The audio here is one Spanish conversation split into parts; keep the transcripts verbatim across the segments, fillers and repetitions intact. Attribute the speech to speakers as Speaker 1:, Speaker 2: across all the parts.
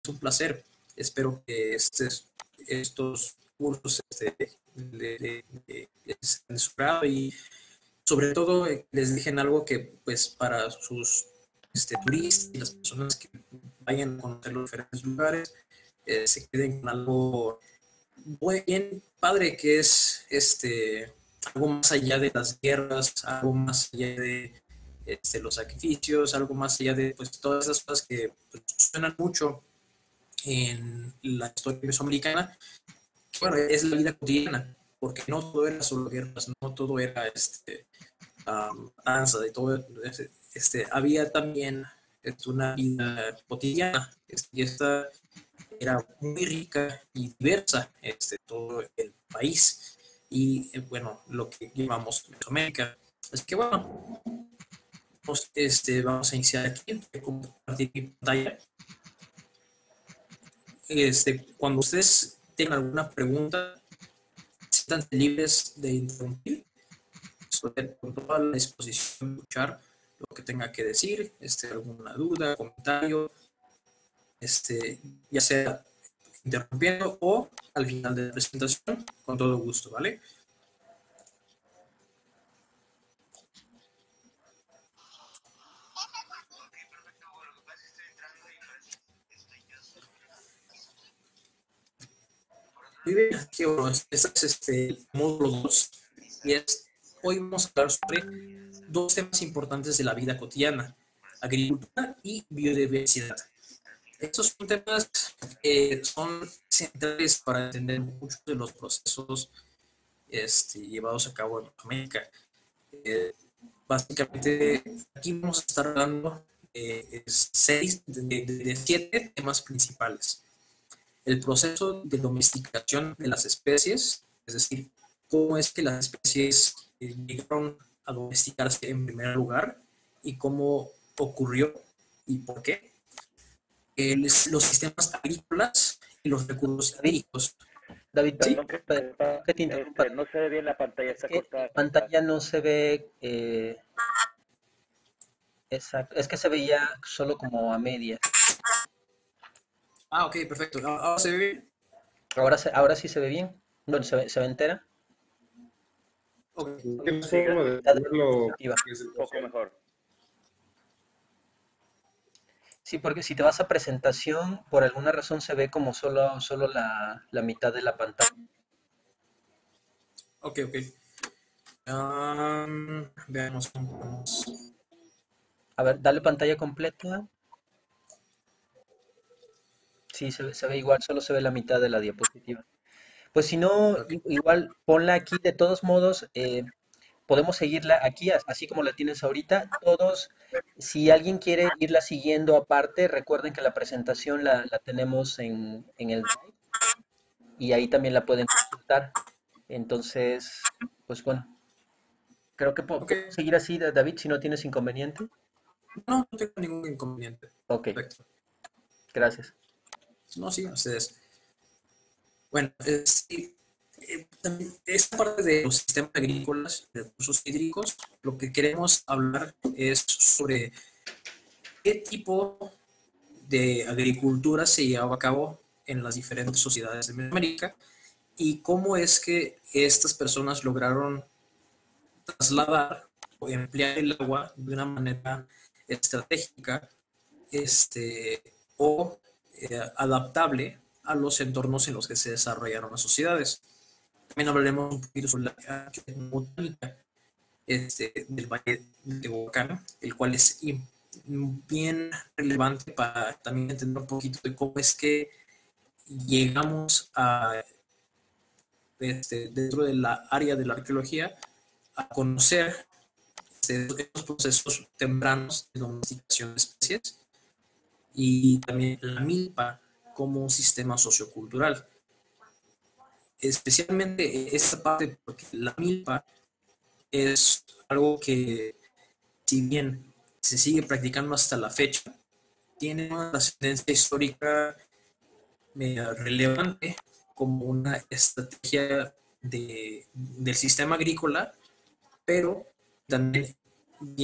Speaker 1: un placer. Espero que estos, estos cursos este, de, de, de, de, de su grado y sobre todo eh, les dejen algo que pues para sus este, turistas y las personas que vayan a conocer los diferentes lugares eh, se queden con algo bien padre que es este algo más allá de las guerras, algo más allá de este, los sacrificios, algo más allá de pues todas esas cosas que pues, suenan mucho en la historia mesoamericana. Bueno, es la vida cotidiana, porque no todo era solo guerras, no todo era este um, danza, de todo este, había también este, una vida cotidiana, este, y esta era muy rica y diversa este, todo el país y eh, bueno, lo que llamamos Mesoamérica. Así que bueno, vamos, este, vamos a iniciar aquí, voy a compartir mi pantalla. Este, cuando ustedes tengan alguna pregunta, siéntanse libres de interrumpir. Estoy con toda la disposición de escuchar lo que tenga que decir, este, alguna duda, comentario, este, ya sea interrumpiendo o al final de la presentación, con todo gusto, ¿vale? Muy bien, aquí, bueno, este es este, el módulo dos y es, hoy vamos a hablar sobre dos temas importantes de la vida cotidiana, agricultura y biodiversidad. Estos son temas que son centrales para entender muchos de los procesos este, llevados a cabo en América. Eh, básicamente, aquí vamos a estar hablando de, seis, de, de, de siete temas principales. El proceso de domesticación de las especies, es decir, cómo es que las especies eh, llegaron a domesticarse en primer lugar y cómo ocurrió y por qué. El, los sistemas agrícolas y los recursos
Speaker 2: David,
Speaker 1: hídricos.
Speaker 2: David,
Speaker 1: ¿Sí?
Speaker 2: perdón que, perdón que te interrumpa.
Speaker 3: Este, no se ve bien la pantalla,
Speaker 2: Es
Speaker 3: está
Speaker 2: que en
Speaker 3: cortada.
Speaker 2: pantalla no se ve, eh, exacto, es que se veía solo como a media.
Speaker 1: Ah, ok, perfecto. Ahora se ve bien.
Speaker 2: Ahora, se- ahora sí se ve bien. Bueno, se ve, se ve entera.
Speaker 1: Okay.
Speaker 4: ¿Qué
Speaker 3: Sí,
Speaker 4: forma de
Speaker 2: Está de
Speaker 4: verlo?
Speaker 2: diapositiva.
Speaker 3: un poco mejor.
Speaker 2: Sí, porque si te vas a presentación, por alguna razón se ve como solo, solo la, la mitad de la pantalla.
Speaker 1: Ok, ok. Um, veamos cómo vamos.
Speaker 2: A ver, dale pantalla completa. Sí, se ve, se ve igual, solo se ve la mitad de la diapositiva. Pues si no,
Speaker 1: Okay.
Speaker 2: i- igual ponla aquí. De todos modos, eh, podemos seguirla aquí, as- así como la tienes ahorita. Todos, si alguien quiere irla siguiendo aparte, recuerden que la presentación la, la tenemos en, en el Drive y ahí también la pueden consultar. Entonces, pues bueno, creo que po-
Speaker 1: Ok,
Speaker 2: podemos seguir así, Da- David, si no tienes inconveniente.
Speaker 1: no, no tengo ningún inconveniente.
Speaker 2: Ok,
Speaker 1: Perfecto.
Speaker 2: gracias.
Speaker 1: No, sí, ustedes. Bueno, es, sí, eh, también esta parte de los sistemas agrícolas, de recursos hídricos, lo que queremos hablar es sobre qué tipo de agricultura se llevaba a cabo en las diferentes sociedades de América y cómo es que estas personas lograron trasladar o emplear el agua de una manera estratégica este, o eh, adaptable a los entornos en los que se desarrollaron las sociedades. También hablaremos un poquito sobre la botánica este, del Valle de Tehuacán, el cual es bien relevante para también entender un poquito de cómo es que llegamos a, este, dentro de la área de la arqueología, a conocer este, estos procesos tempranos de domesticación de especies y también la milpa como un sistema sociocultural. Especialmente esta parte porque la milpa es algo que, si bien se sigue practicando hasta la fecha, tiene una trascendencia histórica media relevante como una estrategia de, del sistema agrícola, pero también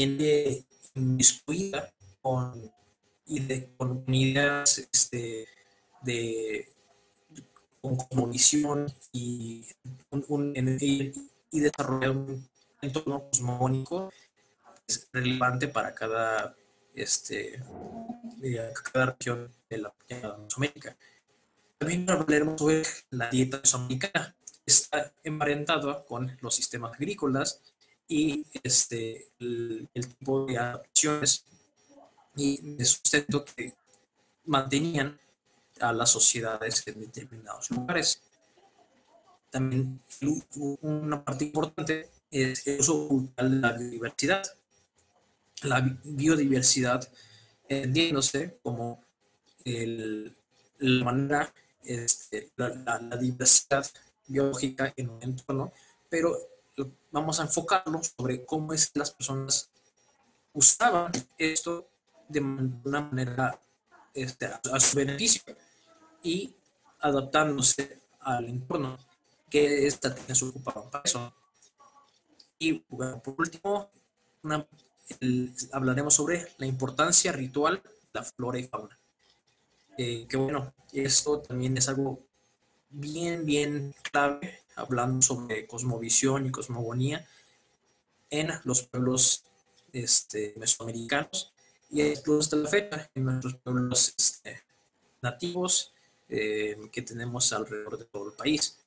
Speaker 1: viene inmiscuida con, con ideas este, de con cosmovisión y, un, un, y, y desarrollar un entorno cosmogónico es relevante para cada, este, de cada región de la pequeña Mesoamérica. También hablaremos sobre la dieta mesoamericana. Está emparentada con los sistemas agrícolas y este, el, el tipo de adaptaciones y de sustento que mantenían a las sociedades en determinados lugares. También una parte importante es el uso cultural de la biodiversidad. La biodiversidad, entendiéndose como el, la manera, este, la, la, la diversidad biológica en un entorno, pero vamos a enfocarnos sobre cómo es que las personas usaban esto de una manera este, a, a su beneficio y adaptándose al entorno que estrategias ocupaban para eso. Y bueno, por último, una, el, hablaremos sobre la importancia ritual de la flora y fauna. Eh, que bueno, esto también es algo bien, bien clave, hablando sobre cosmovisión y cosmogonía en los pueblos este, mesoamericanos y incluso hasta la fecha en nuestros pueblos este, nativos eh, que tenemos alrededor de todo el país.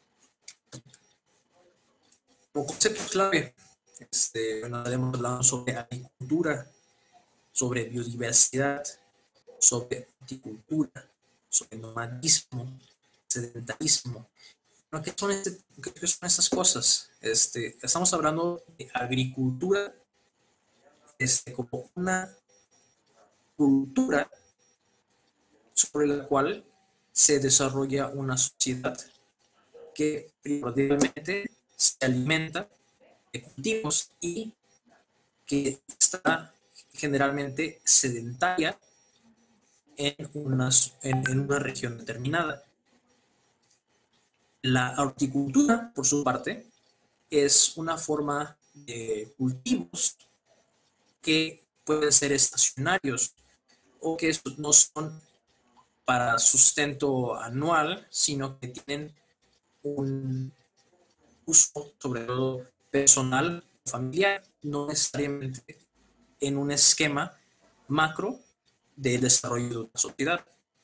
Speaker 1: Como concepto clave, este, bueno, estaremos hablando sobre agricultura, sobre biodiversidad, sobre horticultura, sobre nomadismo, sedentarismo. ¿No? ¿Qué son, este, qué son estas cosas? Este, estamos hablando de agricultura este, como una cultura sobre la cual se desarrolla una sociedad que primordialmente se alimenta de cultivos y que está generalmente sedentaria en una, en, en una región determinada. La horticultura, por su parte, es una forma de cultivos que pueden ser estacionarios o que no son para sustento anual, sino que tienen un uso, sobre todo personal, familiar, no necesariamente en un esquema macro de desarrollo de una sociedad.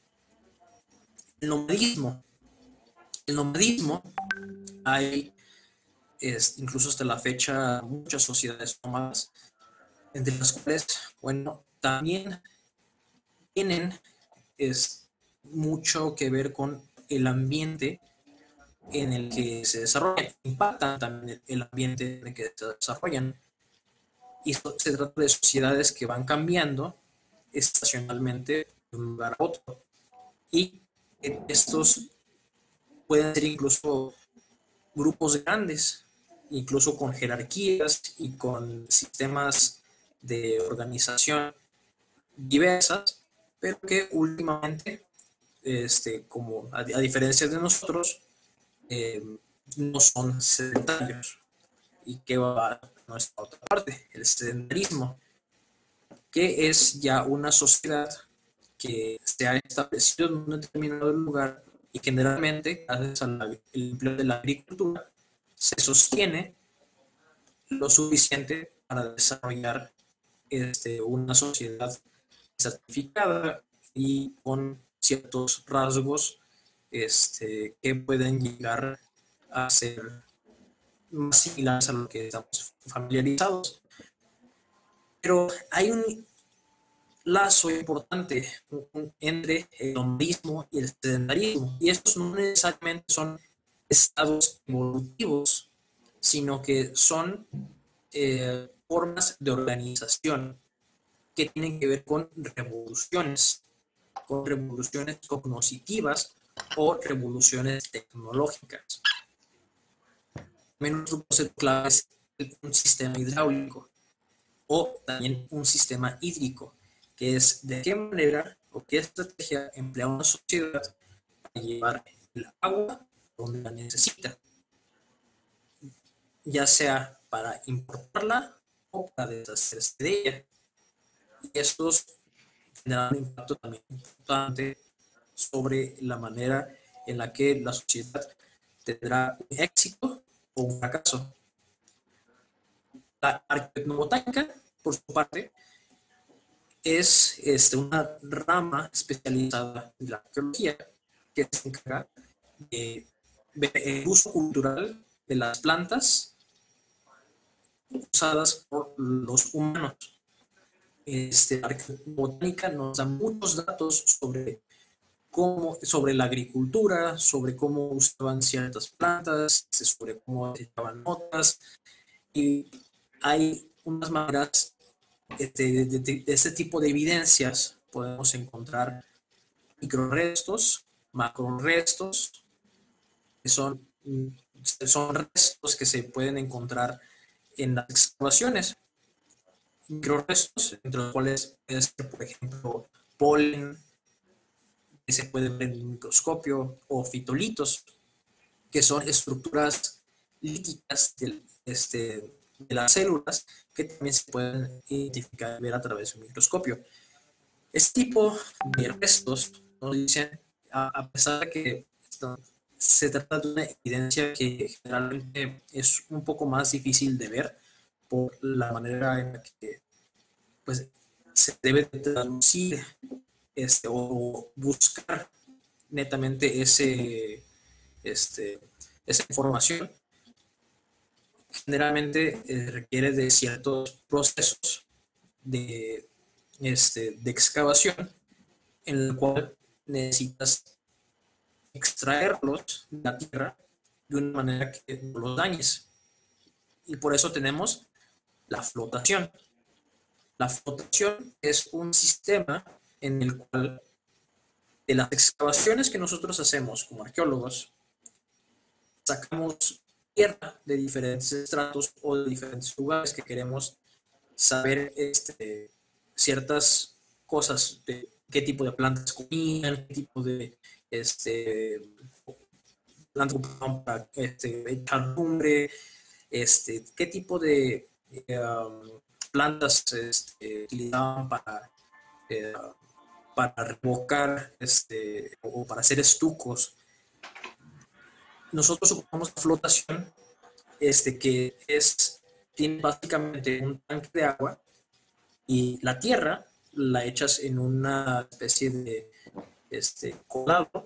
Speaker 1: El nomadismo. El nomadismo, hay es, incluso hasta la fecha muchas sociedades nómadas, entre las cuales, bueno, también tienen es, mucho que ver con el ambiente en el que se desarrollan, impactan también el ambiente en el que se desarrollan. Y esto se trata de sociedades que van cambiando estacionalmente de un lugar a otro. Y estos pueden ser incluso grupos grandes, incluso con jerarquías y con sistemas de organización diversas, pero que últimamente, este, como a, a diferencia de nosotros, eh, no son sedentarios. ¿Y qué va a nuestra otra parte? El sedentarismo, que es ya una sociedad que se ha establecido en un determinado lugar y generalmente, gracias al empleo de la agricultura, se sostiene lo suficiente para desarrollar este, una sociedad certificada y con ciertos rasgos este, que pueden llegar a ser más similares a lo que estamos familiarizados. Pero hay un lazo importante entre el nomadismo y el sedentarismo, y estos no necesariamente son estados evolutivos, sino que son eh, formas de organización que tienen que ver con revoluciones, con revoluciones cognitivas o revoluciones tecnológicas. También otro concepto clave es un sistema hidráulico o también un sistema hídrico, que es de qué manera o qué estrategia emplea una sociedad para llevar el agua donde la necesita, ya sea para importarla o para deshacerse de ella. Y estos generan un impacto también importante sobre la manera en la que la sociedad tendrá un éxito o un fracaso. La arqueoetnobotánica, por su parte, es este, una rama especializada de la arqueología que se encarga de ver el uso cultural de las plantas usadas por los humanos. Este, la arqueobotánica nos da muchos datos sobre cómo, sobre la agricultura, sobre cómo usaban ciertas plantas, sobre cómo echaban notas, y hay unas maneras este, de, de, de este tipo de evidencias. Podemos encontrar microrestos, macrorestos, que son, son restos que se pueden encontrar en las excavaciones. Microrestos, entre los cuales es, por ejemplo, polen, que se puede ver en el microscopio, o fitolitos, que son estructuras líticas del, este, de las células que también se pueden identificar y ver a través de un microscopio. Este tipo de restos nos dicen, a, a pesar de que esto, se trata de una evidencia que generalmente es un poco más difícil de ver por la manera en la que pues, se debe traducir este, o buscar netamente ese, este, esa información, generalmente eh, requiere de ciertos procesos de, este, de excavación en el cual necesitas extraerlos de la tierra de una manera que no los dañes. Y por eso tenemos la flotación. La flotación es un sistema en el cual de las excavaciones que nosotros hacemos como arqueólogos, sacamos tierra de diferentes estratos o de diferentes lugares que queremos saber este, ciertas cosas de qué tipo de plantas comían, qué tipo de este, plantas ocupaban para este, echar lumbre, este, qué tipo de eh, um, plantas este, utilizaban para, eh, para revocar este, o para hacer estucos. Nosotros ocupamos la flotación, este, que es, tiene básicamente un tanque de agua y la tierra la echas en una especie de este, colado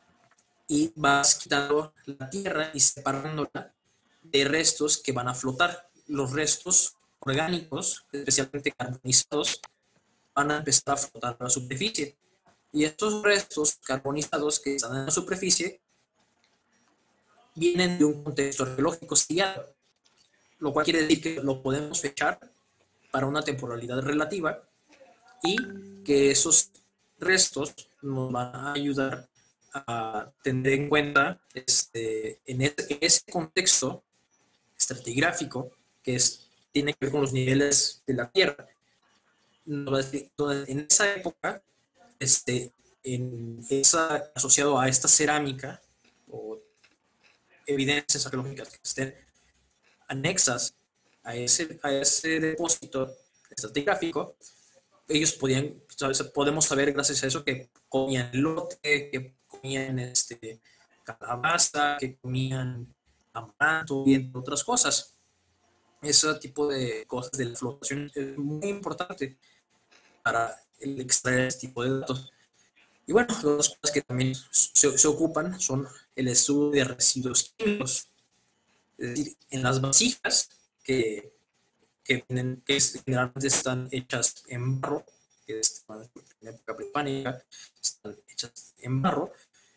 Speaker 1: y vas quitando la tierra y separándola de restos que van a flotar. Los restos orgánicos, especialmente carbonizados, van a empezar a flotar a la superficie. Y estos restos carbonizados que están en la superficie vienen de un contexto arqueológico sellado, lo cual quiere decir que lo podemos fechar para una temporalidad relativa y que esos restos nos van a ayudar a tener en cuenta este, en, ese, en ese contexto estratigráfico que es, tiene que ver con los niveles de la Tierra. En esa época, este, en esa, asociado a esta cerámica o evidencias arqueológicas que estén anexas a ese, a ese depósito estratigráfico, ellos podían, ¿sabes? Podemos saber gracias a eso que comían elote, que comían este, calabaza, que comían amaranto y entre otras cosas. Ese tipo de cosas de la flotación es muy importante para el extraer este tipo de datos. Y bueno, las cosas que también se, se ocupan son el estudio de residuos químicos. Es decir, en las vasijas que, que, tienen, que generalmente están hechas en barro, que es en época prehispánica, están hechas en barro,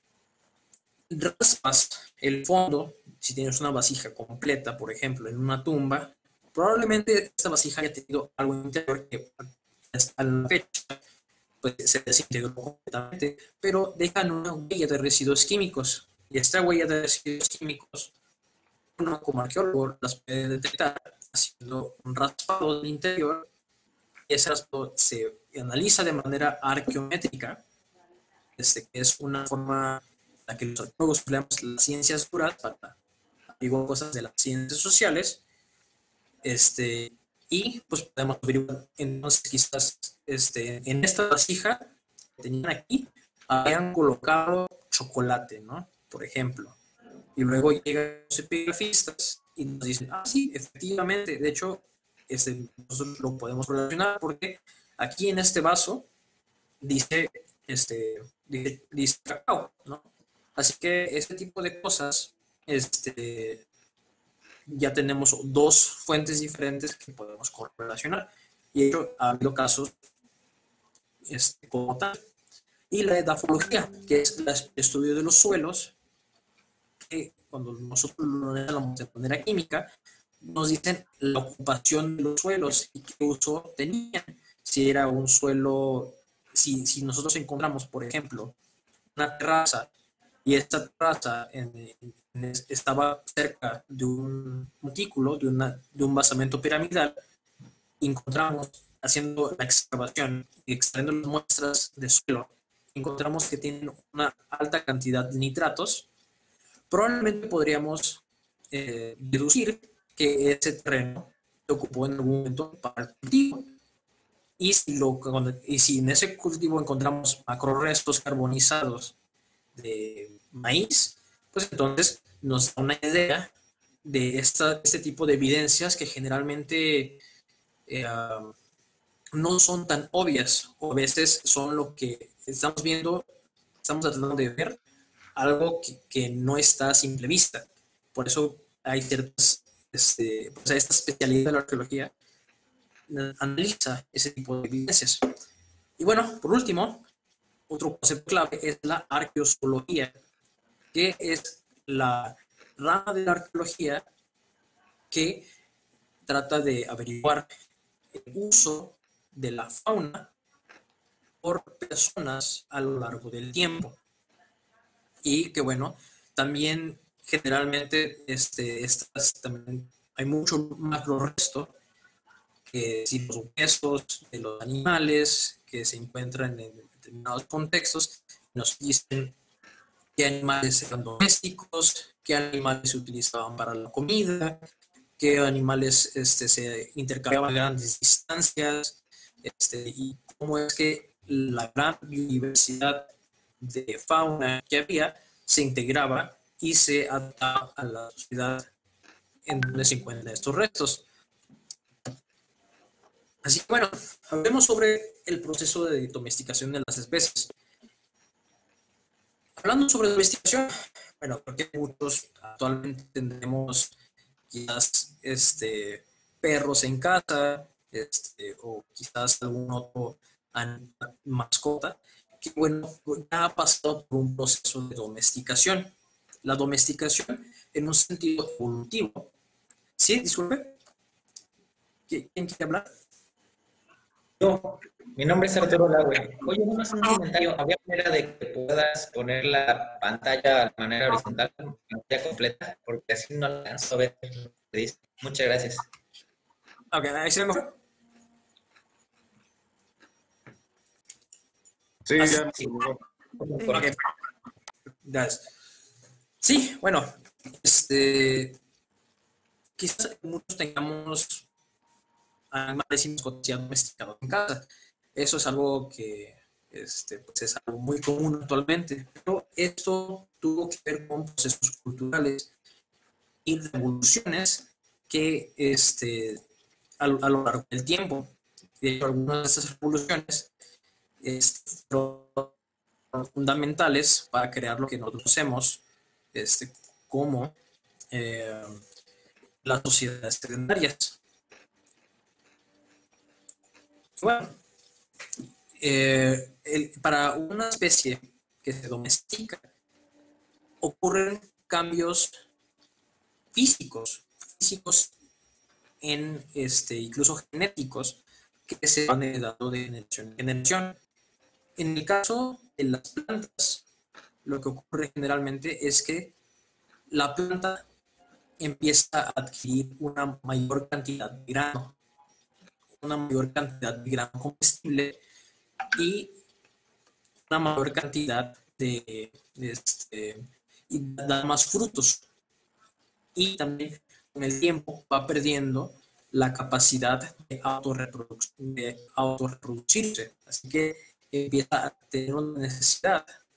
Speaker 1: raspas el fondo. Si tienes una vasija completa, por ejemplo, en una tumba, probablemente esta vasija haya tenido algo interior que hasta la fecha pues, se desintegró completamente, pero dejan una huella de residuos químicos. Y esta huella de residuos químicos, uno como arqueólogo las puede detectar haciendo un raspado del interior, y ese raspado se analiza de manera arqueométrica, este, que es una forma en la que los arqueólogos empleamos las ciencias duras para averiguar cosas de las ciencias sociales, este, y pues podemos averiguar entonces quizás este, en esta vasija que tenían aquí habían colocado chocolate, ¿no? Por ejemplo. Y luego llegan los epigrafistas y nos dicen, ah, sí, efectivamente, de hecho, este, nosotros lo podemos relacionar porque aquí en este vaso dice, este, dice, dice cacao, ¿no? Así que este tipo de cosas, este, ya tenemos dos fuentes diferentes que podemos correlacionar. Y de hecho, ha habido casos este, como tal. Y la edafología, que es el estudio de los suelos, que cuando nosotros lo analizamos de manera química, nos dicen la ocupación de los suelos y qué uso tenían. Si era un suelo, si, si nosotros encontramos, por ejemplo, una terraza y esta terraza en, en, estaba cerca de un montículo, de, una, de un basamento piramidal, encontramos, haciendo la excavación y extrayendo las muestras de suelo, encontramos que tienen una alta cantidad de nitratos, probablemente podríamos eh, deducir que ese terreno se ocupó en algún momento para el cultivo. Y si, lo, y si en ese cultivo encontramos macrorestos carbonizados de maíz, pues entonces nos da una idea de esta, este tipo de evidencias que generalmente eh, uh, no son tan obvias, o a veces son lo que estamos viendo, estamos tratando de ver algo que, que no está a simple vista. Por eso hay ciertas, este, pues esta especialidad de la arqueología analiza ese tipo de evidencias. Y bueno, por último, otro concepto clave es la arqueozoología, que es la rama de la arqueología que trata de averiguar el uso de la fauna por personas a lo largo del tiempo. Y que bueno, también generalmente este, estas, también hay mucho macro resto que si los huesos de los animales que se encuentran en determinados contextos nos dicen qué animales eran domésticos, qué animales se utilizaban para la comida, qué animales este, se intercambiaban a grandes distancias, este, y cómo es que la gran biodiversidad de fauna que había se integraba y se adaptaba a la sociedad en donde se encuentran estos restos. Así que bueno, hablemos sobre el proceso de domesticación de las especies. Hablando sobre domesticación, bueno, porque muchos actualmente tendremos quizás este, perros en casa, este, o quizás algún otro mascota, que bueno, ya ha pasado por un proceso de domesticación. La domesticación en un sentido evolutivo. ¿Sí? Disculpe. ¿Quién quiere hablar?
Speaker 4: Yo, mi nombre es Arturo Lagüe. Oye, nada más un comentario. ¿Había manera de que puedas poner la pantalla de manera horizontal, pantalla completa? Porque así no alcanzo a ver lo que dice. Muchas gracias.
Speaker 1: Ok, ahí se ve mejor.
Speaker 5: Sí,
Speaker 1: Así,
Speaker 5: ya.
Speaker 1: sí. Okay. Gracias. Sí, bueno, este, quizás muchos tengamos animales y mascotas ya domesticados en casa. Eso es algo que este, pues es algo muy común actualmente, pero esto tuvo que ver con procesos culturales y revoluciones que este, a, a lo largo del tiempo, de hecho, algunas de estas revoluciones este, fueron fundamentales para crear lo que nosotros hacemos este, como eh, las sociedades sedentarias. Bueno, eh, el, para una especie que se domestica ocurren cambios físicos, físicos en este, incluso genéticos que se van heredando de generación en generación. En el caso de las plantas, lo que ocurre generalmente es que la planta empieza a adquirir una mayor cantidad de grano, una mayor cantidad de grano comestible y una mayor cantidad de, de este, y da más frutos. Y también con el tiempo va perdiendo la capacidad de, autorreproduc de autorreproducirse. Así que empieza a tener una necesidad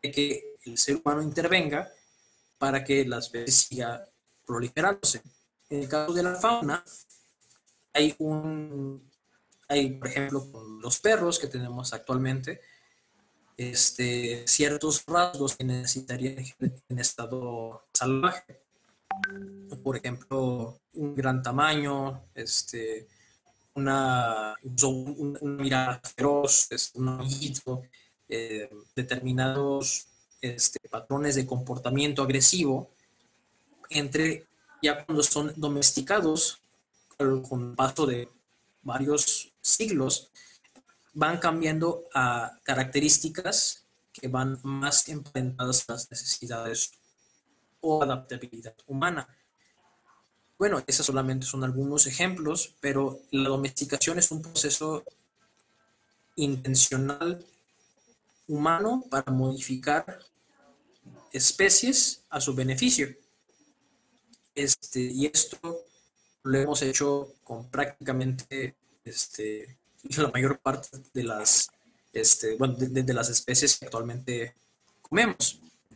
Speaker 1: de que el ser humano intervenga para que la especie siga proliferándose. En el caso de la fauna, hay un, hay, por ejemplo, con los perros que tenemos actualmente, este, ciertos rasgos que necesitarían en estado salvaje. Por ejemplo, un gran tamaño, este, una, una mirada feroz, un ojito, eh, determinados este, patrones de comportamiento agresivo, entre ya cuando son domesticados, con el paso de varios siglos, van cambiando a características que van más emparentadas a las necesidades o adaptabilidad humana. Bueno, esos solamente son algunos ejemplos, pero la domesticación es un proceso intencional humano para modificar especies a su beneficio. Este, y esto lo hemos hecho con prácticamente este, la mayor parte de las, este, bueno, de, de las especies que actualmente comemos.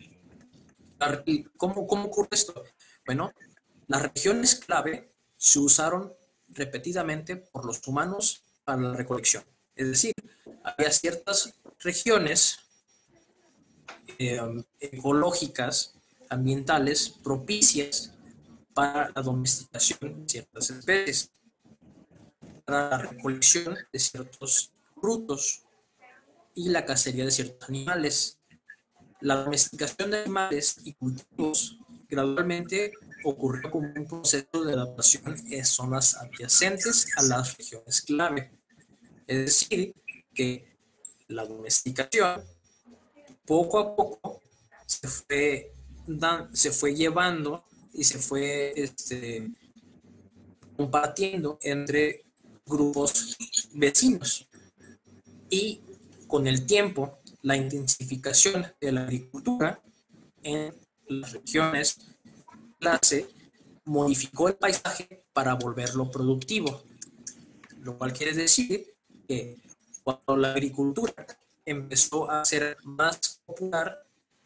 Speaker 1: ¿Cómo, ¿Cómo ocurre esto? Bueno, las regiones clave se usaron repetidamente por los humanos para la recolección. Es decir, había ciertas regiones eh, ecológicas, ambientales, propicias para la domesticación de ciertas especies, para la recolección de ciertos frutos y la cacería de ciertos animales. La domesticación de animales y cultivos gradualmente ocurrió como un proceso de adaptación en zonas adyacentes a las regiones clave. Es decir, que la domesticación poco a poco se fue, dan, se fue llevando y se fue este, compartiendo entre grupos vecinos. Y con el tiempo, la intensificación de la agricultura en las regiones clase modificó el paisaje para volverlo productivo, lo cual quiere decir que cuando la agricultura empezó a ser más popular,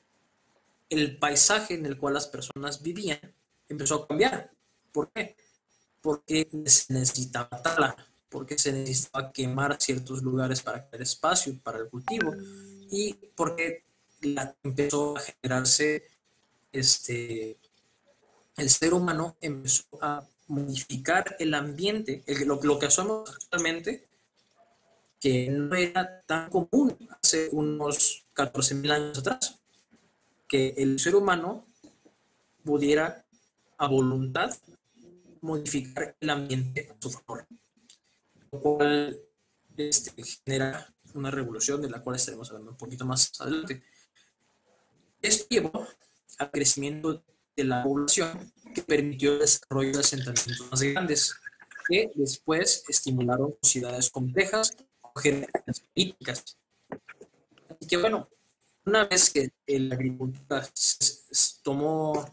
Speaker 1: el paisaje en el cual las personas vivían empezó a cambiar. ¿Por qué? Porque se necesitaba tala, porque se necesitaba quemar ciertos lugares para crear espacio para el cultivo y porque la, empezó a generarse este, el ser humano empezó a modificar el ambiente, el, lo, lo que hacemos actualmente, que no era tan común hace unos catorce mil años atrás, que el ser humano pudiera a voluntad modificar el ambiente a su favor, lo cual este, genera una revolución de la cual estaremos hablando un poquito más adelante. Esto llevó al crecimiento de la población que permitió el desarrollo de asentamientos más grandes, que después estimularon sociedades complejas o jerarquías políticas. Así que bueno, una vez que la agricultura se, se tomó...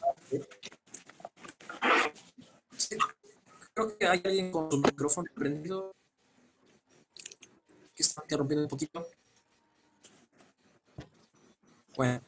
Speaker 1: Creo que hay alguien con su micrófono prendido que está interrumpiendo un poquito. Bueno,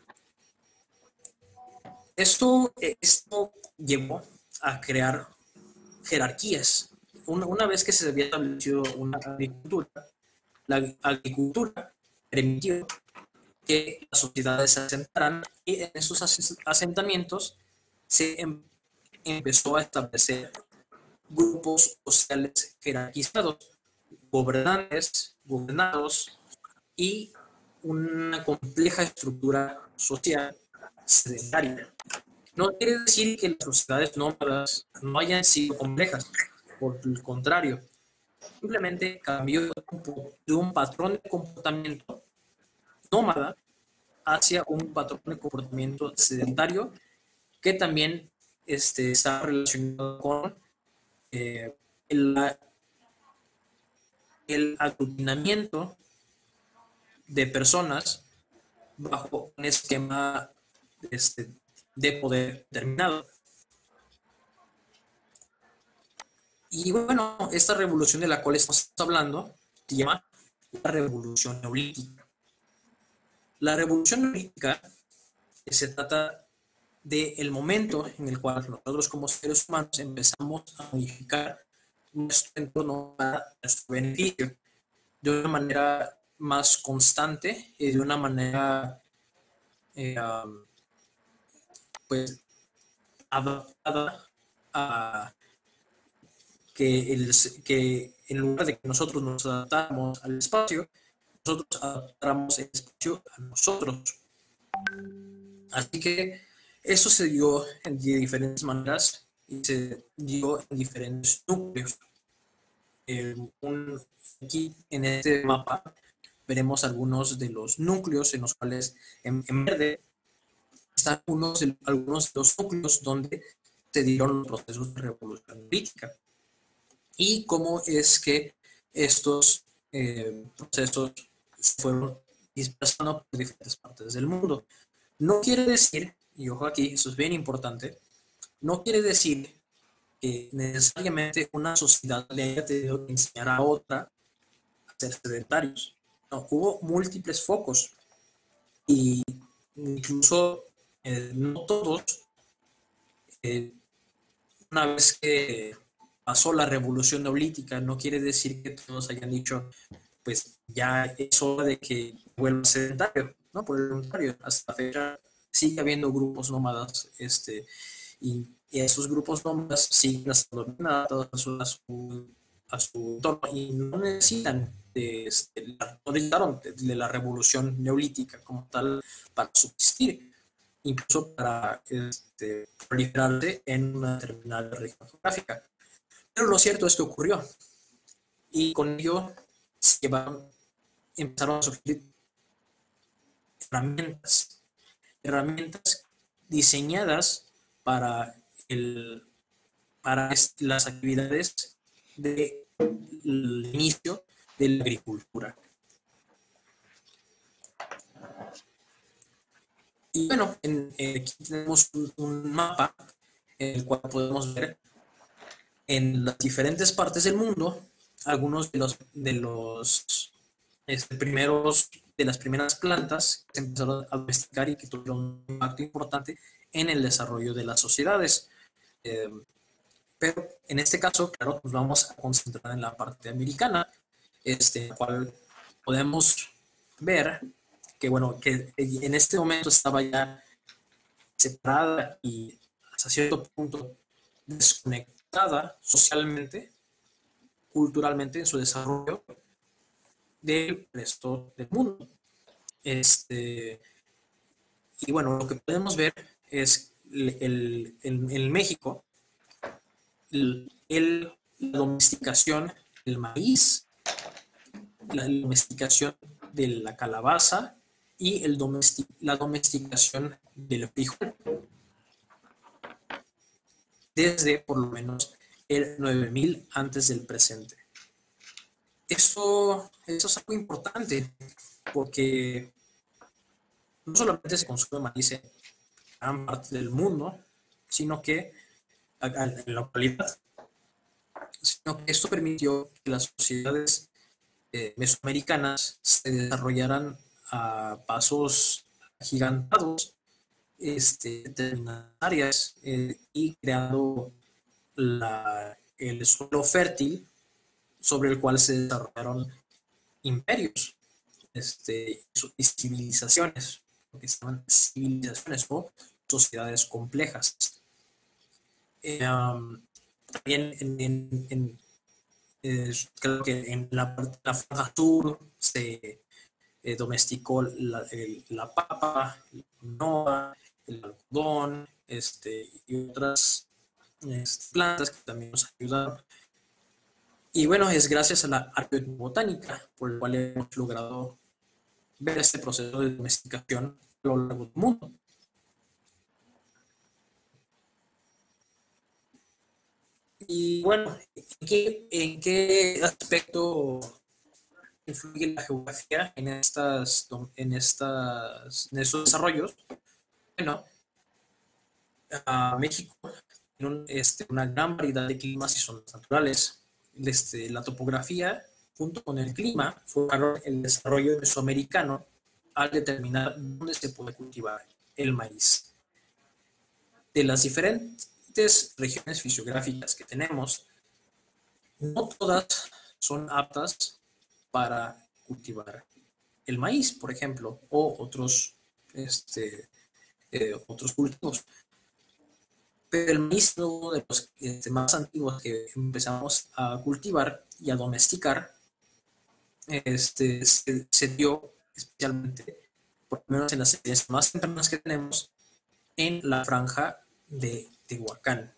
Speaker 1: esto, esto llevó a crear jerarquías. Una, una vez que se había establecido una agricultura, la agricultura permitió que las sociedades se asentaran y en esos asentamientos se em, empezó a establecer grupos sociales jerarquizados, gobernantes, gobernados y una compleja estructura social sedentaria. No quiere decir que las sociedades nómadas no hayan sido complejas, por el contrario, simplemente cambió de un patrón de comportamiento nómada hacia un patrón de comportamiento sedentario que también este, está relacionado con eh, el, el aglutinamiento de personas bajo un esquema este, de poder determinado. Y bueno, esta revolución de la cual estamos hablando se llama la revolución neolítica. La revolución neolítica se trata del momento en el cual nosotros como seres humanos empezamos a modificar nuestro entorno para nuestro beneficio de una manera más constante y de una manera eh, um, pues adaptada a que, el, que en lugar de que nosotros nos adaptáramos al espacio, nosotros adaptáramos el espacio a nosotros. Así que eso se dio en, de diferentes maneras y se dio en diferentes núcleos. Eh, un, aquí en este mapa veremos algunos de los núcleos en los cuales en, en verde están unos de, algunos de los núcleos donde se dieron los procesos de revolución neolítica y cómo es que estos eh, procesos se fueron dispersando por diferentes partes del mundo. No quiere decir, y ojo aquí, eso es bien importante, no quiere decir que necesariamente una sociedad le haya tenido que enseñar a otra a ser sedentarios. No, hubo múltiples focos y incluso eh, no todos, eh, una vez que pasó la revolución neolítica, no quiere decir que todos hayan dicho, pues ya es hora de que vuelva sedentario, ¿no? Por el contrario, hasta la fecha sigue habiendo grupos nómadas, este, y, y esos grupos nómadas siguen estando bien adaptados a su, a su, a su entorno y no necesitan de, este, no necesitaron de, de la revolución neolítica como tal para subsistir, incluso para este, proliferarse en una determinada región geográfica. Pero lo cierto es que ocurrió y con ello se llevaron, empezaron a surgir herramientas, herramientas diseñadas para, el, para las actividades del inicio de la agricultura. Y bueno, en, en, aquí tenemos un, un mapa en el cual podemos ver en las diferentes partes del mundo algunos de los, de los este, primeros, de las primeras plantas que se empezaron a domesticar y que tuvieron un impacto importante en el desarrollo de las sociedades. Eh, pero en este caso, claro, nos vamos a concentrar en la parte americana, este, en la cual podemos ver que, bueno, que en este momento estaba ya separada y hasta cierto punto desconectada socialmente, culturalmente en su desarrollo del resto del mundo. Este, y bueno, lo que podemos ver es el, el, el, el México, el, el, la domesticación del maíz, la domesticación de la calabaza y el domestic, la domesticación del frijol. Desde por lo menos el nueve mil antes del presente. Esto, esto es algo importante porque no solamente se consume maíz en gran parte del mundo, sino que en la actualidad, sino que esto permitió que las sociedades eh, mesoamericanas se desarrollaran a pasos agigantados, este, determinadas áreas eh, y creando la, el suelo fértil sobre el cual se desarrollaron imperios este, y civilizaciones, que se llaman civilizaciones o sociedades complejas. Eh, um, también en, en, en eh, creo que en la, la franja sur se eh, domesticó la, el, la papa, la quinoa, el algodón, este, y otras este, plantas que también nos ayudaron. Y bueno, es gracias a la arqueobotánica por el cual hemos logrado ver este proceso de domesticación a lo largo del mundo. Y bueno, ¿en qué, en qué aspecto influye la geografía en, estas, en, estas, en estos desarrollos? Bueno, uh, México tiene un, este, una gran variedad de climas y zonas naturales. Este, la topografía, junto con el clima, formaron el desarrollo mesoamericano al determinar dónde se puede cultivar el maíz. De las diferentes regiones fisiográficas que tenemos, no todas son aptas para cultivar el maíz, por ejemplo, o otros, este, eh, otros cultivos. Pero el maíz es uno de los este, más antiguos que empezamos a cultivar y a domesticar. Este, se, se dio especialmente, por lo menos en las especies más tempranas que tenemos, en la franja de Tehuacán.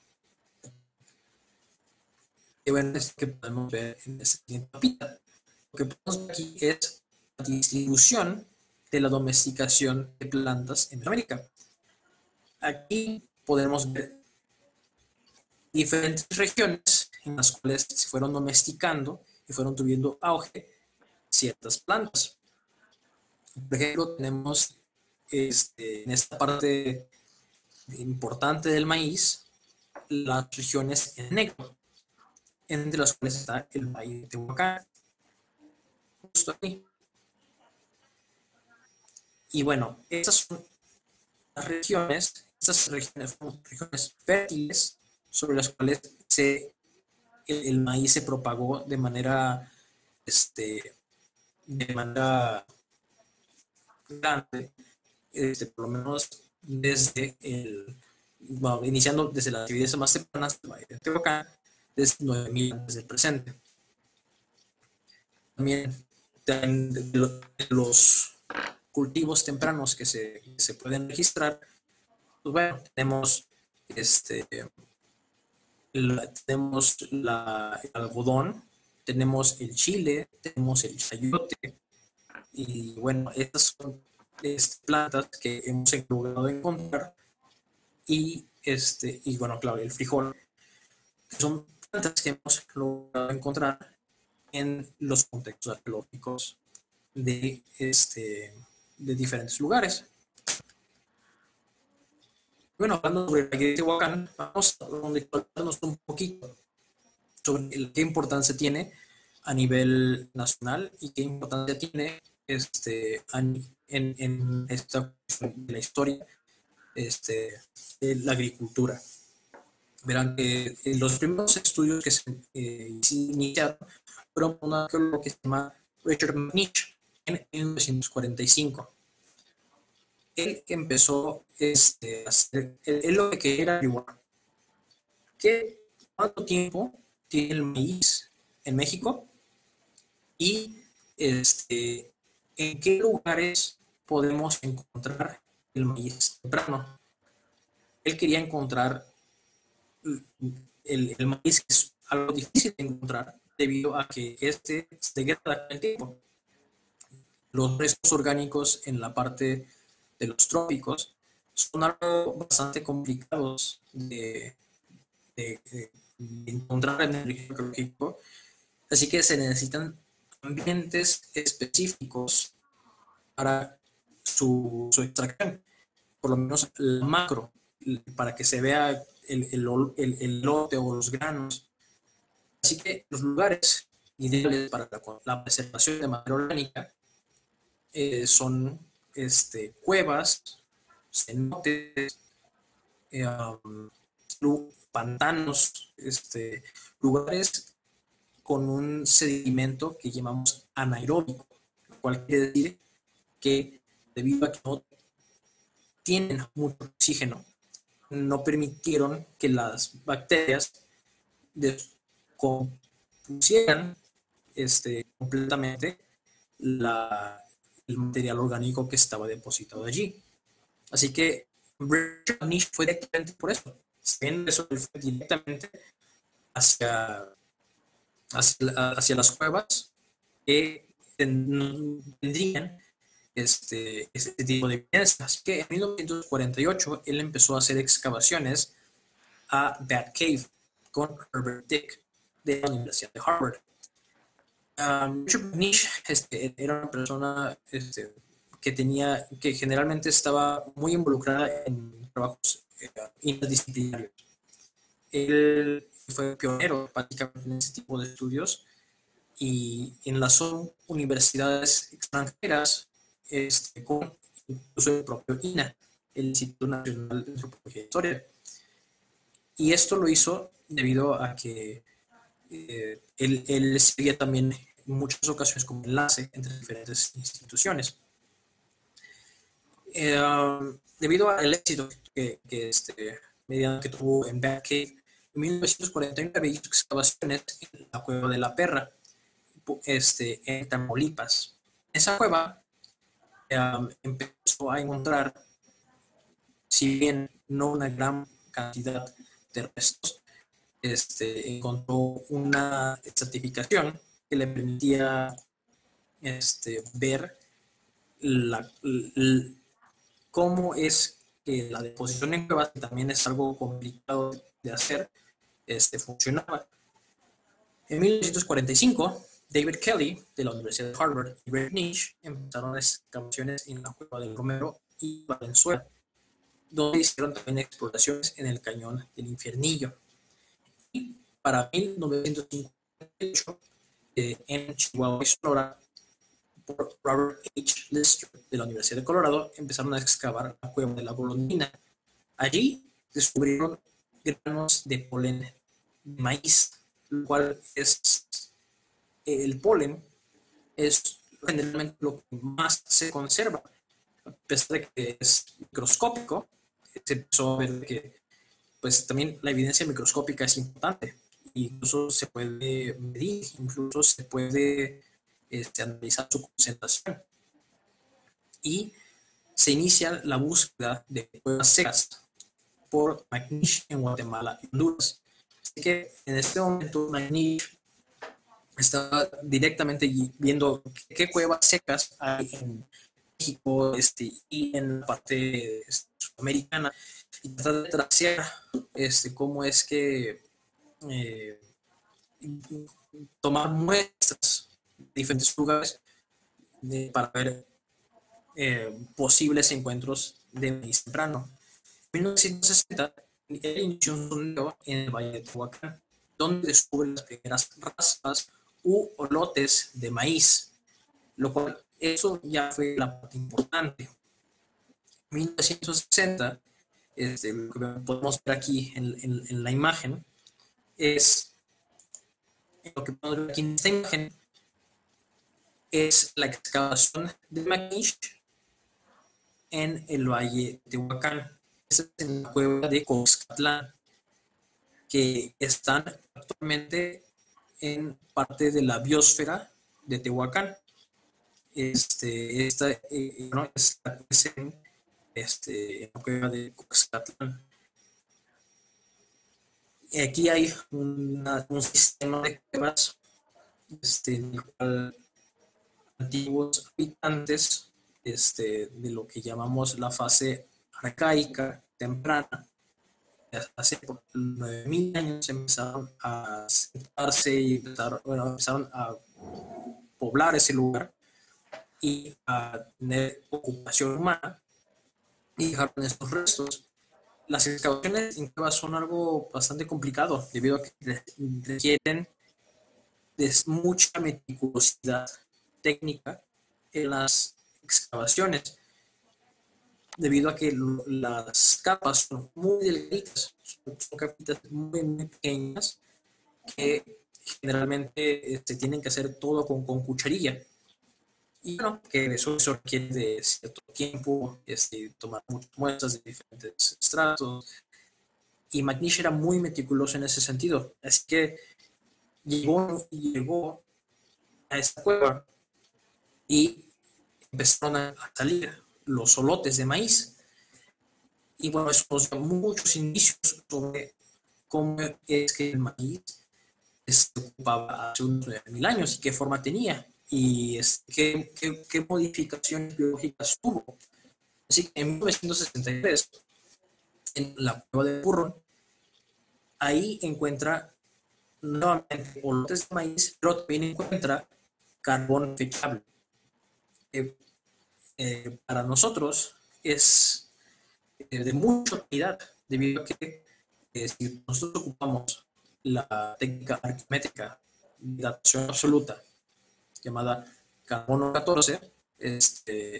Speaker 1: Y bueno, es lo que podemos ver en esta siguiente mapita. Lo que podemos ver aquí es la distribución de la domesticación de plantas en América. Aquí podemos ver diferentes regiones en las cuales se fueron domesticando y fueron tuviendo auge ciertas plantas. Por ejemplo, tenemos este, en esta parte importante del maíz las regiones en negro, entre las cuales está el valle de Tehuacán, justo aquí. Y bueno, estas son las regiones, estas regiones son regiones fértiles sobre las cuales se, el, el maíz se propagó de manera, este, de manera grande, este, por lo menos desde el, bueno, iniciando desde las actividades más tempranas del valle de Tehuacán, desde nueve mil antes del presente. También de los cultivos tempranos que se, que se pueden registrar, pues bueno, tenemos este la, tenemos la, el algodón, tenemos el chile, tenemos el chayote, y bueno, estas son este, plantas que hemos logrado encontrar, y este, y bueno, claro, el frijol, que son plantas que hemos logrado encontrar en los contextos arqueológicos de, este, de diferentes lugares. Bueno, hablando sobre el valle de Tehuacán, vamos a hablarnos un poquito sobre el, qué importancia tiene a nivel nacional y qué importancia tiene este, en, en esta de la historia este, de la agricultura. Verán que los primeros estudios que se eh, iniciaron fueron por un arqueólogo que se llama Richard McNish en mil novecientos cuarenta y cinco. Él empezó este, a hacer, él, él lo que quería era averiguar qué, cuánto tiempo tiene el maíz en México y este, en qué lugares podemos encontrar el maíz temprano. Él quería encontrar el, el maíz, que es algo difícil de encontrar debido a que este se degrada con el tiempo. Los restos orgánicos en la parte de los trópicos son algo bastante complicados de, de, de encontrar en el registro arqueológico, así que se necesitan ambientes específicos para su, su extracción, por lo menos el macro, para que se vea el, el, el, el lote o los granos. Así que los lugares ideales para la, la preservación de materia orgánica eh, son este, cuevas, cenotes, eh, um, pantanos, este, lugares con un sedimento que llamamos anaeróbico, lo cual quiere decir que debido a que no tienen mucho oxígeno, no permitieron que las bacterias descompusieran este, completamente la, el material orgánico que estaba depositado allí. Así que Richard McNish fue directamente por eso. Sabiendo eso, él fue directamente hacia, hacia, hacia las cuevas que tendrían este, este tipo de evidencia. Así que en mil novecientos cuarenta y ocho él empezó a hacer excavaciones a Bat Cave con Herbert Dick de la Universidad de Harvard. Um, Richard McNish este, era una persona este, que tenía, que generalmente estaba muy involucrada en trabajos eh, interdisciplinarios. Él fue pionero prácticamente en ese tipo de estudios y enlazó universidades extranjeras este, con incluso el propio I N A, el Instituto Nacional de Antropología e Historia. Y esto lo hizo debido a que eh, él, él servía también en muchas ocasiones como enlace entre diferentes instituciones. Eh, debido al éxito que, que, este, mediante que tuvo en Bat Cave, en mil novecientos cuarenta y nueve hizo excavaciones en la Cueva de la Perra, este, en Tamaulipas. En esa cueva eh, empezó a encontrar, si bien no una gran cantidad de restos, este, encontró una certificación que le permitía este, ver la, la, cómo es que la deposición en cuevas, que también es algo complicado de hacer, este, funcionaba. En mil novecientos cuarenta y cinco, David Kelly, de la Universidad de Harvard, y Greg Nish empezaron excavaciones en la cueva del Romero y Valenzuela, donde hicieron también exploraciones en el cañón del Infiernillo. Y para mil novecientos cincuenta y ocho, eh, en Chihuahua y Sonora, por Robert H. Lister, de la Universidad de Colorado, empezaron a excavar la cueva de la Golondrina. Allí descubrieron granos de polen de maíz, lo cual es el polen es generalmente lo que más se conserva, a pesar de que es microscópico. Se empezó a ver que pues también la evidencia microscópica es importante, incluso se puede medir, incluso se puede este, analizar su concentración, y se inicia la búsqueda de cuevas secas por McNish en Guatemala y Honduras. Así que en este momento McNish está directamente viendo qué cuevas secas hay en México este, y en la parte este, sudamericana, y tratar de tracear este, cómo es que eh, tomar muestras de diferentes lugares de, para ver eh, posibles encuentros de maíz temprano. En mil novecientos sesenta, él inició un sondeo en el Valle de Tehuacán, donde descubre las primeras raspas u olotes de maíz, lo cual eso ya fue la parte importante. En mil novecientos sesenta, este, lo que podemos ver aquí en, en, en la imagen es lo que podemos ver aquí en esta imagen es la excavación de McNish en el Valle de Tehuacán. Esta es en la cueva de Coxcatlán, que están actualmente en parte de la biosfera de Tehuacán. Este, esta eh, no, es, es en, este, en la cueva de Coxcatlán. Y aquí hay una, un sistema de cuevas este, en el cual antiguos habitantes este, de lo que llamamos la fase arcaica temprana, hace por nueve mil años empezaron a sentarse y empezaron, bueno, empezaron a poblar ese lugar y a tener ocupación humana y dejaron estos restos. Las excavaciones en cuevas son algo bastante complicado debido a que requieren de mucha meticulosidad técnica en las excavaciones, debido a que las capas son muy delgaditas, son, son capitas muy, muy pequeñas que generalmente se tienen que hacer todo con, con cucharilla. Y bueno, que eso, eso requiere de cierto tiempo, este, tomar muchas muestras de diferentes estratos. Y McNish era muy meticuloso en ese sentido. Así que llegó, llegó a esta cueva y empezaron a salir los solotes de maíz. Y bueno, eso nos dio muchos indicios sobre cómo es que el maíz se ocupaba hace unos nueve mil años y qué forma tenía y es, qué, qué, qué modificaciones biológicas tuvo. Así que en mil novecientos sesenta y tres, en la cueva de Purrón, ahí encuentra nuevamente olotes de maíz, pero también encuentra carbón fechable. Eh, eh, para nosotros es eh, de mucha utilidad, debido a que eh, si nosotros ocupamos la técnica arquimétrica de datación absoluta llamada carbono catorce, este,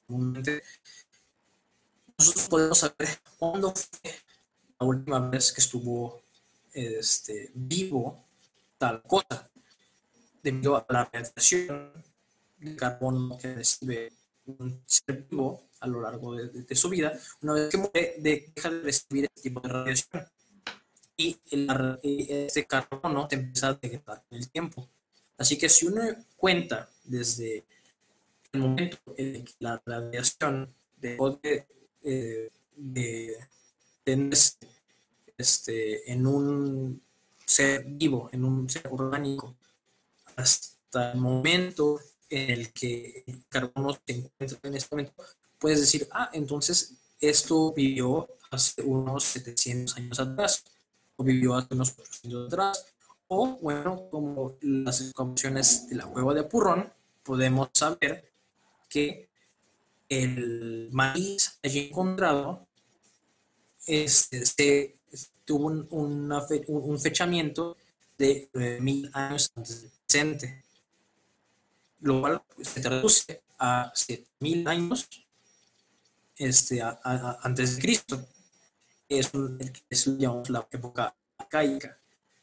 Speaker 1: comúnmente, nosotros podemos saber cuándo fue la última vez que estuvo este, vivo tal cosa, debido a la radiación de carbono que recibe un ser vivo a lo largo de, de, de su vida. Una vez que muere, de, deja de recibir este tipo de radiación y el, este carbono te empieza a degradar con el tiempo. Así que si uno cuenta desde el momento en que la radiación dejó de, eh, de tenerse este, en un ser vivo, en un ser orgánico, hasta el momento en el que el carbono se encuentra en este momento, puedes decir, ah, entonces esto vivió hace unos setecientos años atrás, o vivió hace unos cuatrocientos atrás, o bueno, como las excavaciones de la cueva de Purrón, podemos saber que el maíz allí encontrado este, se, tuvo un, una fe, un, un fechamiento de nueve mil años antes del presente, lo cual pues, se traduce a siete mil años este, a, a, antes de Cristo. Es, un, es digamos, la época arcaica.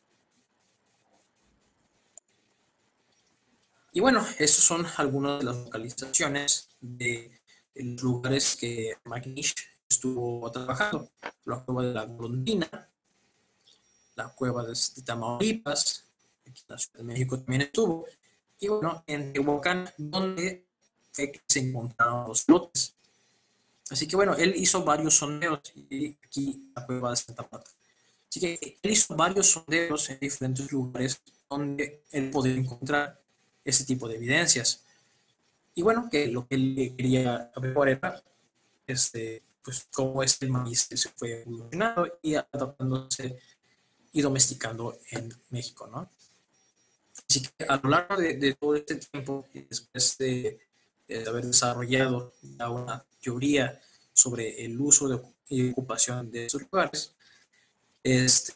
Speaker 1: Y bueno, esas son algunas de las localizaciones de los lugares que McNish estuvo trabajando. La cueva de la Golondrina, la cueva de Tamaulipas, aquí en la Ciudad de México también estuvo, y bueno, en Tehuacán, donde fue que se encontraron los lotes. Así que bueno, él hizo varios sondeos, y aquí la cueva de Santa Marta. Así que él hizo varios sondeos en diferentes lugares donde él podía encontrar ese tipo de evidencias. Y bueno, que lo que él quería ver era este, pues, cómo es el maíz que se fue evolucionando y adaptándose y domesticando en México, ¿no? Así que a lo largo de, de todo este tiempo, después de, de haber desarrollado ya una teoría sobre el uso de, y ocupación de esos lugares, este,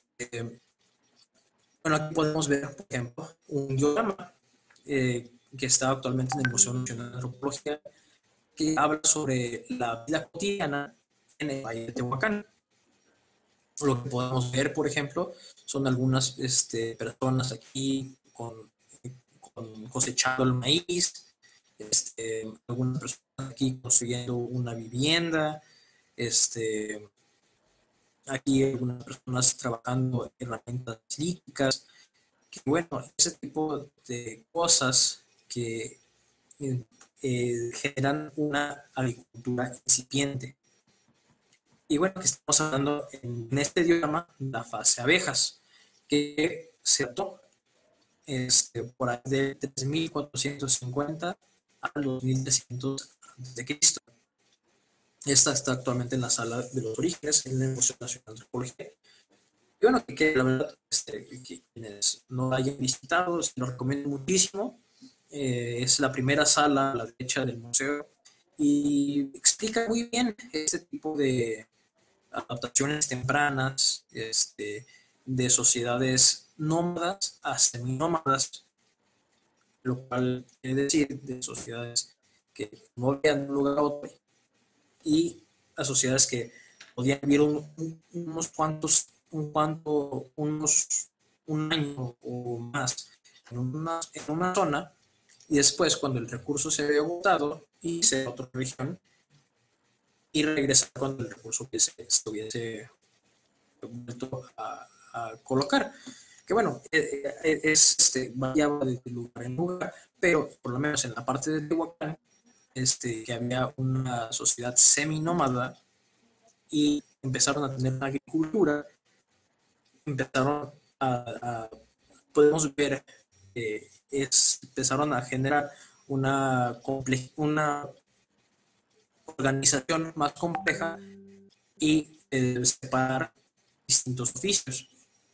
Speaker 1: bueno, aquí podemos ver, por ejemplo, un diagrama eh, que está actualmente en el Museo Nacional de Antropología, que habla sobre la vida cotidiana en el Valle de Tehuacán. Lo que podemos ver, por ejemplo, son algunas este, personas aquí con, con cosechando el maíz, este, algunas personas aquí construyendo una vivienda, este, aquí algunas personas trabajando en herramientas líticas, que bueno, ese tipo de cosas que eh, generan una agricultura incipiente. Y bueno, que estamos hablando en este diagrama de la fase abejas, que se dató este, por ahí de tres mil cuatrocientos cincuenta a dos mil trescientos antes de Cristo. Esta está actualmente en la sala de los orígenes en el Museo Nacional de Antropología. Y bueno, que, que la verdad, este, que quienes no la hayan visitado, se lo recomiendo muchísimo. Eh, es la primera sala a la derecha del museo y explica muy bien este tipo de adaptaciones tempranas este, de sociedades nómadas a seminómadas, lo cual quiere decir de sociedades que movían de un lugar a otro y a sociedades que podían vivir un, un, unos cuantos, un cuanto, unos, un año o más en una, en una zona, y después cuando el recurso se había agotado y se a otra región y regresar cuando el recurso que se, se hubiese vuelto a, a colocar. Que bueno, es, este, variaba de lugar en lugar, pero por lo menos en la parte de Tehuacán, este, que había una sociedad seminómada y empezaron a tener una agricultura, empezaron a, a podemos ver, eh, es, empezaron a generar una, una organización más compleja y eh, separar distintos oficios.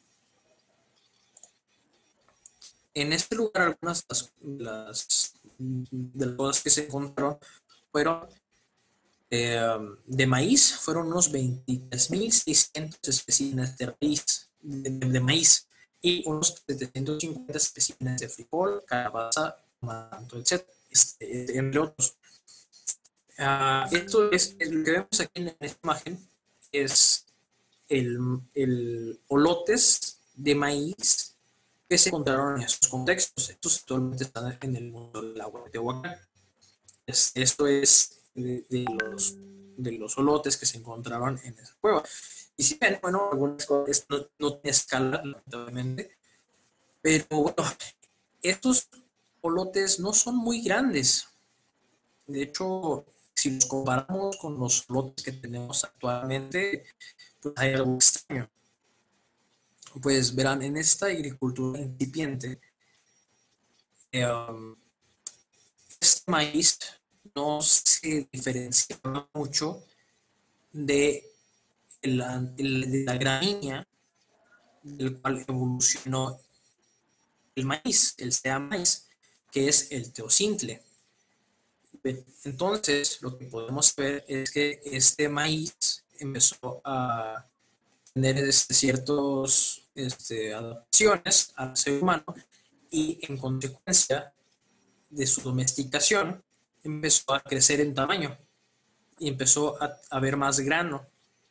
Speaker 1: En este lugar, algunas de las, de las cosas que se encontraron fueron eh, de maíz, fueron unos veintitrés mil seiscientos especímenes de raíz de, de maíz y unos setecientos cincuenta especímenes de frijol, calabaza, manto, etcétera, este, entre otros. Ah, esto es, es lo que vemos aquí en esta imagen, es el, el olotes de maíz que se encontraron en estos contextos. Estos actualmente están en el mundo del agua de Tehuacán. Es- esto es de, de los, de los olotes que se encontraron en esa cueva. Y si ven, bueno, algunas cosas no, no tiene escala, lamentablemente, pero bueno, estos olotes no son muy grandes. De hecho, si los comparamos con los olotes que tenemos actualmente, pues hay algo extraño. Pues verán, en esta agricultura incipiente, eh, um, este maíz no se diferenciaba mucho de la, de la gramínea del cual evolucionó el maíz, el sea maíz, que es el teocintle. Entonces, lo que podemos ver es que este maíz empezó a tener este, ciertas este, adaptaciones al ser humano y en consecuencia de su domesticación empezó a crecer en tamaño y empezó a, a ver más grano.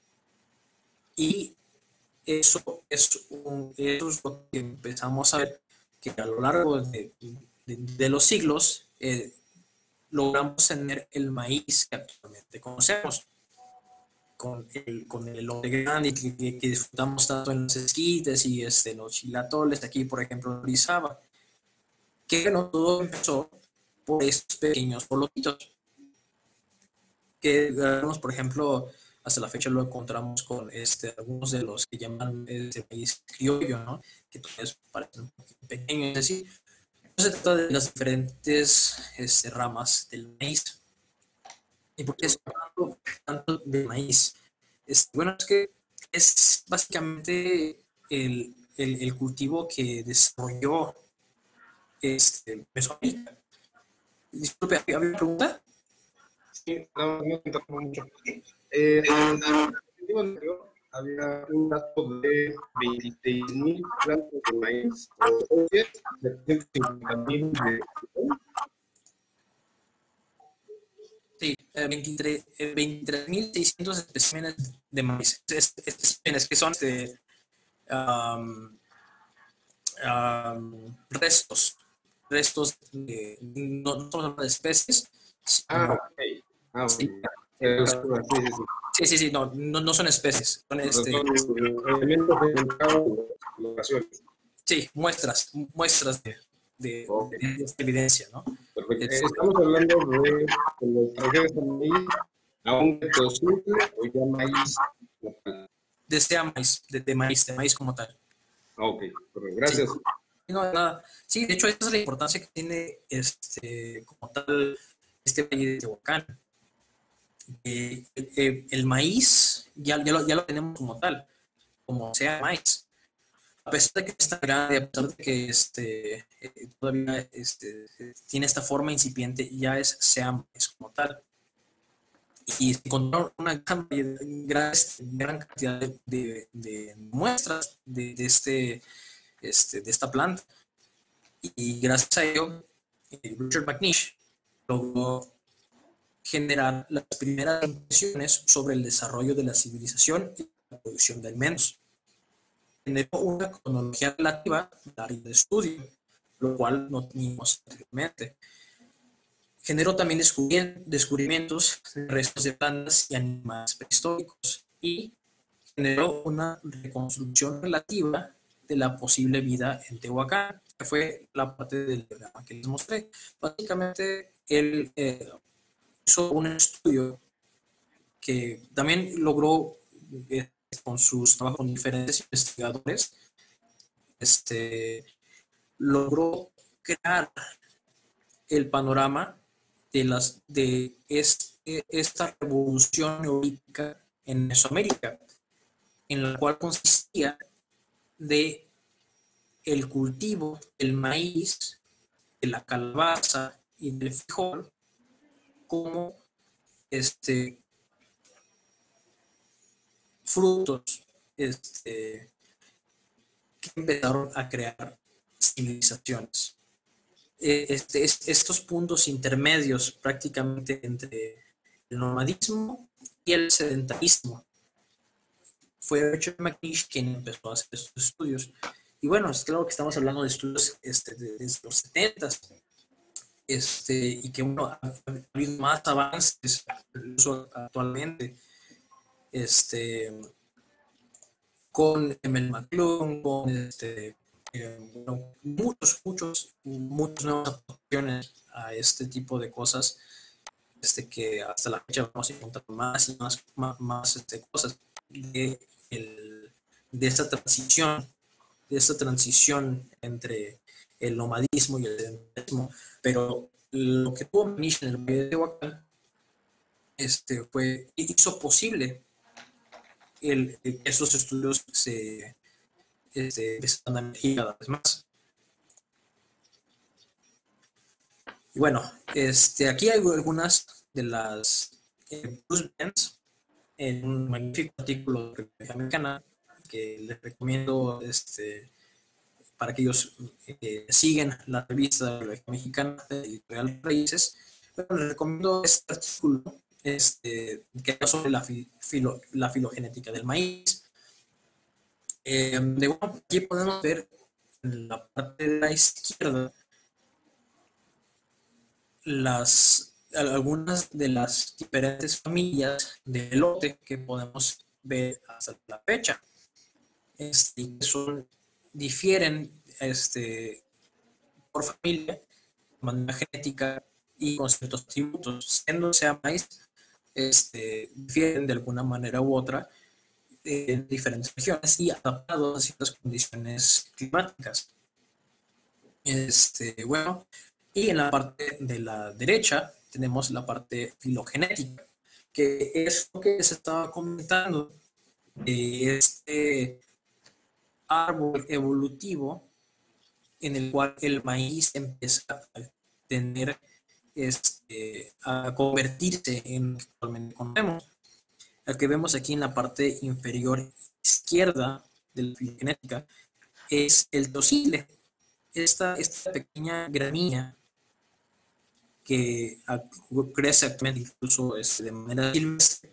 Speaker 1: Y eso es, un, eso es lo que empezamos a ver, que a lo largo de, de, de los siglos eh, logramos tener el maíz que actualmente conocemos, con el, con el elote grande que, que, que disfrutamos tanto en los esquites y este, los chilatoles, aquí por ejemplo en Orizaba, que no todo empezó por estos pequeños polotitos, que algunos, por ejemplo, hasta la fecha lo encontramos con este, algunos de los que llaman este maíz criollo, ¿no? Que todavía parecen un poquito pequeños, es decir, no se trata de las diferentes este, ramas del maíz. ¿Y por qué estoy hablando tanto de maíz? Es, bueno, es que es básicamente el, el, el cultivo que desarrolló este, Mesoamérica. Disculpe, ¿había una pregunta?
Speaker 5: Sí, no, no te interrumpo mucho. Eh, en el objetivo anterior había un dato de veintiséis mil plantas de maíz, o setecientos cincuenta mil de frijol.
Speaker 1: Sí, eh, veintitrés eh, veintitrés mil seiscientos especímenes de maíz. Es- es- Especímenes que son de, um, um, restos, restos de, no, no solo de especies,
Speaker 5: Ah,
Speaker 1: sino,
Speaker 5: ok. Ah,
Speaker 1: sí,
Speaker 5: ok. Eh, oscura, sí, sí, sí.
Speaker 1: sí, sí, sí, no, no, no son especies, son
Speaker 5: O sea,
Speaker 1: este,
Speaker 5: son elementos de mercado de locaciones.
Speaker 1: sí, muestras, muestras de, de,
Speaker 5: Ok,
Speaker 1: de esta evidencia, ¿no?
Speaker 5: perfecto.
Speaker 1: Es-
Speaker 5: Eh, Estamos hablando de que los trajeres de maíz, aún de teocintle o ya maíz local.
Speaker 1: de sea maíz, de, de maíz, de maíz como tal.
Speaker 5: Ah, ok, perfecto.
Speaker 1: Sí.
Speaker 5: Gracias.
Speaker 1: No, nada. Sí, de hecho, esa es la importancia que tiene este, como tal, este valle de Tehuacán. Eh, eh, el maíz ya, ya, lo, ya lo tenemos como tal, como sea maíz. A pesar de que está grande, a pesar de que este, eh, todavía este, tiene esta forma incipiente, ya es sea maíz como tal. Y se encontraron una gran, gran, gran cantidad de, de, de muestras de, de, este, este, de esta planta. Y gracias a ello, eh, Richard McNish logró generar las primeras impresiones sobre el desarrollo de la civilización y la producción de alimentos. Generó una cronología relativa del área de estudio, lo cual no teníamos anteriormente. Generó también descubrimientos de restos de plantas y animales prehistóricos y generó una reconstrucción relativa de la posible vida en Tehuacán, que fue la parte del diagrama que les mostré. Básicamente, él eh, hizo un estudio que también logró, eh, con sus trabajos con diferentes investigadores, este, logró crear el panorama de, las, de este, esta revolución neolítica en Mesoamérica, en la cual consistía de el cultivo del maíz, de la calabaza y del frijol como este, frutos este, que empezaron a crear civilizaciones. Este, es, estos puntos intermedios prácticamente entre el nomadismo y el sedentarismo. Fue Richard McNish quien empezó a hacer estos estudios. Y bueno, es claro que estamos hablando de estudios este, de, desde los setentas, este, y que bueno, ha, ha habido más avances incluso actualmente, este, con Emil McClung, con este, eh, bueno, muchos, muchos, muchas nuevas aportaciones a este tipo de cosas, este, que hasta la fecha vamos a encontrar más y más, más, más este, cosas de, el, de esta transición, de esta transición entre el nomadismo y el sedentarismo. Pero lo que tuvo Manish en el Valle de Tehuacán, este, fue, hizo posible el, el, esos estudios se este, empezaron a emergir cada vez más. Y bueno, este, aquí hay algunas de las eh, Bruce Benz, en un magnífico artículo de República Mexicana que les recomiendo este, para aquellos que eh, siguen la revista de República Mexicana de Editorial Raíces. Bueno, les recomiendo este artículo este, que habla sobre la, filo, la filogenética del maíz. Eh, de, bueno, aquí podemos ver en la parte de la izquierda las, algunas de las diferentes familias de elote que podemos ver hasta la fecha. Este, son, difieren este, por familia, de manera genética y con ciertos atributos, siendo sea maíz, este, difieren de alguna manera u otra en diferentes regiones y adaptados a ciertas condiciones climáticas. Este, bueno, y en la parte de la derecha tenemos la parte filogenética, que es lo que se estaba comentando de este árbol evolutivo en el cual el maíz empieza a tener, este, a convertirse en lo que actualmente conocemos. El que vemos aquí en la parte inferior izquierda de la filogenética es el teosinte, esta, esta pequeña gramínea que crece actualmente incluso este, de manera silvestre.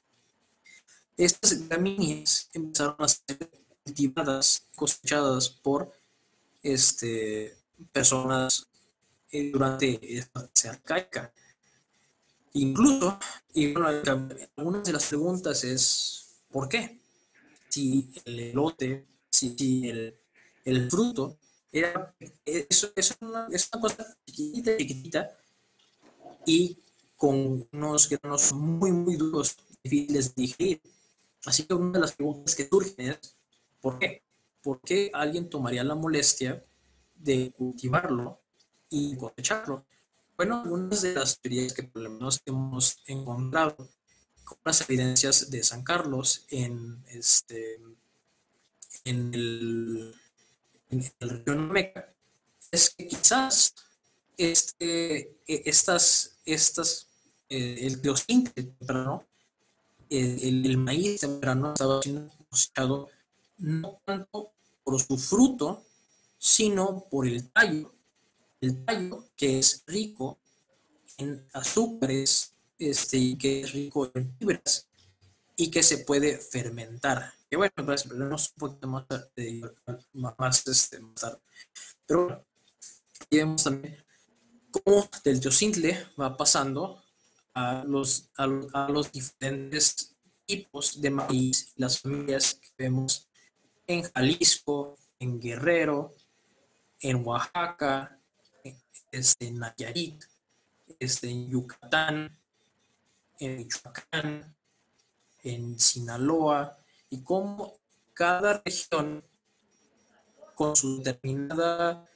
Speaker 1: Estas gramíneas empezaron a ser cultivadas, cosechadas por este, personas eh, durante esta fase arcaica. Incluso, y bueno, algunas de las preguntas es, ¿por qué? Si el elote, si, si el, el fruto, era, eso, eso es, una, es una cosa chiquitita, chiquitita, y con unos granos muy, muy duros, difíciles de digerir. Así que una de las preguntas que surgen es, ¿por qué? ¿Por qué alguien tomaría la molestia de cultivarlo y cosecharlo? Bueno, algunas de las teorías que por lo menos hemos encontrado con las evidencias de San Carlos en, este, en el, en el región Meca es que quizás este, estas, estas, eh, el teosinte temprano, el, el maíz temprano estaba siendo cosechado no tanto por su fruto, sino por el tallo. El tallo que es rico en azúcares este, y que es rico en fibras y que se puede fermentar. Que bueno, pues, veremos un poquito más, eh, más, este, más tarde. Pero bueno, aquí vemos también cómo del teosinte va pasando a los, a, a los diferentes tipos de maíz, las familias que vemos en Jalisco, en Guerrero, en Oaxaca, este, en Nayarit, este, en Yucatán, en Michoacán, en Sinaloa, y cómo cada región con su determinada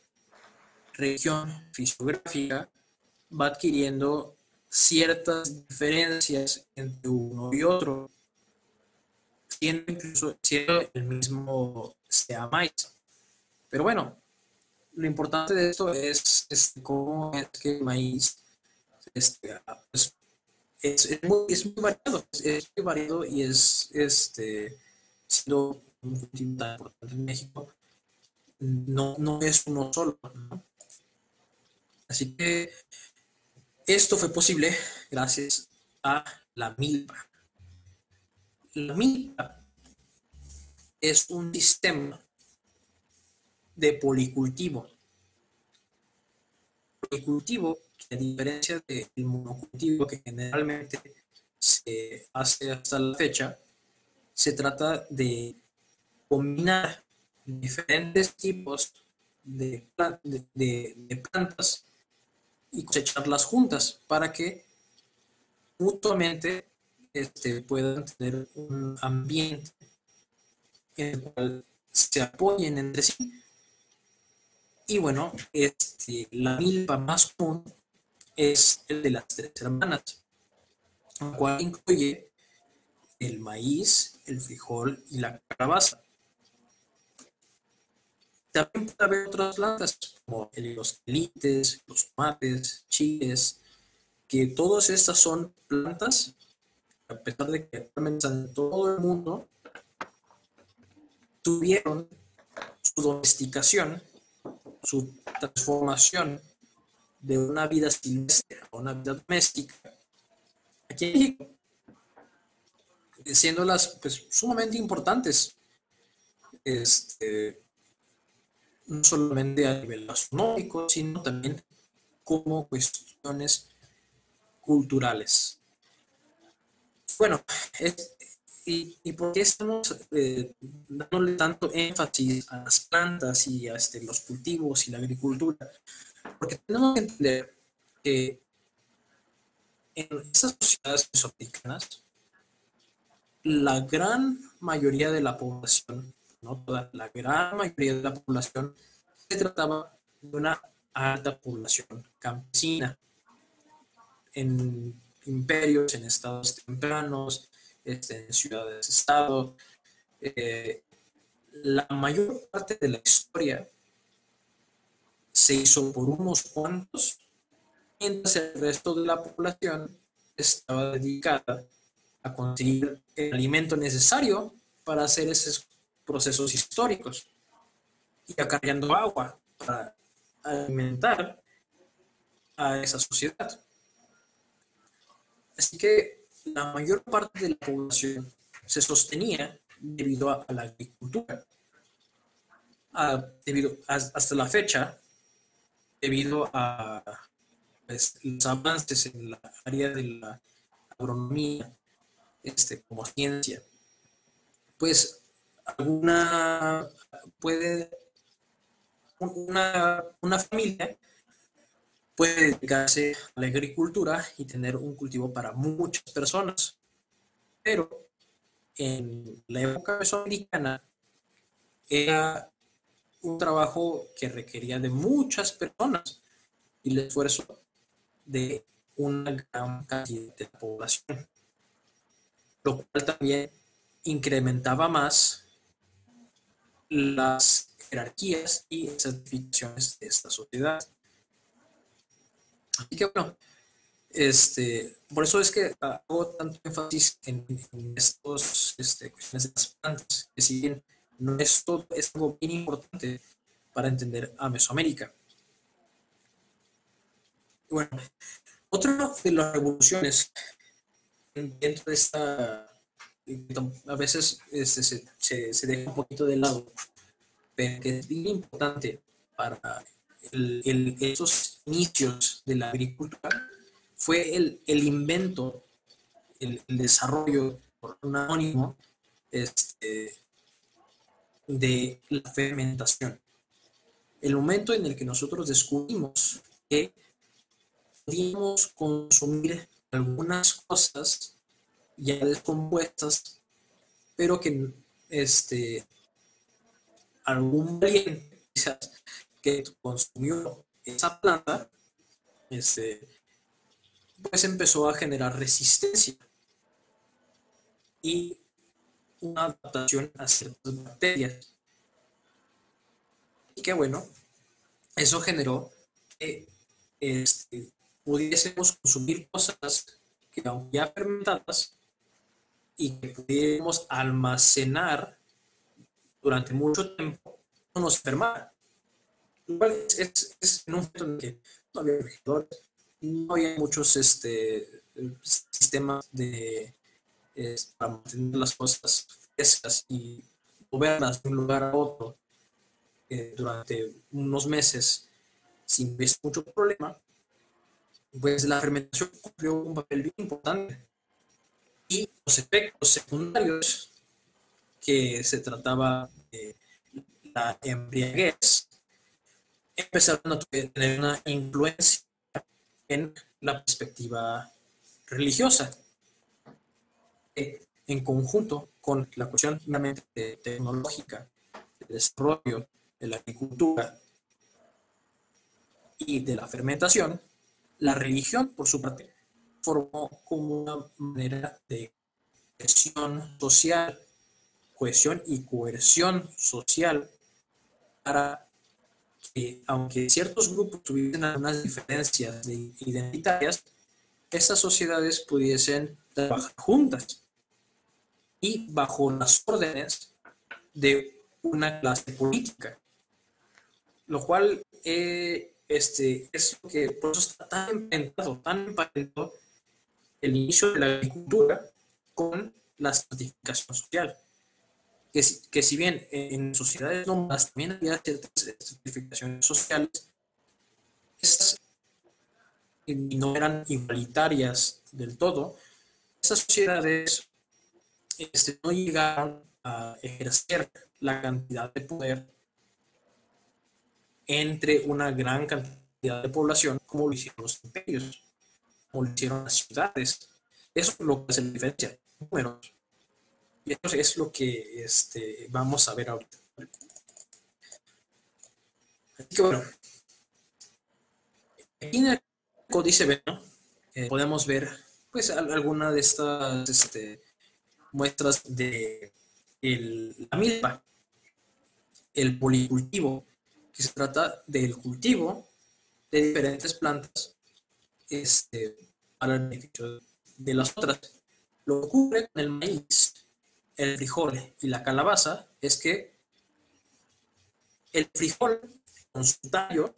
Speaker 1: región fisiográfica va adquiriendo ciertas diferencias entre uno y otro, siendo incluso siendo el mismo sea maíz. Pero bueno, lo importante de esto es este, cómo es que el maíz este, pues, es, es, muy, es muy variado, es muy variado y es este, siendo un cultivo tan importante en México, no, no es uno solo, ¿no? Así que esto fue posible gracias a la milpa. La milpa es un sistema de policultivo. Policultivo, que a diferencia del monocultivo que generalmente se hace hasta la fecha, se trata de combinar diferentes tipos de, plan- de, de- de plantas y cosecharlas juntas para que mutuamente este, puedan tener un ambiente en el cual se apoyen entre sí. Y bueno, este, la milpa más común es el de las tres hermanas, el cual incluye el maíz, el frijol y la calabaza. También puede haber otras plantas como los quelites, los tomates, chiles, que todas estas son plantas, a pesar de que actualmente están en todo el mundo, tuvieron su domesticación, su transformación de una vida silvestre a una vida doméstica aquí en México, siéndolas pues, sumamente importantes, este, no solamente a nivel astronómico, sino también como cuestiones culturales. Bueno, es, y, y por qué estamos eh, dándole tanto énfasis a las plantas y a este, los cultivos y la agricultura, porque tenemos que entender que en estas sociedades mesoamericanas, la gran mayoría de la población, no toda, la gran mayoría de la población, se trataba de una alta población campesina en imperios, en estados tempranos, este, en ciudades-estado. Eh, la mayor parte de la historia se hizo por unos cuantos, mientras el resto de la población estaba dedicada a conseguir el alimento necesario para hacer esos procesos históricos y acarreando agua para alimentar a esa sociedad. Así que la mayor parte de la población se sostenía debido a, a la agricultura. A, debido, a, hasta la fecha, debido a pues, los avances en la área de la agronomía este, como ciencia, pues alguna puede una, una familia puede dedicarse a la agricultura y tener un cultivo para muchas personas, pero en la época mesoamericana era un trabajo que requería de muchas personas y el esfuerzo de una gran cantidad de la población, lo cual también incrementaba más las jerarquías y certificaciones de esta sociedad. Así que bueno, este, por eso es que hago tanto énfasis en, en estos este, cuestiones de las plantas, que si bien no es todo, es algo bien importante para entender a Mesoamérica. Bueno, otra de las revoluciones dentro de esta, a veces este, se, se, se deja un poquito de lado, pero que es bien importante para el, el, esos inicios de la agricultura, fue el, el invento, el, el desarrollo por un anónimo este, de la fermentación. El momento en el que nosotros descubrimos que podíamos consumir algunas cosas ya descompuestas, pero que este, algún valiente quizás que consumió esa planta, este, pues empezó a generar resistencia y una adaptación a ciertas bacterias. Y que bueno, eso generó que este, pudiésemos consumir cosas que aún ya fermentadas y que pudiéramos almacenar durante mucho tiempo, no nos enfermara. Igual es, es, es en un momento en que no había refrigeradores, no había muchos este, sistemas de, es, para mantener las cosas frescas y moverlas de un lugar a otro eh, durante unos meses sin ver mucho problema, pues la fermentación cumplió un papel bien importante. Y los efectos secundarios, que se trataba de la embriaguez, empezaron a tener una influencia en la perspectiva religiosa, que, en conjunto con la cuestión meramente tecnológica, de desarrollo de la agricultura y de la fermentación, la religión, por su parte, formó como una manera de cohesión social, cohesión y coerción social, para que, aunque ciertos grupos tuviesen algunas diferencias identitarias, estas sociedades pudiesen trabajar juntas y bajo las órdenes de una clase política, lo cual eh, este, es lo que por eso está tan emparentado, tan emparentado el inicio de la agricultura con la estratificación social. Que, que si bien en sociedades nómadas también había ciertas estratificaciones sociales, estas no eran igualitarias del todo, estas sociedades este, no llegaron a ejercer la cantidad de poder entre una gran cantidad de población como lo hicieron los imperios, como lo hicieron las ciudades. Eso es lo que hace la diferencia, números. Y eso es lo que este, vamos a ver ahorita. Así que bueno, aquí en el códice B, ¿no? eh, podemos ver pues alguna de estas este, muestras de el, la milpa, el policultivo, que se trata del cultivo de diferentes plantas este, para el beneficio de las otras. Lo que ocurre con el maíz, el frijol y la calabaza es que el frijol con su tallo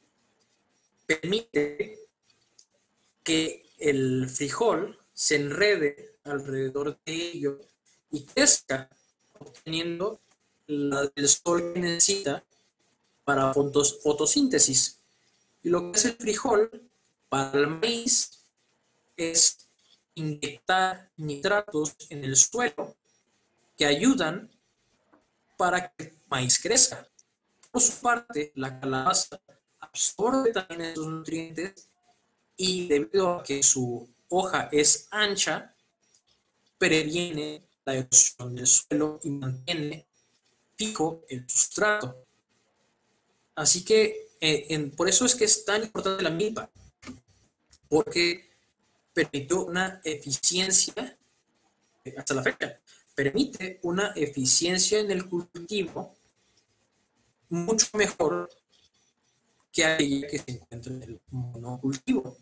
Speaker 1: permite que el frijol se enrede alrededor de ello y crezca, obteniendo la, el sol que necesita para fotos, fotosíntesis. Y lo que hace el frijol para el maíz es inyectar nitratos en el suelo que ayudan para que el maíz crezca. Por su parte, la calabaza absorbe también esos nutrientes y debido a que su hoja es ancha, previene la erosión del suelo y mantiene fijo el sustrato. Así que eh, en, por eso es que es tan importante la milpa, porque permitió una eficiencia, hasta la fecha, permite una eficiencia en el cultivo mucho mejor que aquella que se encuentra en el monocultivo,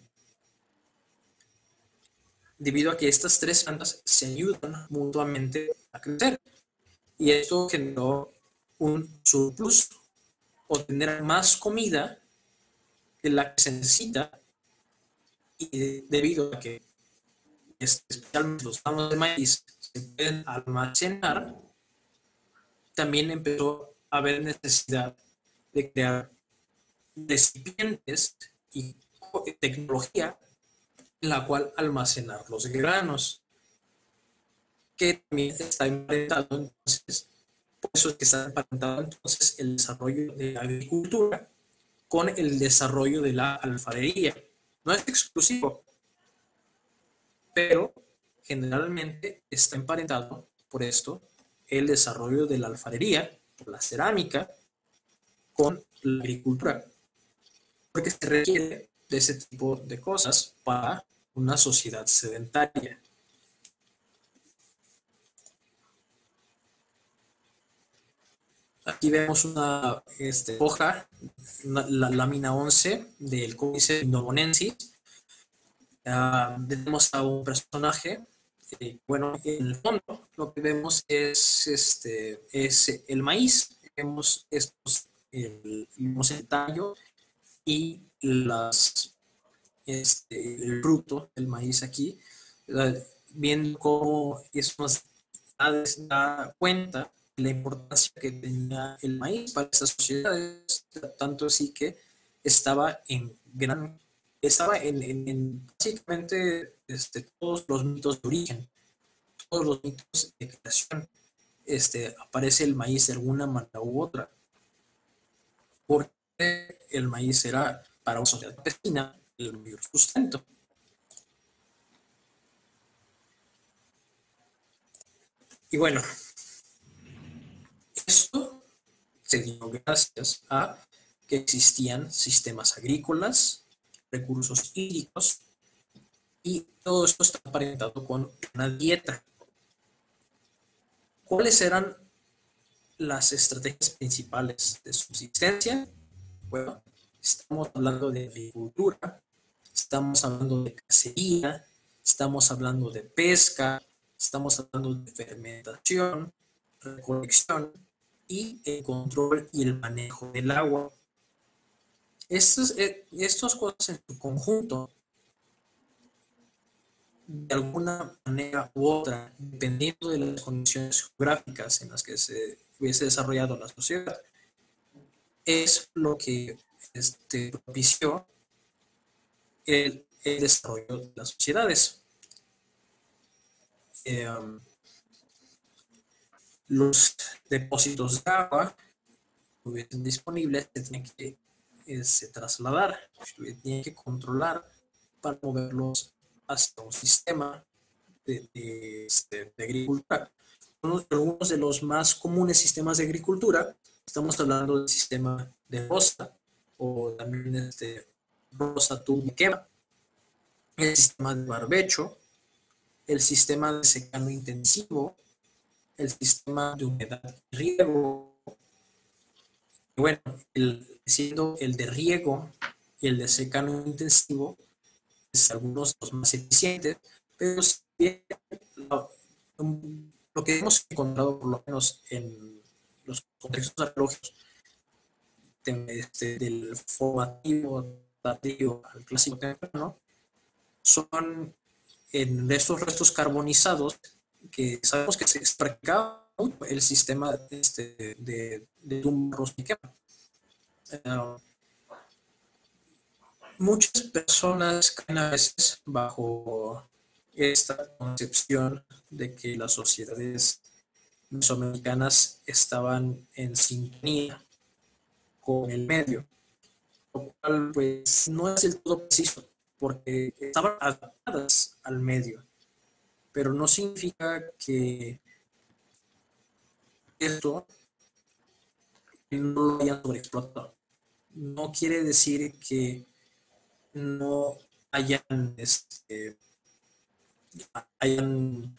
Speaker 1: debido a que estas tres plantas se ayudan mutuamente a crecer, y esto generó un surplus o tener más comida de la que se necesita, y de, debido a que especialmente los granos de maíz se pueden almacenar, también empezó a haber necesidad de crear recipientes y tecnología en la cual almacenar los granos, que también está emparentado entonces, por eso es que está emparentado entonces el desarrollo de la agricultura con el desarrollo de la alfarería. No es exclusivo, pero generalmente está emparentado por esto el desarrollo de la alfarería, por la cerámica, con la agricultura, porque se requiere de ese tipo de cosas para una sociedad sedentaria. Aquí vemos una este, hoja, una, la lámina once del Códice Indonensis. Uh, tenemos a un personaje, eh, bueno, en el fondo lo que vemos es, este, es el maíz. Vemos, estos, el, vemos el tallo y las, este, el fruto del maíz aquí. viendo cómo eso nos da cuenta de la importancia que tenía el maíz para estas sociedades, tanto así que estaba en gran, estaba en, en, en básicamente este, todos los mitos de origen, todos los mitos de creación, este, aparece el maíz de alguna manera u otra, porque el maíz era para una sociedad campesina el mayor sustento. Y bueno, esto se dio gracias a que existían sistemas agrícolas, recursos hídricos, y todo esto está aparentado con una dieta. ¿Cuáles eran las estrategias principales de subsistencia? Bueno, estamos hablando de agricultura, estamos hablando de cacería, estamos hablando de pesca, estamos hablando de fermentación, recolección y el control y el manejo del agua. Estas, estas cosas en su conjunto, de alguna manera u otra, dependiendo de las condiciones geográficas en las que se hubiese desarrollado la sociedad, es lo que este, propició el, el desarrollo de las sociedades. Eh, um, los depósitos de agua que estuviesen disponibles se tenían que eh, se trasladar, se tenían que controlar para moverlos hacia un sistema de, de, de, de agricultura. Algunos de los más comunes sistemas de agricultura, estamos hablando del sistema de roza, o también este, roza, tumba y quema, el sistema de barbecho, el sistema de secano intensivo, el sistema de humedad y riego. Y bueno, el, siendo el de riego y el de secano intensivo, es algunos de los más eficientes, pero si bien lo, lo que hemos encontrado, por lo menos en los contextos arqueológicos, de, este, del formativo tardío al clásico temprano, son en estos restos carbonizados que sabemos que se practicaba mucho el sistema este, de, de tumba, roza y quema. Uh, muchas personas caen a veces bajo esta concepción de que las sociedades mesoamericanas estaban en sintonía con el medio, lo cual pues no es del todo preciso, porque estaban adaptadas al medio, pero no significa que esto no lo hayan sobreexplotado. No quiere decir que no hayan, este, hayan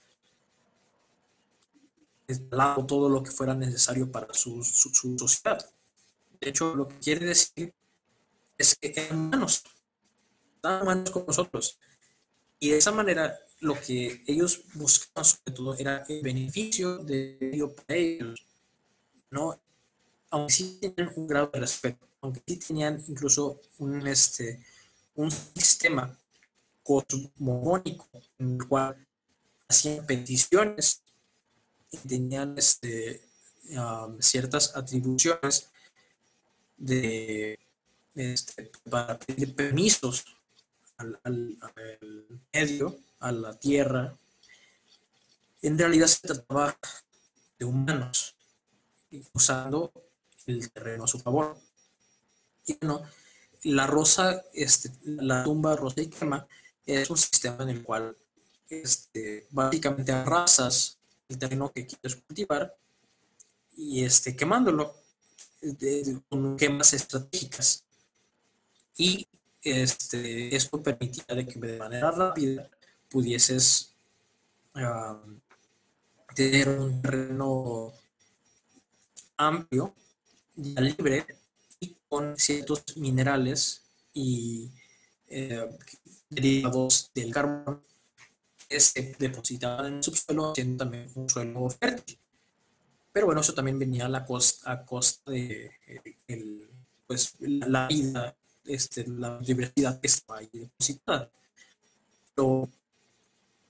Speaker 1: instalado todo lo que fuera necesario para su, su, su sociedad. De hecho, lo que quiere decir es que eran humanos, tan humanos como nosotros. Y de esa manera, lo que ellos buscaban sobre todo era el beneficio de ellos para ellos, ¿no? Aunque sí tenían un grado de respeto, aunque sí tenían incluso un, este, un sistema cosmogónico en el cual hacían peticiones y tenían este, um, ciertas atribuciones de, este, para pedir permisos al, al, al medio, a la tierra. En realidad se trataba de humanos usando el terreno a su favor. Y bueno, la roza, este, la tumba, roza y quema es un sistema en el cual este, básicamente arrasas el terreno que quieres cultivar y este, quemándolo de, de, con quemas estratégicas. Y este, esto permitía de que de manera rápida pudieses uh, tener un terreno amplio, ya libre, y con ciertos minerales y eh, derivados del carbón que se depositaban en el subsuelo, haciendo también un suelo fértil. Pero bueno, eso también venía a la costa, a costa de el, pues, la vida, este, la diversidad que estaba ahí depositada. Pero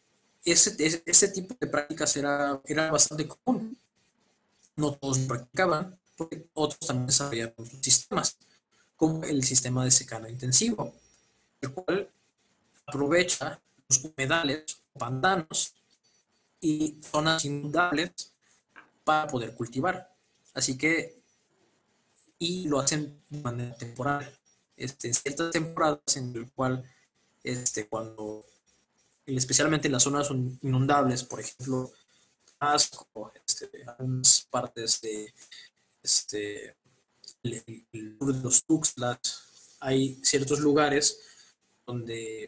Speaker 1: ese, ese, ese tipo de prácticas era, era bastante común. No todos lo practicaban, porque otros también desarrollaban otros sistemas, como el sistema de secano intensivo, el cual aprovecha los humedales, pantanos y zonas inundables para poder cultivar. Así que, y lo hacen de manera temporal. Este, ciertas temporadas en el cual, este, cuando, especialmente en las zonas inundables, por ejemplo, Asco, este, algunas partes de este, el, el sur de los Tuxtlas, hay ciertos lugares donde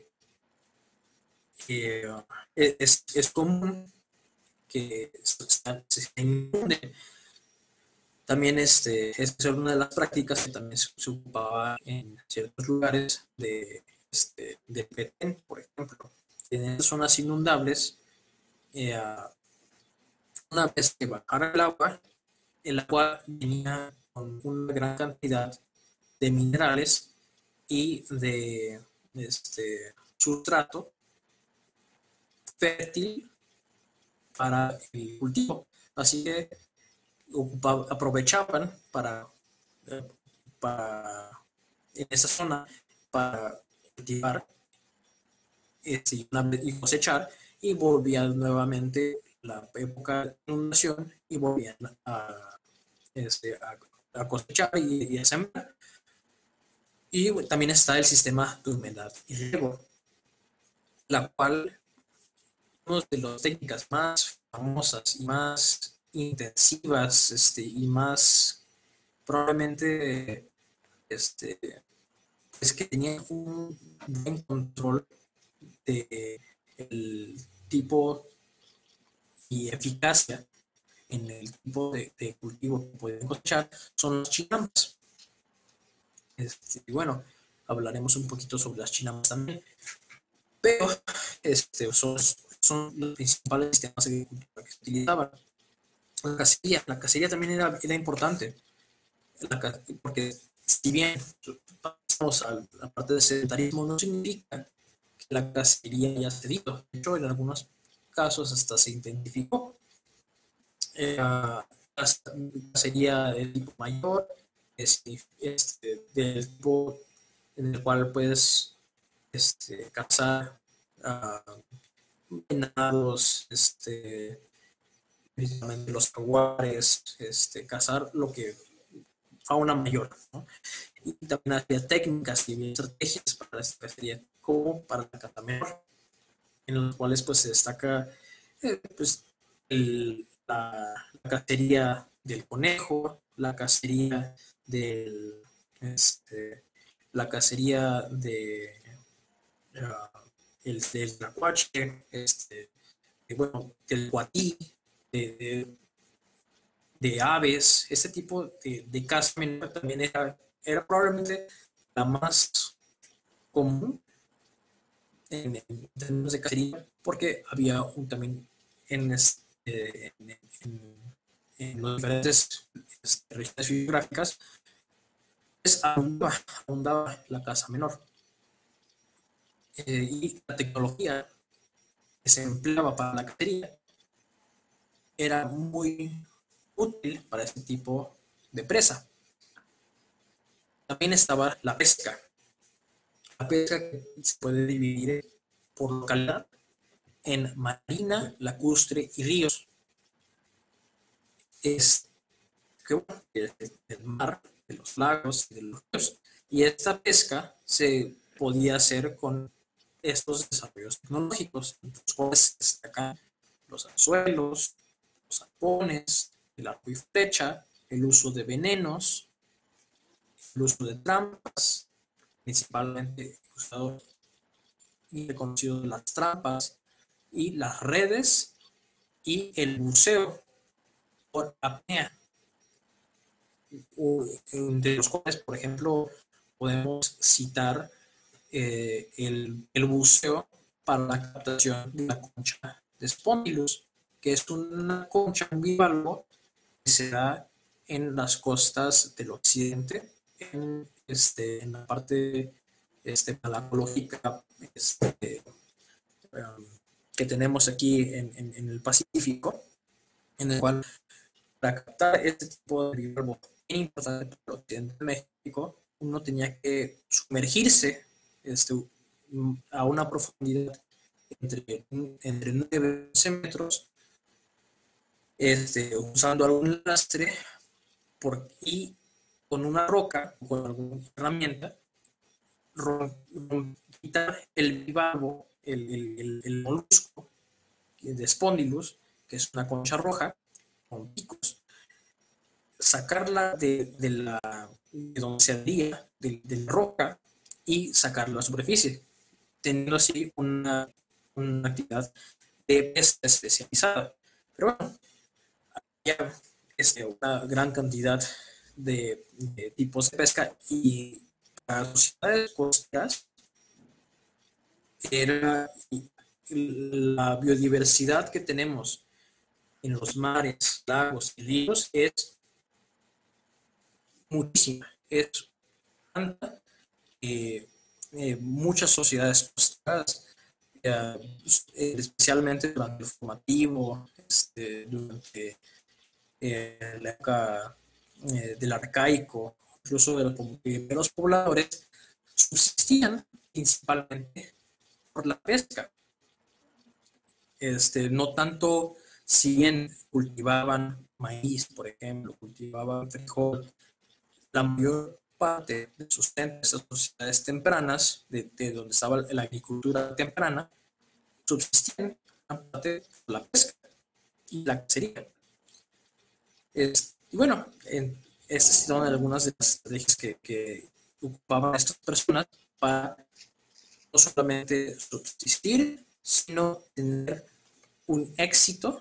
Speaker 1: eh, es, es común que se, se inunde. También este, es una de las prácticas que también se, se ocupaba en ciertos lugares de, este, de Petén, por ejemplo. En esas zonas inundables, eh, una vez que bajara el agua, el agua venía con una gran cantidad de minerales y de este, sustrato fértil para el cultivo. Así que ocupaba, aprovechaban para, eh, para en esa zona para cultivar este, y cosechar, y volvían nuevamente la época de inundación y volvían a, este, a, a cosechar y, y a sembrar. Y también está el sistema de humedad y riego, la cual una de las técnicas más famosas y más intensivas este, y más probablemente este, es que tenía un buen control de el tipo y eficacia en el tipo de, de cultivo que pueden cosechar son las chinampas. Este, y bueno, hablaremos un poquito sobre las chinampas también, pero este, son, son los principales sistemas de agricultura que se utilizaban. La cacería, la cacería también era, era importante, la, porque si bien pasamos a la parte del sedentarismo, no significa que la cacería haya cedido. De hecho, en algunos casos hasta se identificó eh, la cacería del tipo mayor, este, este, del tipo en el cual puedes este, cazar uh, venados, este, principalmente los jaguares, este, cazar lo que fauna mayor, ¿no? Y también había técnicas y estrategias para esta cacería, como para la caza menor, en los cuales pues se destaca eh, pues, el, la, la cacería del conejo, la cacería del este, la cacería de uh, el del tlacuache, este, de, bueno, del cuatí, de, de, de aves, este tipo de, de caza menor también era, era probablemente la más común en, en términos de cacería, porque había un, también en, este, en, en, en los diferentes este, regiones geográficas, pues abundaba, abundaba la caza menor. Eh, y la tecnología que se empleaba para la cacería era muy útil para este tipo de presa. También estaba la pesca. La pesca se puede dividir por localidad en marina, lacustre y ríos. Es que bueno, del mar, de los lagos y de los ríos. Y esta pesca se podía hacer con estos desarrollos tecnológicos, entre los cuales destacan los anzuelos, los arpones, el arco y flecha, el uso de venenos, el uso de trampas, principalmente usado y reconocido las trampas y las redes y el buceo por apnea, de los cuales, por ejemplo, podemos citar eh, el, el buceo para la captación de la concha de Spondylus, que es una concha, un bivalvo que se da en las costas del occidente, en, este, en la parte este, palacológica este, um, que tenemos aquí en, en, en el Pacífico, en el cual para captar este tipo de bivalvo bien importante para el occidente de México, uno tenía que sumergirse este, a una profundidad entre, entre nueve y once metros, este, usando algún lastre por, y con una roca o con alguna herramienta, quitar el bivalvo, el, el, el, el molusco de Spondylus, que es una concha roja con picos, sacarla de, de, la, de donde se haría, de, de la roca, y sacarla a la superficie, teniendo así una, una actividad de pesca especializada. Pero bueno, había este, una gran cantidad de, de tipos de pesca, y para las sociedades costeras era la biodiversidad que tenemos en los mares, lagos y ríos es muchísima, es tanta que eh, muchas sociedades costeras, eh, especialmente durante el formativo, este, durante eh, la época eh, del arcaico, incluso de los primeros pobladores, subsistían principalmente por la pesca. Este, no tanto si bien cultivaban maíz, por ejemplo, cultivaban frijol, la mayor parte de sustento de esas sociedades tempranas, de, de donde estaba la agricultura temprana, subsistían gran parte por la pesca y la cacería. Es, y bueno, en, esas son algunas de las estrategias que, que ocupaban estas personas para no solamente subsistir, sino tener un éxito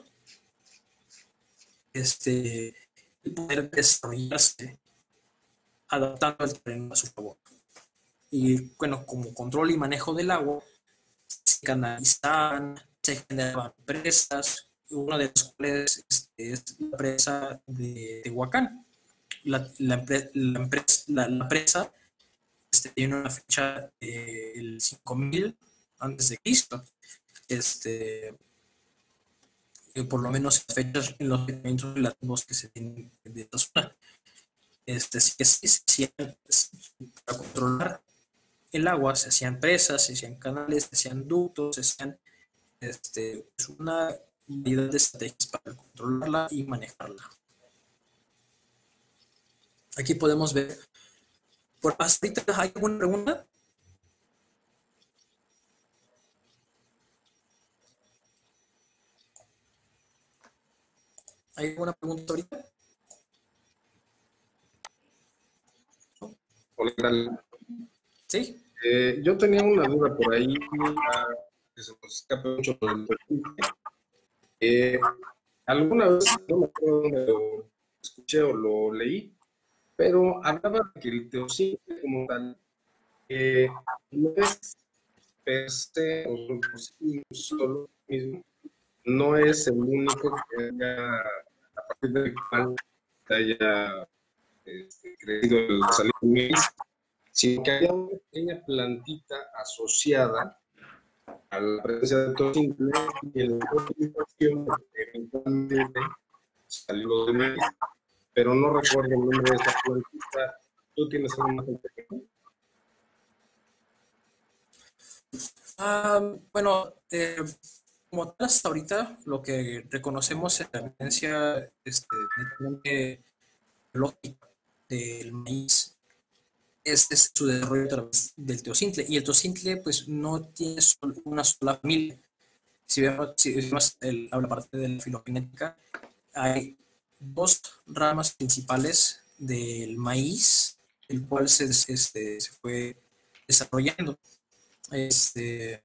Speaker 1: este, y poder desarrollarse adaptando el terreno a su favor. Y bueno, como control y manejo del agua, se canalizaban, se generaban presas, una de las cuales este, es la presa de Tehuacán. La, la, la, empresa, la, la presa este, tiene una fecha del eh, cinco mil antes de Cristo. Este, eh, por lo menos las fechas en los documentos relativos que se tienen de esta zona. Este, sí que sí, se hacían, para controlar el agua, se hacían presas, se hacían canales, se hacían ductos, se hacían este, pues una variedad de estrategias para controlarla y manejarla. Aquí podemos ver, por hasta ahorita, ¿hay alguna pregunta? ¿Hay alguna pregunta ahorita?
Speaker 5: Hola,
Speaker 1: ¿Sí?
Speaker 5: eh, yo tenía una duda por ahí, uh, que se nos escapa mucho por el eh, alguna vez, no me acuerdo dónde lo escuché o lo leí, pero hablaba de que el teocinte como tal eh, no es per se o por sí solo mismo, no es el único que haya, a partir del cual haya este, crecido el salido del maíz, sino que haya una pequeña plantita asociada a la presencia de teocinte y en la continuación eventualmente salió de maíz, pero no recuerdo el nombre de esa plantita. ¿Tú tienes alguna plantita?
Speaker 1: Ah, bueno, eh, como tal hasta ahorita lo que reconocemos en la evidencia este, netamente biológica del maíz es, es su desarrollo a través del teocintle, y el teocintle pues no tiene solo una sola familia. Si vemos, si vemos el, la parte de la filogenética, hay dos ramas principales del maíz, el cual se, este, se fue desarrollando. Este,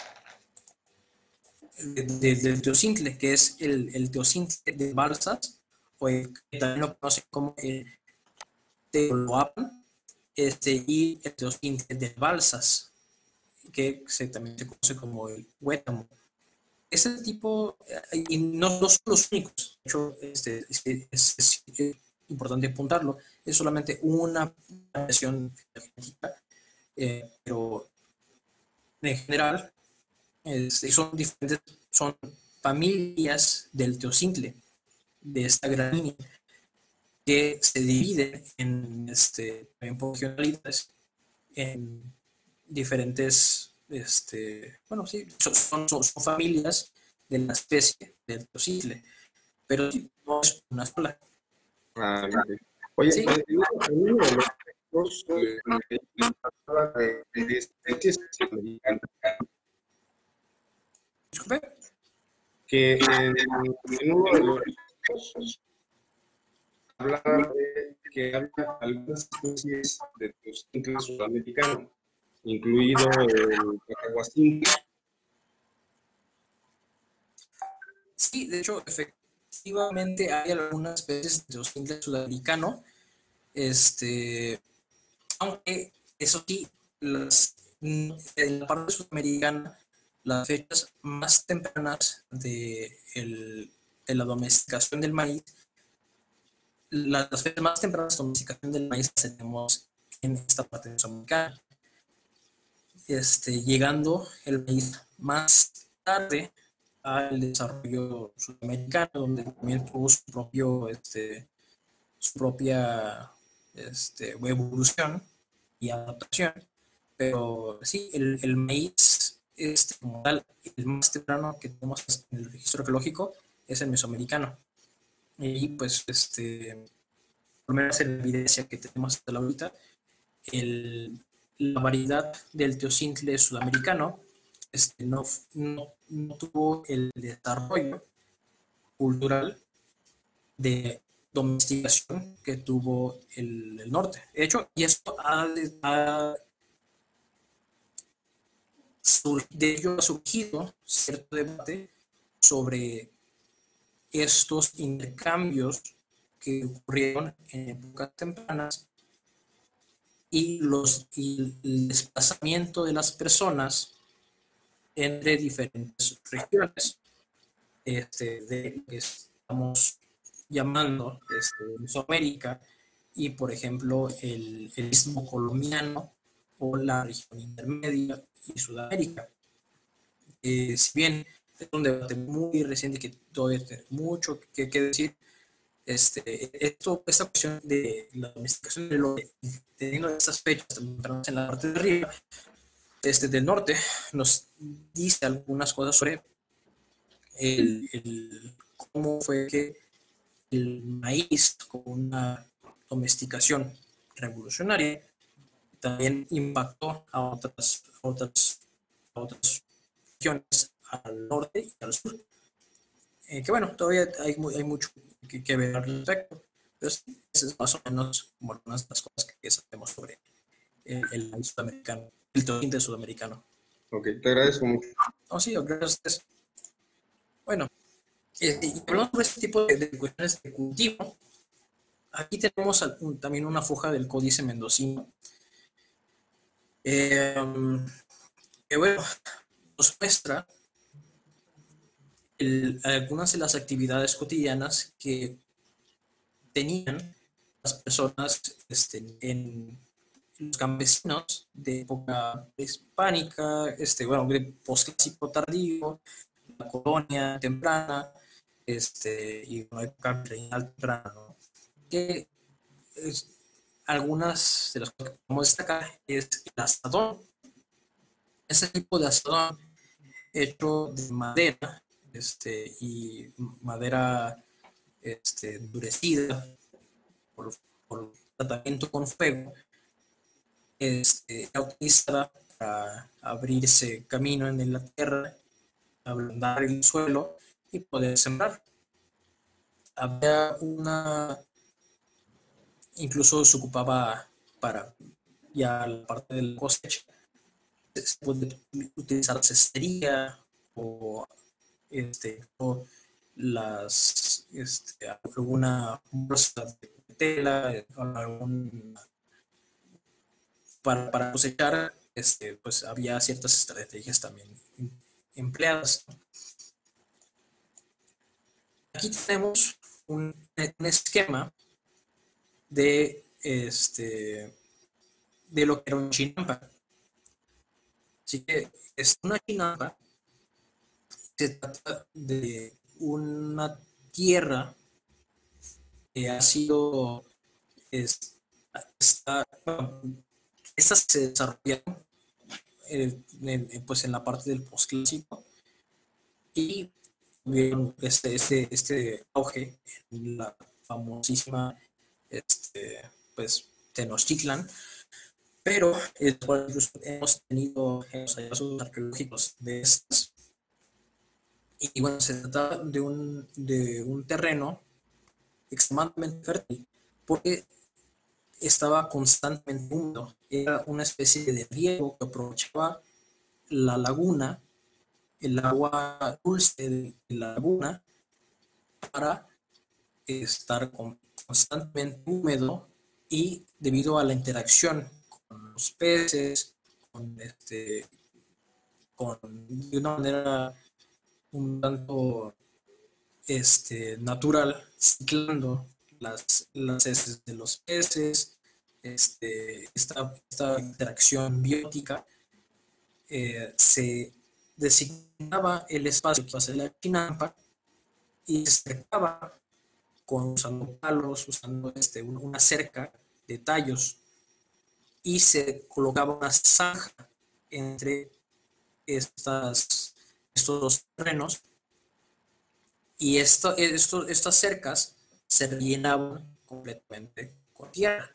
Speaker 1: de, de, del teocintle, que es el, el teocintle de balsas, o el, que también lo conocen como el teoloapan, este, y el teocintle de balsas, que se, también se conoce como el huétamo. Ese tipo, y no, no son los únicos, de hecho, este, es, es, es, es importante apuntarlo, es solamente una variación genética, eh, pero en general, Este, son diferentes, son familias del teocintle, de esta gramínea, que se dividen en, este, en regionalidades, en diferentes, este, bueno, sí, son, son, son familias de la especie del teocintle, pero no es una sola.
Speaker 5: Ah, ok. Oye,
Speaker 1: Sí.
Speaker 5: en uno de los textos eh, me hablaba de, de especies americanas,
Speaker 1: Disculpe.
Speaker 5: que en, en uno de los textos hablaba de que había algunas especies de teocintle sudamericano, incluido el cacahuacintle.
Speaker 1: Sí, de hecho, efectivamente hay algunas especies de teocintle sudamericano, este, aunque eso sí, las, en la parte sudamericana, las fechas más tempranas de, el, de la domesticación del maíz, las, las fechas más tempranas de domesticación del maíz las tenemos en esta parte mesoamericana, este, llegando el maíz más tarde al desarrollo sudamericano, donde también tuvo su propio, este, su propia este, evolución y adaptación. Pero sí, el, el maíz, este, como tal, el más temprano que tenemos en el registro arqueológico es el mesoamericano. Y pues, este, por lo menos en la evidencia que tenemos hasta la ahorita, el, la variedad del teocintle sudamericano este, no, no, no tuvo el desarrollo cultural de domesticación que tuvo el, el norte. De hecho, y esto ha, ha de ello ha surgido cierto debate sobre estos intercambios que ocurrieron en épocas tempranas y, los, y el desplazamiento de las personas entre diferentes regiones este, de lo que estamos llamando este, Mesoamérica y, por ejemplo, el, el istmo colombiano o la región intermedia y Sudamérica. Eh, si bien es un debate muy reciente que todavía tiene mucho que, que decir, este, esto, esta cuestión de la domesticación de lo teniendo estas fechas en la parte de arriba, este, del norte, nos dice algunas cosas sobre el, el, cómo fue que el maíz con una domesticación revolucionaria también impactó a otras, a otras, a otras regiones al norte y al sur. Eh, que bueno, todavía hay, hay mucho que, que ver al respecto, pero sí, eso es más o menos como algunas de las cosas que sabemos sobre el, el maíz sudamericano, el teocintle sudamericano.
Speaker 5: Ok, te agradezco mucho.
Speaker 1: Oh, sí, gracias a ustedes. Bueno, eh, y hablando sobre este tipo de, de cuestiones de cultivo, aquí tenemos un, también una foja del Códice Mendocino. Eh, que bueno, nos muestra el, algunas de las actividades cotidianas que tenían las personas este, en los campesinos de época hispánica, este, bueno, posclásico tardío, la colonia temprana, este, y una época virreinal temprana, ¿no? Que es, algunas de las cosas que podemos destacar es el asadón. Ese tipo de asadón hecho de madera este, y madera este, endurecida por, por tratamiento con fuego, este, utilizada para abrirse camino en la tierra, ablandar el suelo y poder sembrar. Había una, incluso se ocupaba para ya la parte de la cosecha, se puede utilizar cestería o, este, o las, este, alguna bolsa de tela, algún, para, para cosechar, este, pues había ciertas estrategias también empleadas. Aquí tenemos un, un esquema de, este, de lo que era una chinampa. Así que es una chinampa, se trata de una tierra que ha sido, es, está, estas se desarrollaron eh, en, pues en la parte del posclásico y tuvieron este, este, este auge en la famosísima este, pues, Tenochtitlan, pero eh, hemos tenido hallazgos arqueológicos de estas. Y bueno, se trata de un, de un terreno extremadamente fértil, porque estaba constantemente húmedo. Era una especie de riego que aprovechaba la laguna, el agua dulce de la laguna, para estar con, constantemente húmedo, y debido a la interacción con los peces, con este, con, de una manera un tanto este, natural, ciclando las, las heces de los peces, este, esta, esta interacción biótica, eh, se designaba el espacio que iba a ser la chinampa y se cercaba con, usando palos, usando este, una cerca de tallos, y se colocaba una zanja entre estas, estos dos terrenos, y esto, esto, estas cercas se rellenaban completamente con tierra,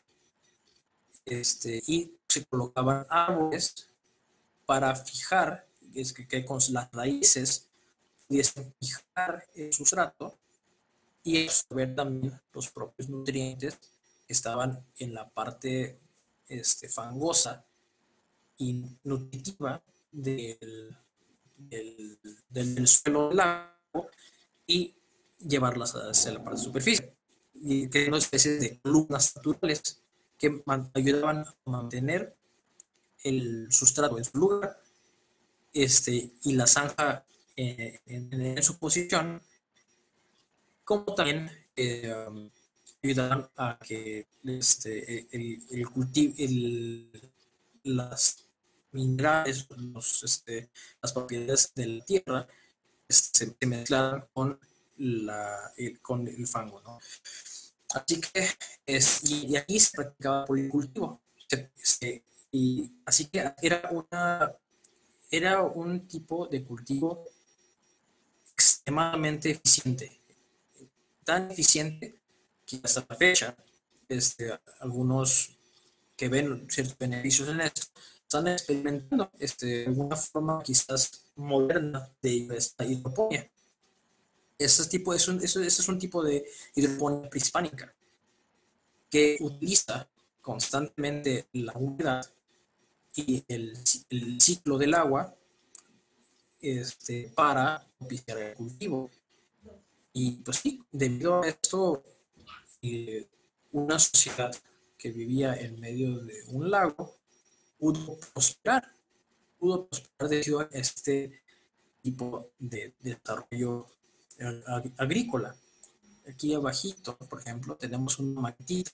Speaker 1: este, y se colocaban árboles para fijar, es que, que con las raíces pudiesen fijar el sustrato y absorber también los propios nutrientes que estaban en la parte este, fangosa y nutritiva del, del, del suelo del lago, y llevarlas hacia la parte de superficie, y creando especies de columnas naturales que ayudaban a mantener el sustrato en su lugar, este, y la zanja eh, en, en su posición, como también eh, um, ayudaban a que este, el, el cultivo, el, las minerales, los, este, las propiedades de la tierra este, se, se mezclaran con, la, el, con el fango, ¿no? Así que, es, y, y aquí se practicaba policultivo. Se, se, y así que era, una, era un tipo de cultivo extremadamente eficiente. Tan eficiente que hasta la fecha, este, algunos que ven ciertos beneficios en esto, están experimentando este, alguna forma quizás moderna de esta hidroponía. Ese, tipo, es un, ese, ese es un tipo de hidroponía prehispánica que utiliza constantemente la humedad y el, el ciclo del agua este, para propiciar el cultivo. Y pues sí, debido a esto, eh, una sociedad que vivía en medio de un lago pudo prosperar, pudo prosperar debido a este tipo de, de desarrollo ag agrícola. Aquí abajito, por ejemplo, tenemos una maquetita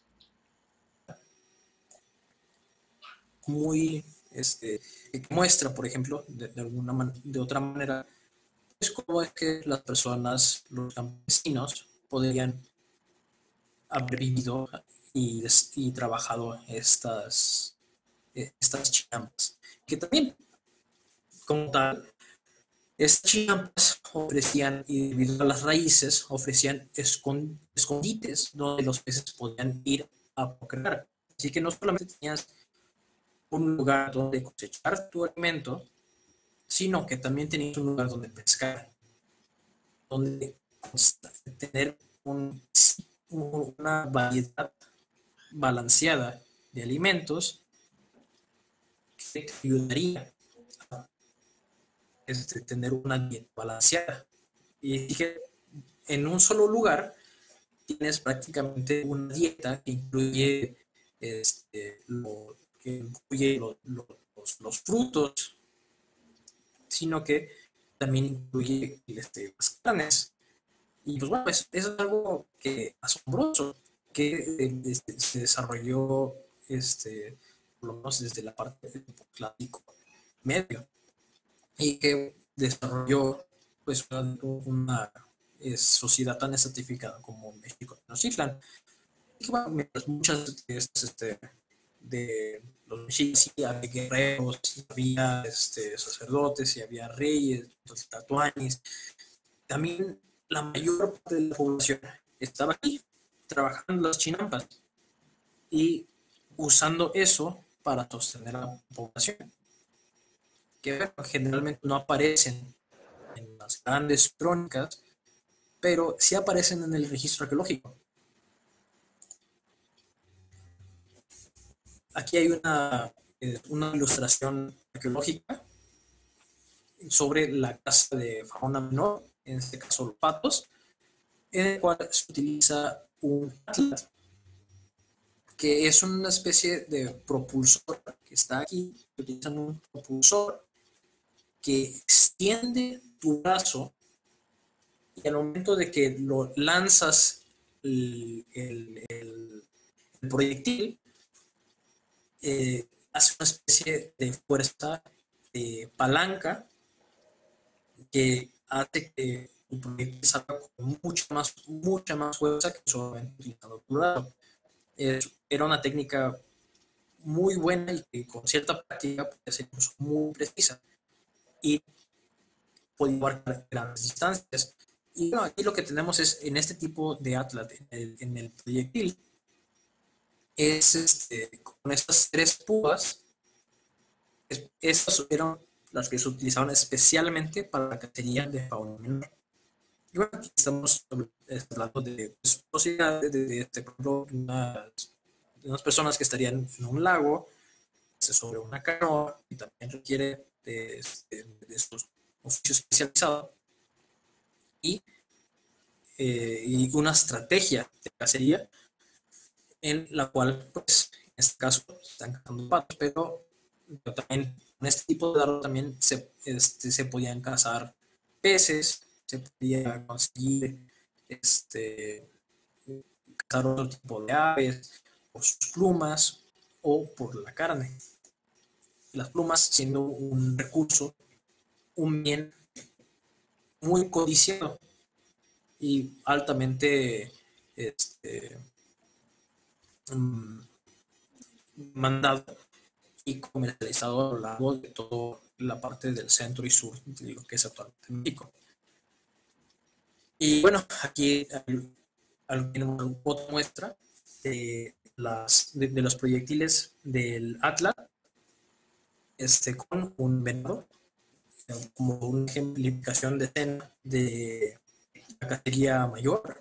Speaker 1: muy, este, que muestra, por ejemplo, de, de alguna man de otra manera, es como es que las personas, los campesinos, podrían haber vivido y, y trabajado estas, estas chinampas, que también, como tal, estas chinampas ofrecían, y debido a las raíces, ofrecían escondites donde los peces podían ir a procrear. Así que no solamente tenías un lugar donde cosechar tu alimento, sino que también tenías un lugar donde pescar, donde tener un, una variedad balanceada de alimentos que te ayudaría a este, tener una dieta balanceada. Y que en un solo lugar tienes prácticamente una dieta que incluye, este, lo, que incluye lo, lo, los, los frutos, sino que también incluye este, las carnes. Y pues bueno, eso, eso es algo que asombroso, que este, se desarrolló este, por lo menos desde la parte del Atlántico medio, y que desarrolló pues una, una eh, sociedad tan estratificada como México Tenochtitlan. Y bueno, mientras muchas de estas, este, de los mexicas, sí, había guerreros, había este, sacerdotes, y había reyes, los tatuanis, también la mayor parte de la población estaba aquí, trabajando en las chinampas y usando eso para sostener a la población, que bueno, generalmente no aparecen en las grandes crónicas, pero sí aparecen en el registro arqueológico. Aquí hay una, eh, una ilustración arqueológica sobre la caza de fauna menor, en este caso los patos, en el cual se utiliza un atlas, que es una especie de propulsor que está aquí. Utilizan un propulsor que extiende tu brazo y al momento de que lo lanzas el, el, el, el proyectil, eh, hace una especie de fuerza de palanca que hace que tu proyectil salga con mucha más, mucha más fuerza que solamente utilizando tu brazo. Eh, era una técnica muy buena y que con cierta práctica podía ser incluso muy precisa y podía abarcar grandes distancias. Y bueno, aquí lo que tenemos es en este tipo de atlas, en el, en el proyectil, es este, con estas tres púas. Estas eran las que se utilizaban especialmente para la cacería de fauna menor. Y bueno, aquí estamos hablando de pues, posibilidades de, de, de, por ejemplo, unas, unas personas que estarían en un lago, sobre una canoa, y también requiere de, de, de estos oficios especializados y, eh, y una estrategia de cacería en la cual, pues, en este caso, están cazando patos, pero, pero también con este tipo de dardo también se, este, se podían cazar peces, se podía conseguir este, cazar otro tipo de aves por sus plumas o por la carne. Las plumas siendo un recurso, un bien muy codiciado y altamente este, mandado y comercializado a lo largo de toda la parte del centro y sur de lo que es actualmente México. Y bueno, aquí hay otra muestra de, las, de, de los proyectiles del Atlas, este, con un venado, como una ejemplificación de escena de la cacería mayor.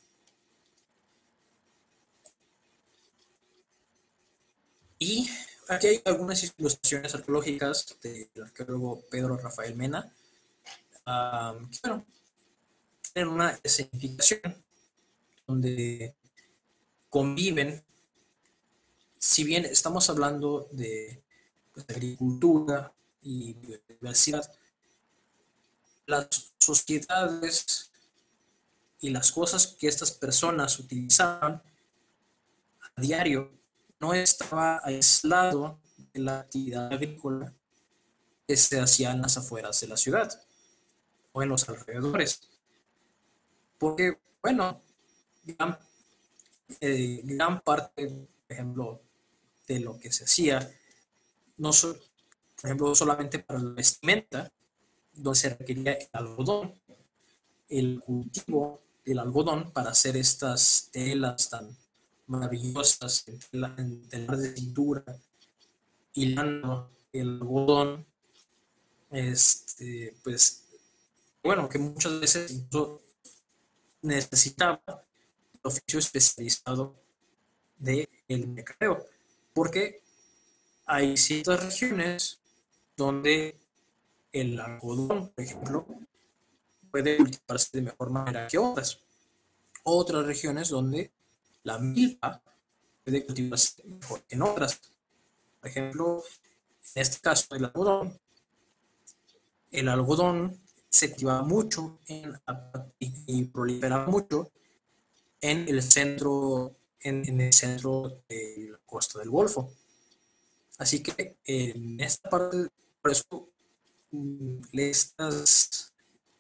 Speaker 1: Y aquí hay algunas ilustraciones arqueológicas del arqueólogo Pedro Rafael Mena, um, que bueno, tienen una escenificación donde conviven, si bien estamos hablando de pues, agricultura y biodiversidad, las sociedades y las cosas que estas personas utilizaban a diario no estaba aislado de la actividad agrícola que se hacía en las afueras de la ciudad o en los alrededores. Porque, bueno, gran, eh, gran parte, por ejemplo, de lo que se hacía, no so, por ejemplo, solamente para la vestimenta, donde se requería el algodón, el cultivo del algodón para hacer estas telas tan maravillosas, en, tela, en telar de cintura, hilando el algodón, este, pues, bueno, que muchas veces incluso necesitaba el oficio especializado del mercadeo, porque hay ciertas regiones donde el algodón, por ejemplo, puede cultivarse de mejor manera que otras. Otras regiones donde la milpa puede cultivarse mejor que en otras. Por ejemplo, en este caso del algodón, el algodón se cultivaba mucho en, y proliferaba mucho en el centro, en, en el centro de la costa del Golfo. Así que en esta parte, por eso, estas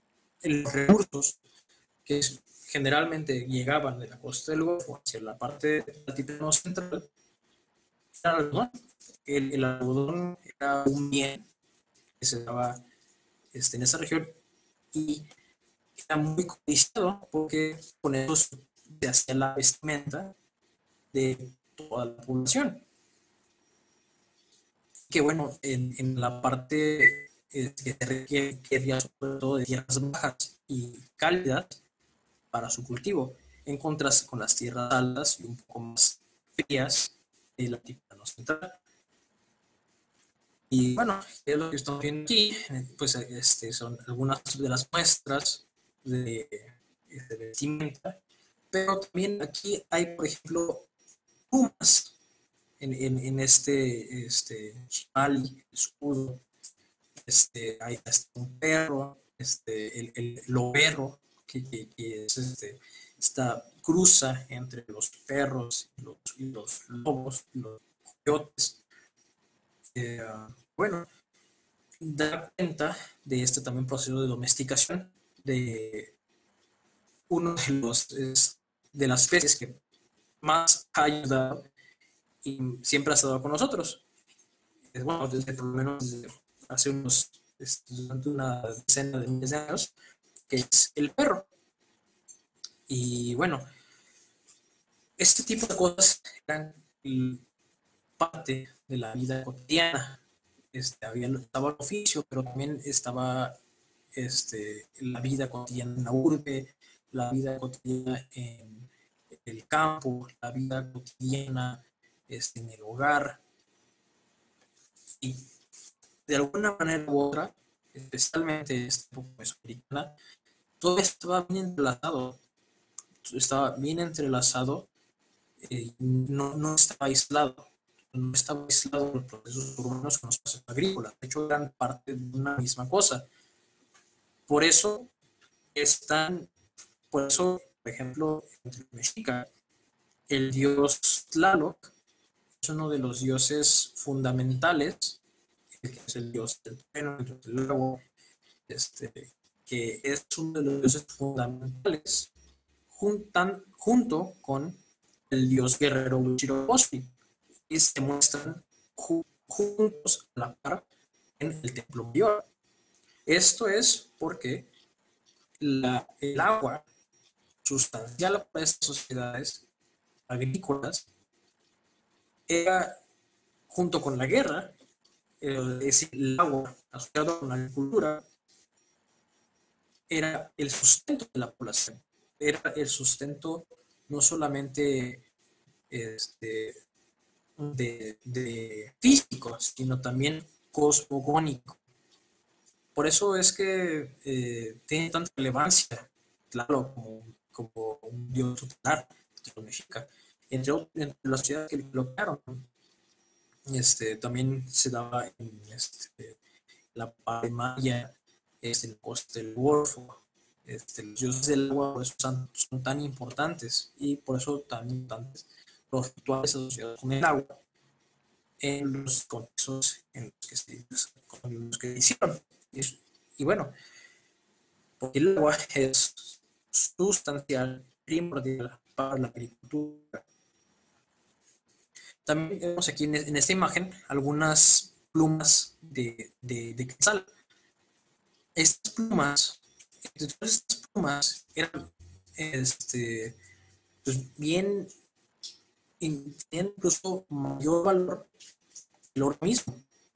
Speaker 1: los recursos que generalmente llegaban de la costa del Golfo hacia la parte del altiplano central, era el algodón. El, el algodón era un bien que se daba este, en esa región y era muy codiciado porque con eso se hacía la vestimenta de toda la población. Que bueno, en, en la parte eh, que se requiere, que requiere sobre todo de tierras bajas y cálidas para su cultivo, en contraste con las tierras altas y un poco más frías de la altiplano central. Y bueno, es lo que estamos viendo aquí, pues este, son algunas de las muestras de, de vestimenta, pero también aquí hay, por ejemplo, plumas en, en, en este, este chimali, escudo, este, hay hasta un perro, este, el, el loberro, que, que, que es este, esta cruza entre los perros y los, y los lobos y los coyotes. Eh, bueno, dar cuenta de este también proceso de domesticación de uno de los es, de las especies que más ha ayudado y siempre ha estado con nosotros. Es, bueno, desde por lo menos desde hace unos durante una decena de miles de años, que es el perro. Y bueno, este tipo de cosas eran parte de la vida cotidiana. Este, había, estaba el oficio, pero también estaba este, la vida cotidiana en la urbe, la vida cotidiana en el campo, la vida cotidiana este, en el hogar. Y de alguna manera u otra, especialmente esta época mesoamericana, todo estaba bien entrelazado, estaba bien entrelazado, eh, no, no estaba aislado. No estaba aislado de los procesos urbanos con los procesos agrícolas. De hecho, eran parte de una misma cosa. Por eso están, por eso, por ejemplo, entre Mexica, el dios Tlaloc es uno de los dioses fundamentales, que es el dios del trueno, el dios del agua, este, que es uno de los dioses fundamentales, juntan, junto con el dios guerrero Huitzilopochtli, y se muestran ju juntos a la par en el templo mayor. Esto es porque la, el agua sustancial para estas sociedades agrícolas era, junto con la guerra, es decir, el agua asociado con la agricultura, era el sustento de la población, era el sustento no solamente este, de, de físico, sino también cosmogónico. Por eso es que eh, tiene tanta relevancia, claro, como, como un dios tutelar de los mexicas. Entre, entre las ciudades que lo crearon, este, también se daba en este, la parte maya, este, en la costa del Golfo. Este, los dioses del agua por eso son, son tan importantes y por eso tan importantes los rituales asociados con el agua en los contextos en los que se, con los que hicieron. Y, y bueno, porque el agua es sustancial, primordial para la agricultura. También vemos aquí en, en esta imagen algunas plumas de, de, de quetzal. Estas plumas, entonces estas plumas eran este, pues bien, tenían incluso mayor valor que el oro mismo.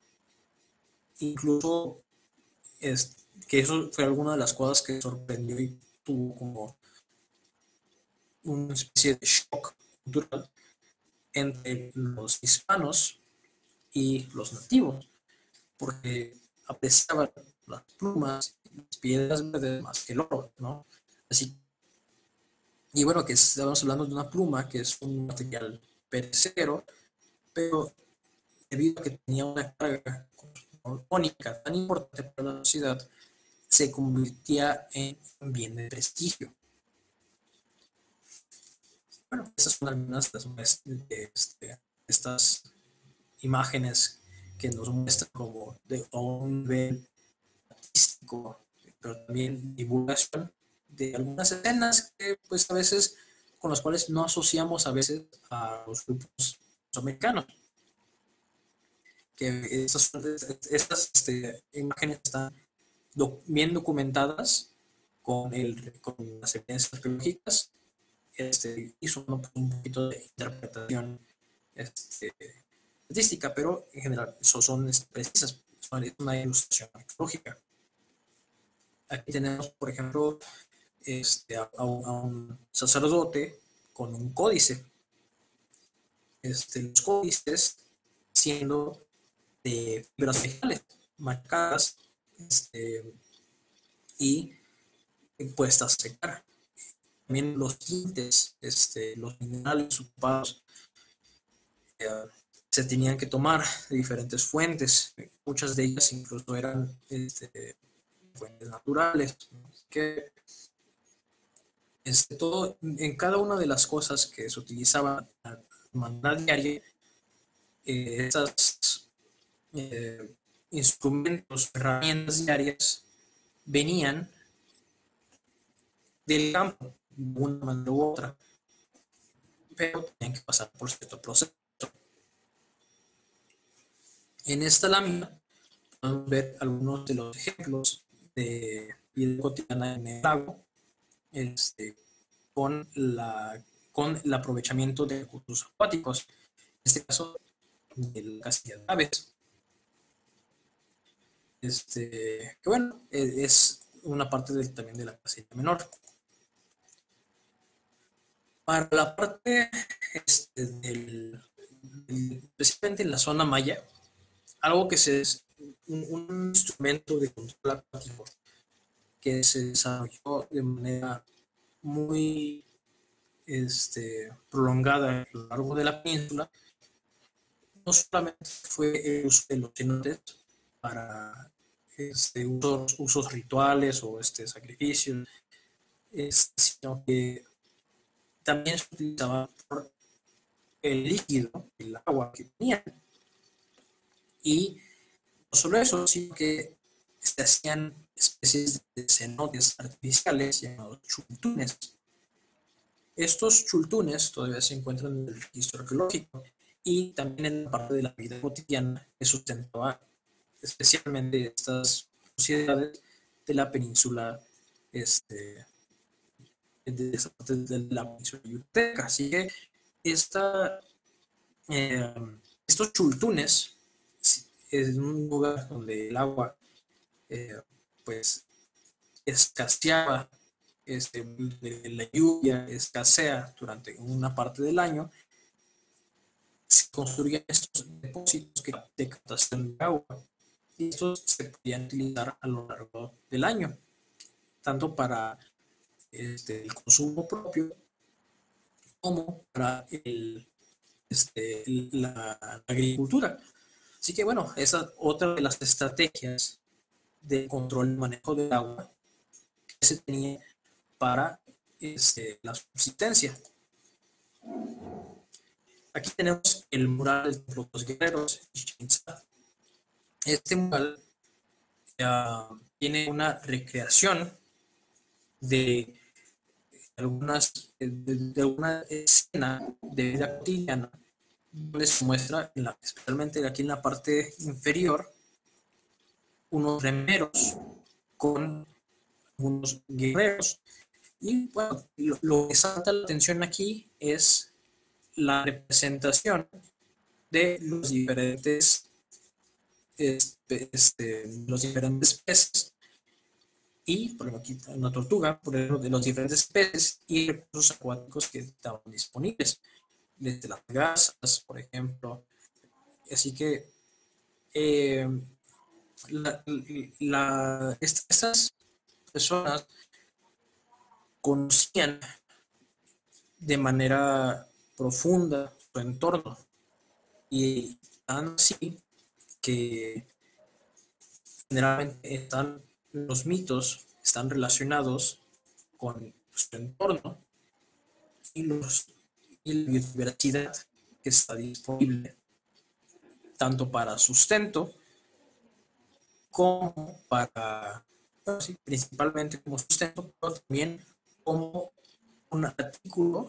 Speaker 1: Incluso es, que eso fue alguna de las cosas que sorprendió y tuvo como una especie de shock cultural entre los hispanos y los nativos, porque apreciaban las plumas y las piedras verdes más que el oro, ¿no? Así, y bueno, que estamos hablando de una pluma que es un material perecedero, pero debido a que tenía una carga cosmogónica tan importante para la sociedad, se convertía en un bien de prestigio. Bueno, esas son algunas de, las, de este, estas imágenes que nos muestran como de un nivel artístico, pero también divulgación de algunas escenas que pues a veces con las cuales no asociamos a veces a los grupos americanos. Que estas, estas este, imágenes están doc, bien documentadas con, el, con las evidencias arqueológicas este, y son un poquito de interpretación este, estadística, pero en general eso son precisas, son una ilustración arqueológica. Aquí tenemos, por ejemplo, este, a, a, un sacerdote con un códice. Este, los códices siendo de fibras vegetales marcadas este, y puestas a secar. También los tintes, este, los minerales ocupados eh, se tenían que tomar de diferentes fuentes. Muchas de ellas incluso eran este, fuentes naturales. Que este, todo, en cada una de las cosas que se utilizaban de manera diaria, eh, esas eh, instrumentos, herramientas diarias venían del campo de una manera u otra, pero tenían que pasar por cierto proceso. En esta lámina podemos ver algunos de los ejemplos de vida cotidiana en el lago, este, con, la, con el aprovechamiento de recursos acuáticos, en este caso de la casilla de aves. Este, que bueno, es una parte del, también de la casilla menor. Para la parte este, del, del, especialmente en la zona maya, algo que se es un, un instrumento de control acuático que se desarrolló de manera muy este, prolongada a lo largo de la península, no solamente fue el uso de los cenotes para este, usos, usos rituales o este, sacrificios, este, sino que también se utilizaba por el líquido, el agua que tenían. Y no solo eso, sino que se hacían especies de cenotes artificiales llamados chultunes. Estos chultunes todavía se encuentran en el registro arqueológico y también en la parte de la vida cotidiana que sustentaba especialmente estas sociedades de la península este, de, esta parte de la península yucateca. Así que esta, eh, estos chultunes es un lugar donde el agua eh, pues escaseaba, este, la lluvia escasea durante una parte del año, se construían estos depósitos de captación de agua y estos se podían utilizar a lo largo del año, tanto para este, el consumo propio como para el, este, la, la agricultura. Así que bueno, esa es otra de las estrategias de control y manejo del agua que se tenía para este, la subsistencia. Aquí tenemos el mural del Templo de los Guerreros. Este mural uh, tiene una recreación de algunas de, de una escena de vida cotidiana donde se muestra, en la, especialmente aquí en la parte inferior, unos remeros con unos guerreros. Y bueno, lo, lo que salta la atención aquí es la representación de los diferentes este, este, los diferentes peces y, por ejemplo, aquí una tortuga, por ejemplo, de los diferentes peces y recursos acuáticos que estaban disponibles, desde las gasas, por ejemplo. Así que eh, la, la, estas personas conocían de manera profunda su entorno y tan así que generalmente están los mitos están relacionados con su entorno y, los, y la biodiversidad que está disponible tanto para sustento como para bueno, sí, principalmente como sustento, pero también como un artículo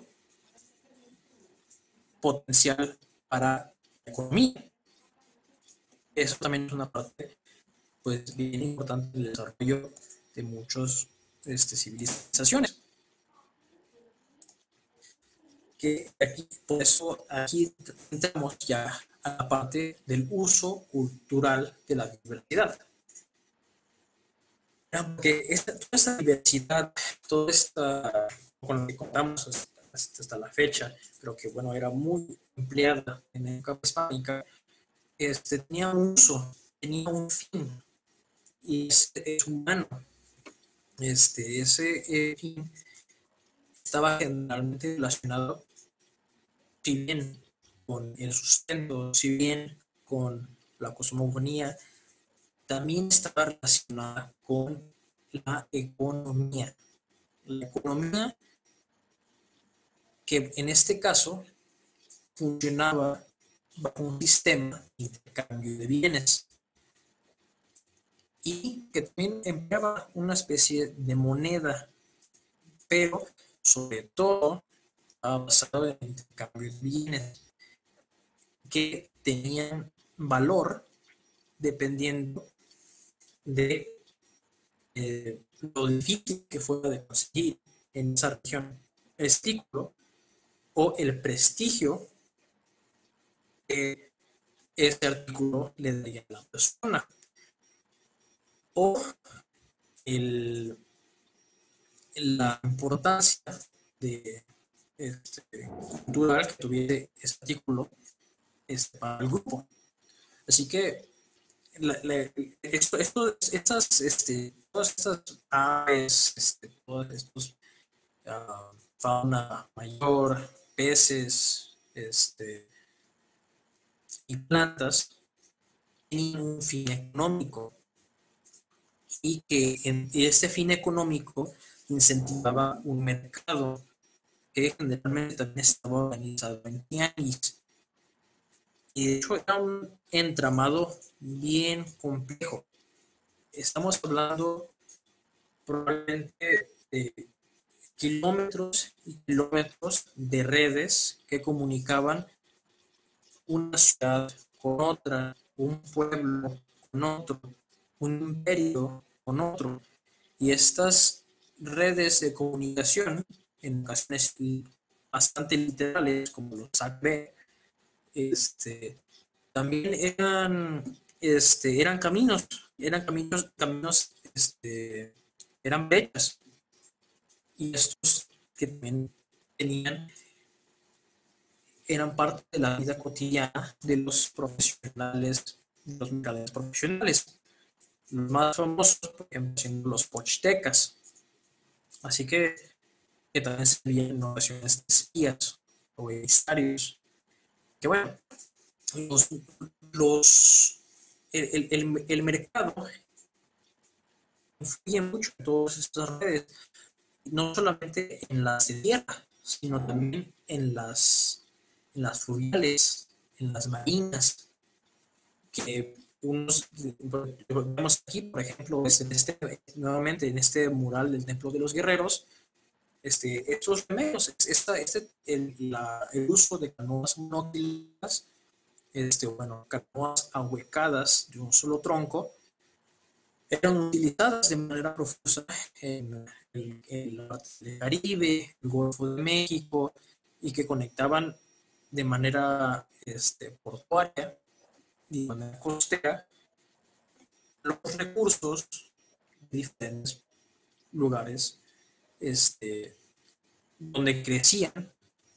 Speaker 1: potencial para la economía. Eso también es una parte pues bien importante del desarrollo de muchas este, civilizaciones. Que aquí, por eso aquí entramos ya a la parte del uso cultural de la diversidad. Porque esta, toda esta diversidad, toda esta, con lo que contamos hasta, hasta la fecha, creo que bueno, era muy empleada en la época hispánica, este, tenía un uso, tenía un fin, y es, es humano. Este, ese eh, fin estaba generalmente relacionado, si bien con el sustento, si bien con la cosmogonía, también estaba relacionada con la economía. La economía que en este caso funcionaba bajo un sistema de intercambio de bienes y que también empleaba una especie de moneda, pero sobre todo estaba basado en el intercambio de bienes que tenían valor dependiendo de eh, lo difícil que fuera de conseguir en esa región el artículo o el prestigio que ese artículo le daría a la persona o el, la importancia de, este, cultural que tuviese ese artículo este, para el grupo. Así que la, la, esto, esto, estas, este, todas estas aves, este, todos estos uh, fauna mayor, peces, este, y plantas tienen un fin económico y que en este fin económico incentivaba un mercado que generalmente también estaba organizado en tianguis. Y de hecho era un entramado bien complejo. Estamos hablando probablemente de kilómetros y kilómetros de redes que comunicaban una ciudad con otra, un pueblo con otro, un imperio con otro. Y estas redes de comunicación, en ocasiones bastante literales, como los A C B, este, también eran, este, eran caminos, eran caminos, caminos, este, eran brechas. Y estos que también tenían, eran parte de la vida cotidiana de los profesionales, de los mercaderes profesionales. Los más famosos, por ejemplo, siendo los pochtecas. Así que, que también servían en ocasiones de espías o emisarios. Que bueno, los, los, el, el, el mercado influye mucho en todas estas redes, no solamente en las de tierra, sino también en las, en las fluviales, en las marinas, que unos, vemos aquí, por ejemplo, es en este, nuevamente en este mural del Templo de los Guerreros, este, estos remedios, esta, este, el, la, el uso de canoas monóquilas, este, bueno, canoas ahuecadas de un solo tronco, eran utilizadas de manera profusa en, en, en la parte del Caribe, el Golfo de México, y que conectaban de manera este, portuaria y de manera costera los recursos de diferentes lugares este, donde crecían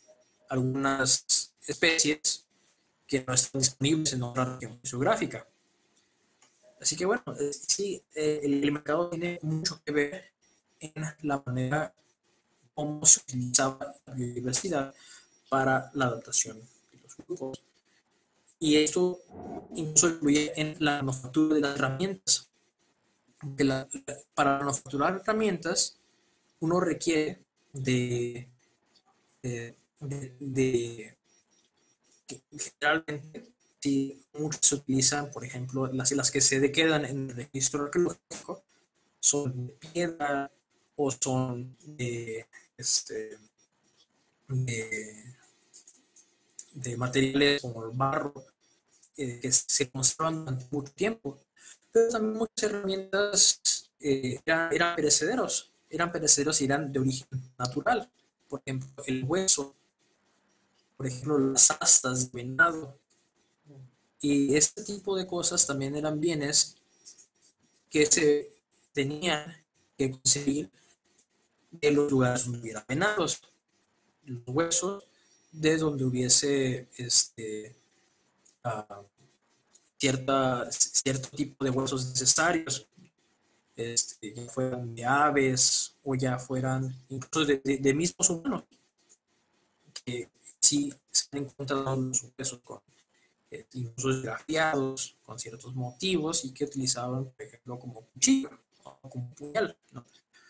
Speaker 1: algunas especies que no están disponibles en otra región geográfica. Así que bueno, eh, sí, eh, el mercado tiene mucho que ver en la manera cómo se utilizaba la biodiversidad para la adaptación de los grupos. Y esto incluso incluye en la manufactura de las herramientas. Porque la, para manufacturar herramientas, uno requiere de, de, de, de que generalmente, si muchos se utilizan, por ejemplo, las, las que se quedan en el registro arqueológico, son de piedra o son de, este, de, de materiales como el barro, eh, que se conservan durante mucho tiempo. Pero también muchas herramientas eh, eran, eran perecederos, eran perecederos y eran de origen natural. Por ejemplo, el hueso, por ejemplo, las astas de venado. Y este tipo de cosas también eran bienes que se tenían que conseguir de los lugares donde hubiera venados, los huesos de donde hubiese este, uh, cierta, cierto tipo de huesos necesarios, este, ya fueran de aves o ya fueran incluso de, de, de mismos humanos, que sí se han encontrado los huesos con eh, incluso esgrafiados con ciertos motivos y que utilizaban, por ejemplo, como cuchillo o como puñal, ¿no?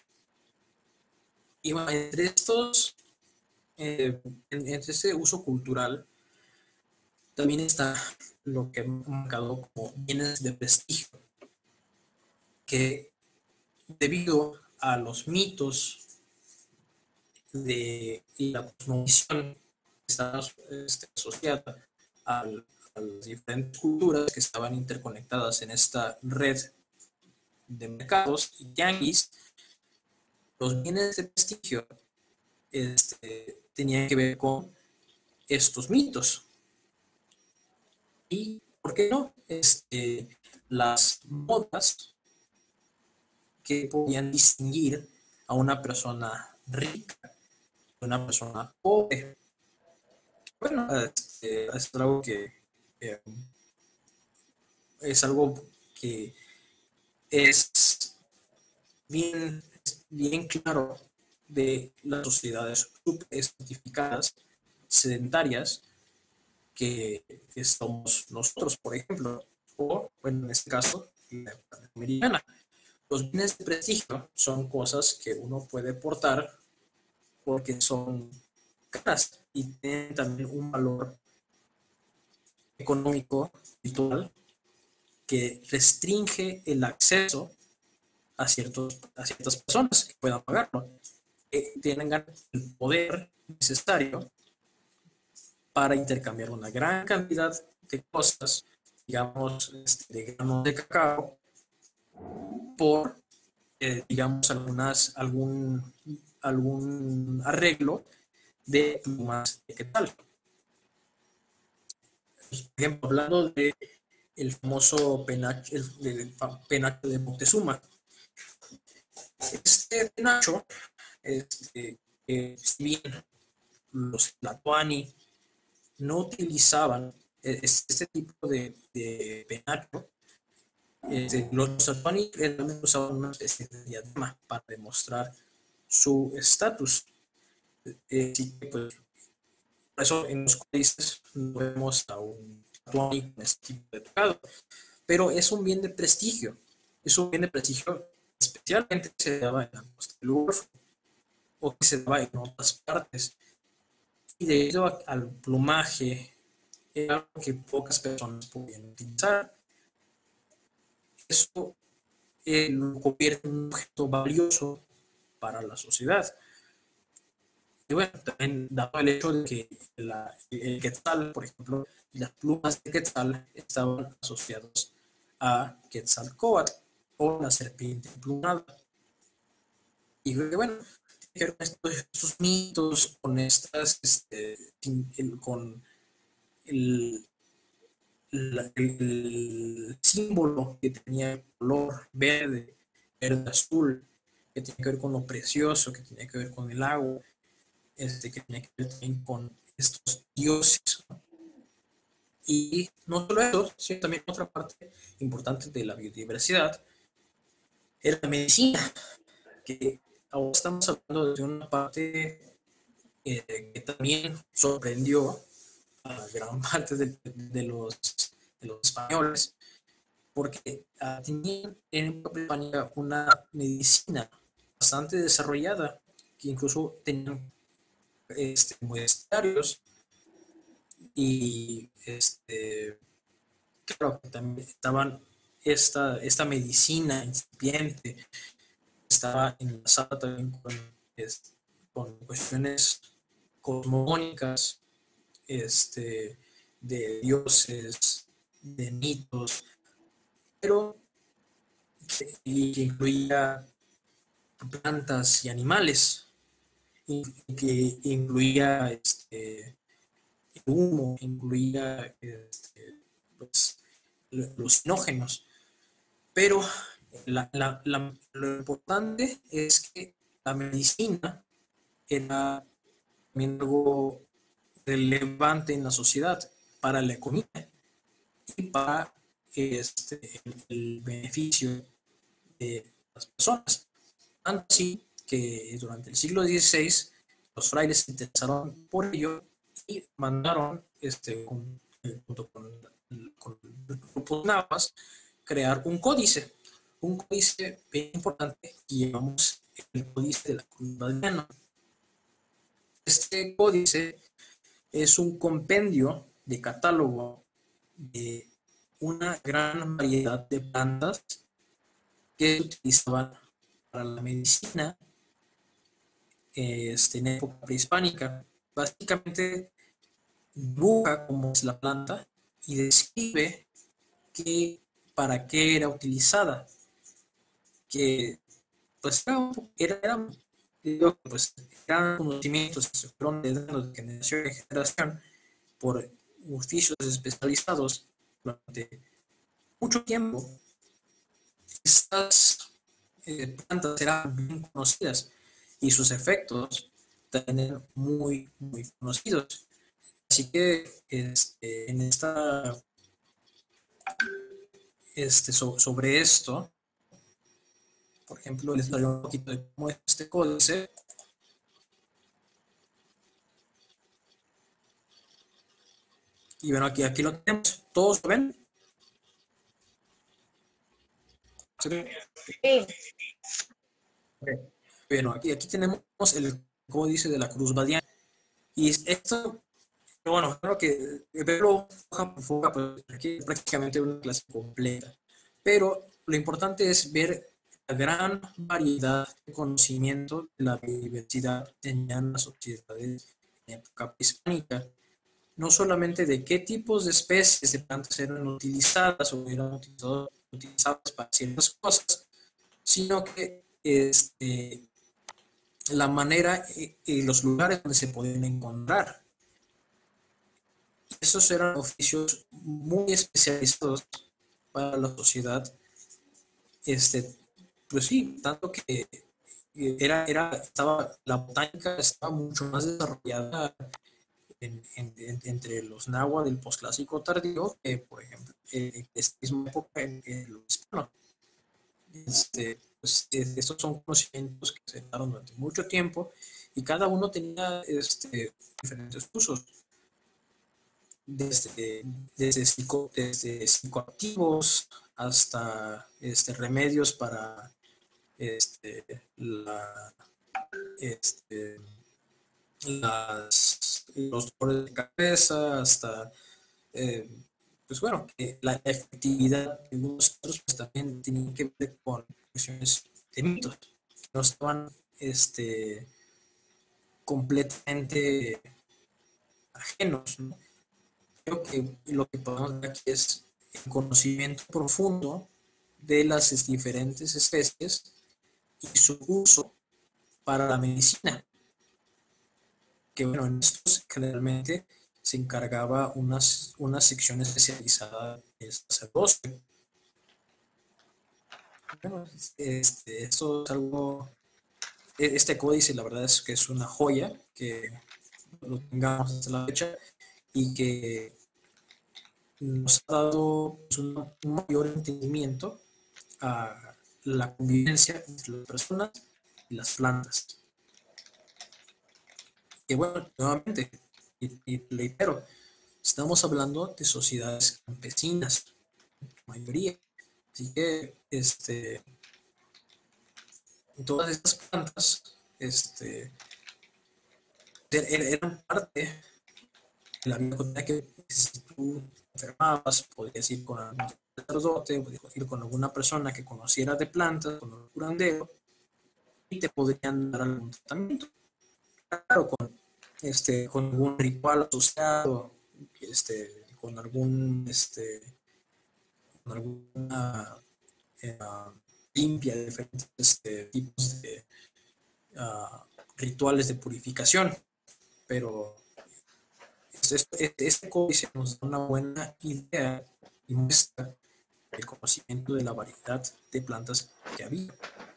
Speaker 1: Y bueno, entre estos, eh, entre este uso cultural, también está lo que hemos marcado como bienes de prestigio, que debido a los mitos de la cosmovisión que está este, asociada al, a las diferentes culturas que estaban interconectadas en esta red de mercados y tianguis, los bienes de prestigio este, tenían que ver con estos mitos. Y, ¿por qué no? Este, las modas que podían distinguir a una persona rica de una persona pobre. Bueno, este, es algo que eh, es algo que es bien, bien claro de las sociedades estratificadas, sedentarias, que, que somos nosotros, por ejemplo, o, bueno, en este caso, la americana. Los bienes de prestigio son cosas que uno puede portar porque son caras y tienen también un valor económico virtual que restringe el acceso a, ciertos, a ciertas personas que puedan pagarlo, que tengan el poder necesario para intercambiar una gran cantidad de cosas, digamos, este, de granos de cacao, por, eh, digamos, algunas, algún, algún arreglo de plumas de quetzal. Por ejemplo, hablando de el famoso penacho, el, el penacho de Moctezuma. Este penacho, este, eh, si bien los tlatoani no utilizaban este tipo de, de penacho, este, los tlatoani realmente usaban una especie de diadema para demostrar su estatus. Eh, sí, pues, por eso en los códices no vemos a un tlatoani con este tipo de tocado, pero es un bien de prestigio, es un bien de prestigio especialmente que se daba en la costa del Golfo o que se daba en otras partes. Y debido a, al plumaje, era algo que pocas personas podían utilizar. Eso eh, lo convierte en un objeto valioso para la sociedad. Y bueno, también dado el hecho de que la, el quetzal, por ejemplo, las plumas de quetzal estaban asociadas a Quetzalcóatl o la serpiente emplumada. Y bueno, estos, estos mitos, con estas, este, el, con el, el, el, símbolo que tenía el color verde, verde azul, que tiene que ver con lo precioso, que tiene que ver con el agua, este, que tiene que ver también con estos dioses, ¿no? Y no solo eso, sino también otra parte importante de la biodiversidad era la medicina, que ahora estamos hablando de una parte eh, que también sorprendió a gran parte de, de, los, de los españoles, porque uh, tenían en España una medicina bastante desarrollada, que incluso tenían este, muestrarios y este, claro que también estaban esta, esta medicina incipiente estaba enlazada también con, este, con cuestiones cosmogónicas, este, de dioses, de mitos, pero que, y que incluía plantas y animales, y que incluía este, humo, incluía este, pues, alucinógenos. Pero la, la, la, lo importante es que la medicina era también algo relevante en la sociedad para la economía y para este, el, el beneficio de las personas. Tanto así que durante el siglo dieciséis los frailes se interesaron por ello y mandaron, este, con, junto con, con el grupo de Navas, crear un códice. Un códice bien importante que llamamos el Códice de la Cruz Valdiana. Este códice es un compendio de catálogo de una gran variedad de plantas que se utilizaban para la medicina este, en época prehispánica. Básicamente dibuja cómo es la planta y describe que, para qué era utilizada. Que pues era, era, digo, pues, eran conocimientos que se fueron dando de generación en generación por oficios especializados durante mucho tiempo. Estas eh, plantas eran bien conocidas y sus efectos también muy, muy conocidos. Así que este, en esta, este, so, sobre esto, por ejemplo, les doy un poquito de cómo es este códice. Y bueno, aquí, aquí lo tenemos. ¿Todos lo ven? ¿Sí?
Speaker 6: Sí.
Speaker 1: Bueno, aquí, aquí tenemos el códice de la Cruz Valdiana. Y esto, bueno, creo que verlo hoja por hoja, pues aquí es prácticamente una clase completa. Pero lo importante es ver la gran variedad de conocimiento de la biodiversidad que tenían las sociedades en época prehispánica. No solamente de qué tipos de especies de plantas eran utilizadas o eran utilizadas, utilizadas para ciertas cosas, sino que este, la manera y, y los lugares donde se podían encontrar. Esos eran oficios muy especializados para la sociedad. Este, pues sí, tanto que era, era, estaba, la botánica estaba mucho más desarrollada en, en, en, entre los náhuatl del posclásico tardío que, por ejemplo, en esta misma época en, en los hispanos. Este, pues, estos son conocimientos que se daron durante mucho tiempo y cada uno tenía este, diferentes usos. Desde, desde, psico, desde psicoactivos hasta este, remedios para este, la, este, las, los dolores de cabeza, hasta, eh, pues bueno, que la efectividad de algunos otros pues, también tenían que ver con cuestiones de mitos, que no estaban este, completamente ajenos, ¿no? Creo que lo que podemos ver aquí es el conocimiento profundo de las diferentes especies y su uso para la medicina. Que bueno, en estos generalmente se encargaba unas, una sección especializada del sacerdocio. Bueno, este, esto es algo, este códice la verdad es que es una joya que lo tengamos hasta la fecha y que nos ha dado pues, un, un mayor entendimiento a la convivencia entre las personas y las plantas. Que bueno, nuevamente, y, y reitero, estamos hablando de sociedades campesinas, la mayoría. Así que este, todas estas plantas este, eran parte de la vida cotidiana que si tú enfermabas, podías ir con algún sacerdote, podías ir con alguna persona que conociera de plantas, con un curandero, y te podrían dar algún tratamiento. Claro, con, este, con algún ritual asociado, este, con algún, este, con alguna eh, limpia de diferentes este, tipos de uh, rituales de purificación, pero este, este códice nos da una buena idea y muestra el conocimiento de la variedad de plantas que había.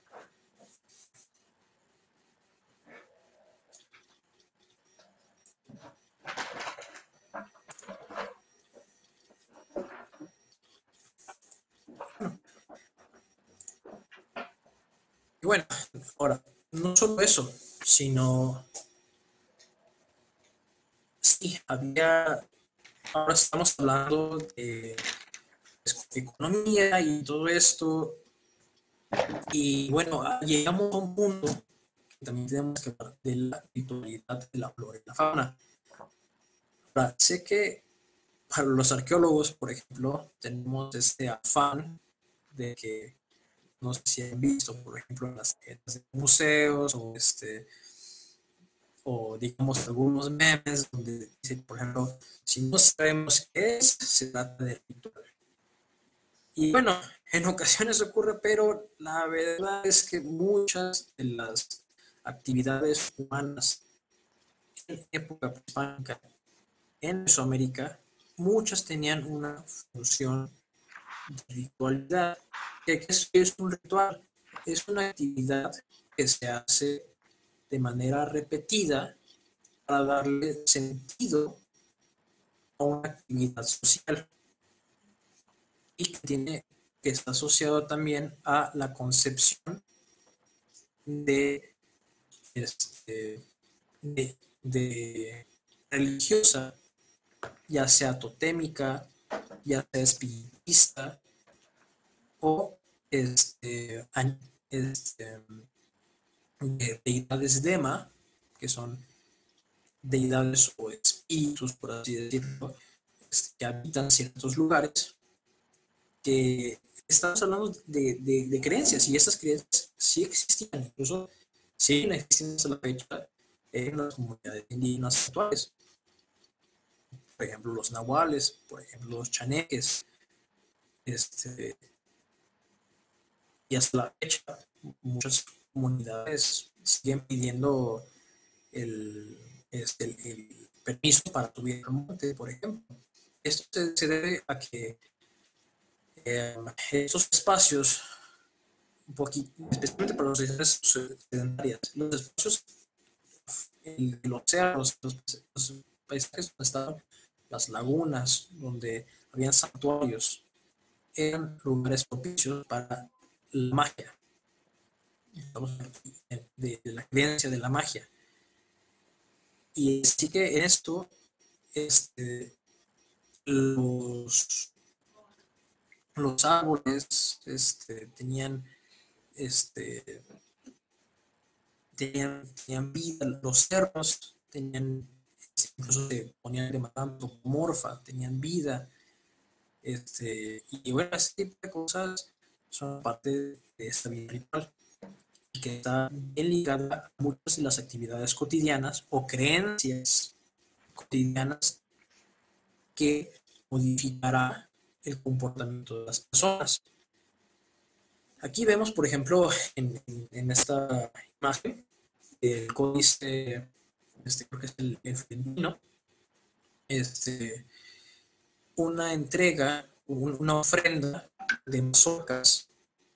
Speaker 1: Y bueno, ahora, no solo eso, sino sí, había, ahora estamos hablando de economía y todo esto, y bueno, llegamos a un punto que también tenemos que hablar de la ritualidad de la flora y la fauna. Ahora, sé que para los arqueólogos, por ejemplo, tenemos este afán de que, no sé si han visto, por ejemplo, en las, en los museos o este o digamos algunos memes donde dice, por ejemplo, si no sabemos qué es, se trata de ritual. Y bueno, en ocasiones ocurre, pero la verdad es que muchas de las actividades humanas en época prehispánica en Mesoamérica, muchas tenían una función de ritualidad. ¿Qué es, qué es un ritual? Es una actividad que se hace de manera repetida para darle sentido a una actividad social y que tiene que está asociado también a la concepción de, este, de, de religiosa, ya sea totémica, ya sea espiritista o este, este, de deidades dema, que son deidades o espíritus, por así decirlo, que habitan ciertos lugares, que estamos hablando de, de, de creencias, y esas creencias sí existían, incluso siguen existiendo hasta la fecha en las comunidades indígenas actuales. Por ejemplo, los nahuales, por ejemplo, los chaneques, este, y hasta la fecha muchas comunidades siguen pidiendo el, este, el, el permiso para subir al monte, por ejemplo. Esto se, se debe a que eh, estos espacios, un poquito, especialmente para las sociedades sedentarias, los espacios, el, el océano, los, los, los paisajes donde estaban las lagunas, donde habían santuarios, eran lugares propicios para la magia. Estamos de, de la creencia de la magia. Y así que en esto, este, los, los árboles este, tenían, este, tenían, tenían vida, los cerros tenían, incluso se ponían de manera antropomorfa, tenían vida. Este, y bueno, ese tipo de cosas son parte de esta vida ritual, que está bien ligada a muchas de las actividades cotidianas o creencias cotidianas que modificará el comportamiento de las personas. Aquí vemos, por ejemplo, en, en, en esta imagen, el códice, este, creo que es el, el filipino, este, una entrega, un, una ofrenda de mazorcas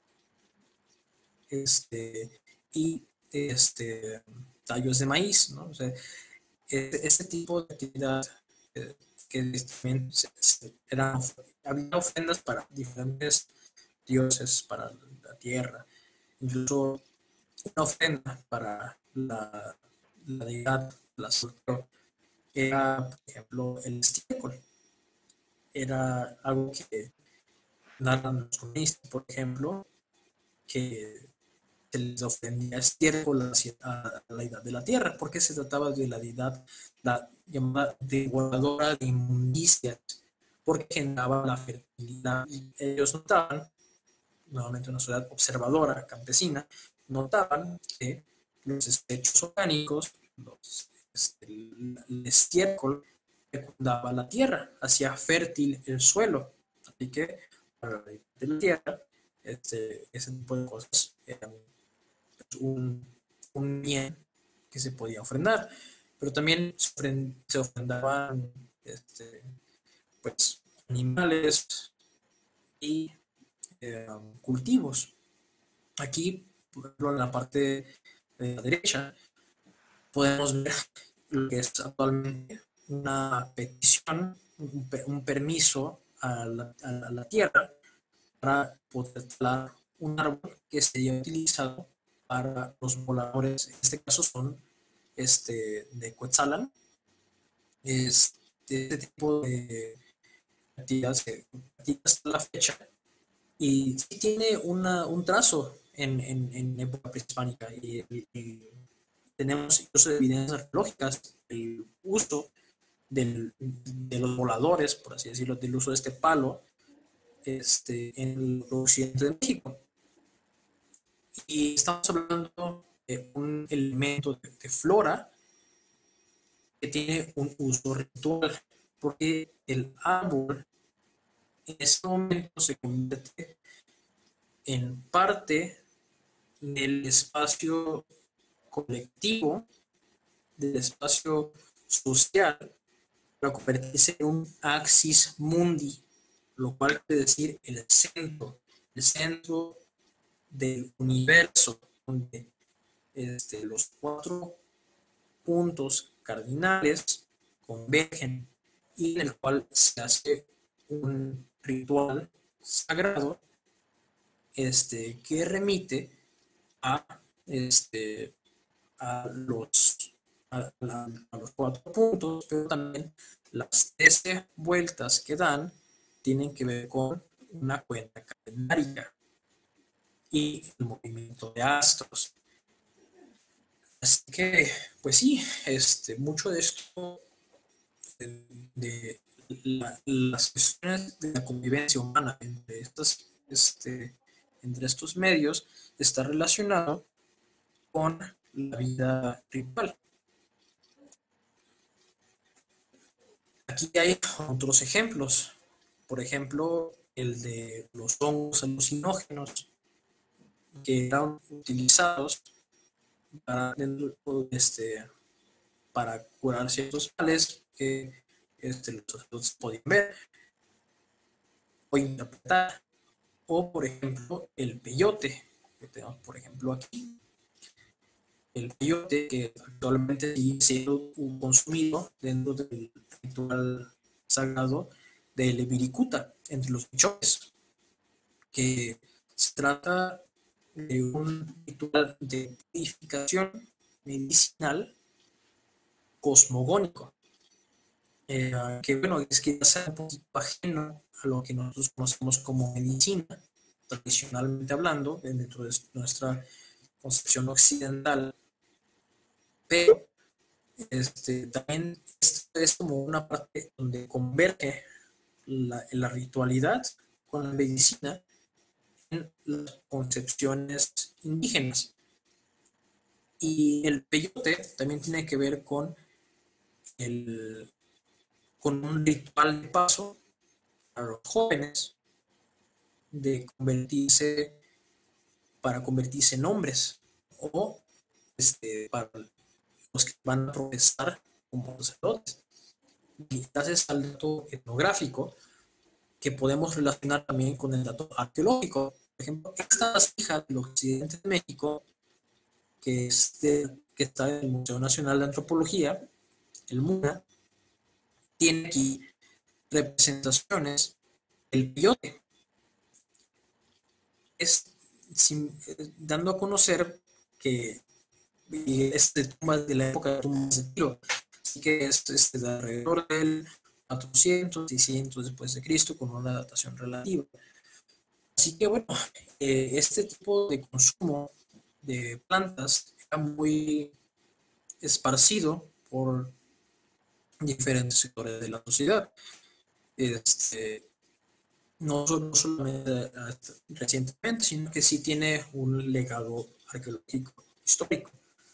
Speaker 1: este, y este, tallos de maíz, ¿no? O sea, este tipo de actividad eh, que también se, se, eran, había ofrendas para diferentes dioses, para la tierra, incluso una ofrenda para la, la deidad, la soltero, era, por ejemplo, el estiércol. Era algo que narran los comunistas, por ejemplo, que se les ofrendía estiércol a la deidad de la tierra, porque se trataba de la deidad la llamada devoradora de inmundicias, porque generaba la fertilidad. Ellos notaban, nuevamente una sociedad observadora, campesina, notaban que los desechos orgánicos, los, este, el estiércol fecundaba la tierra, hacía fértil el suelo. Así que para la tierra, este, ese tipo de cosas eran un, un bien que se podía ofrendar. Pero también se, ofrend, se ofrendaban este, pues, animales y eh, cultivos. Aquí, por ejemplo, en la parte de la derecha, podemos ver lo que es actualmente una petición, un, un permiso a la, a la tierra para poder talar un árbol que sería utilizado para los voladores. En este caso son este, de Cuetzalan. Este, este tipo de actividades que hasta la fecha y sí tiene una, un trazo en, en, en época prehispánica y, y, y tenemos incluso evidencias arqueológicas del uso del, de los voladores, por así decirlo, del uso de este palo este, en el occidente de México. Y estamos hablando de un elemento de, de flora que tiene un uso ritual, porque el árbol en ese momento se convierte en parte del espacio colectivo, del espacio social, para convertirse en un axis mundi, lo cual quiere decir el centro, el centro del universo, donde este, los cuatro puntos cardinales convergen y en el cual se hace un ritual sagrado este, que remite a, este, a, los, a, a, a los cuatro puntos, pero también las trece vueltas que dan tienen que ver con una cuenta calendárica y el movimiento de astros. Así que, pues sí, este, mucho de esto, de, de la, las cuestiones de la convivencia humana entre, estas, este, entre estos medios está relacionado con la vida ritual. Aquí hay otros ejemplos, por ejemplo, el de los hongos alucinógenos que eran utilizados para, este, para curar ciertos males que este, los sacerdotes podían ver o interpretar. O, por ejemplo, el peyote, que tenemos, por ejemplo, aquí. El peyote, que actualmente sigue siendo consumido dentro del ritual sagrado del Ebiricuta, entre los michones, que se trata de un ritual de purificación medicinal cosmogónico, eh, que bueno, es que ya un poquito ajeno a lo que nosotros conocemos como medicina, tradicionalmente hablando, dentro de nuestra concepción occidental, pero este, también esto es como una parte donde converge la, la ritualidad con la medicina en las concepciones indígenas. Y el peyote también tiene que ver con, el, con un ritual de paso para los jóvenes de convertirse, para convertirse en hombres o este, para los que van a profesar como sacerdotes. Y gracias al dato etnográfico que podemos relacionar también con el dato arqueológico. Por ejemplo, esta vasija del occidente de México, que, es de, que está en el Museo Nacional de Antropología, el MUNA, tiene aquí representaciones del peyote. Es sin, dando a conocer que es de tumbas de la época de tumbas de Tiro, así que es este, de alrededor del cuatrocientos, seiscientos después de Cristo, con una datación relativa. Así que bueno, eh, este tipo de consumo de plantas era muy esparcido por diferentes sectores de la sociedad. Este, no, no solamente hasta recientemente, sino que sí tiene un legado arqueológico histórico.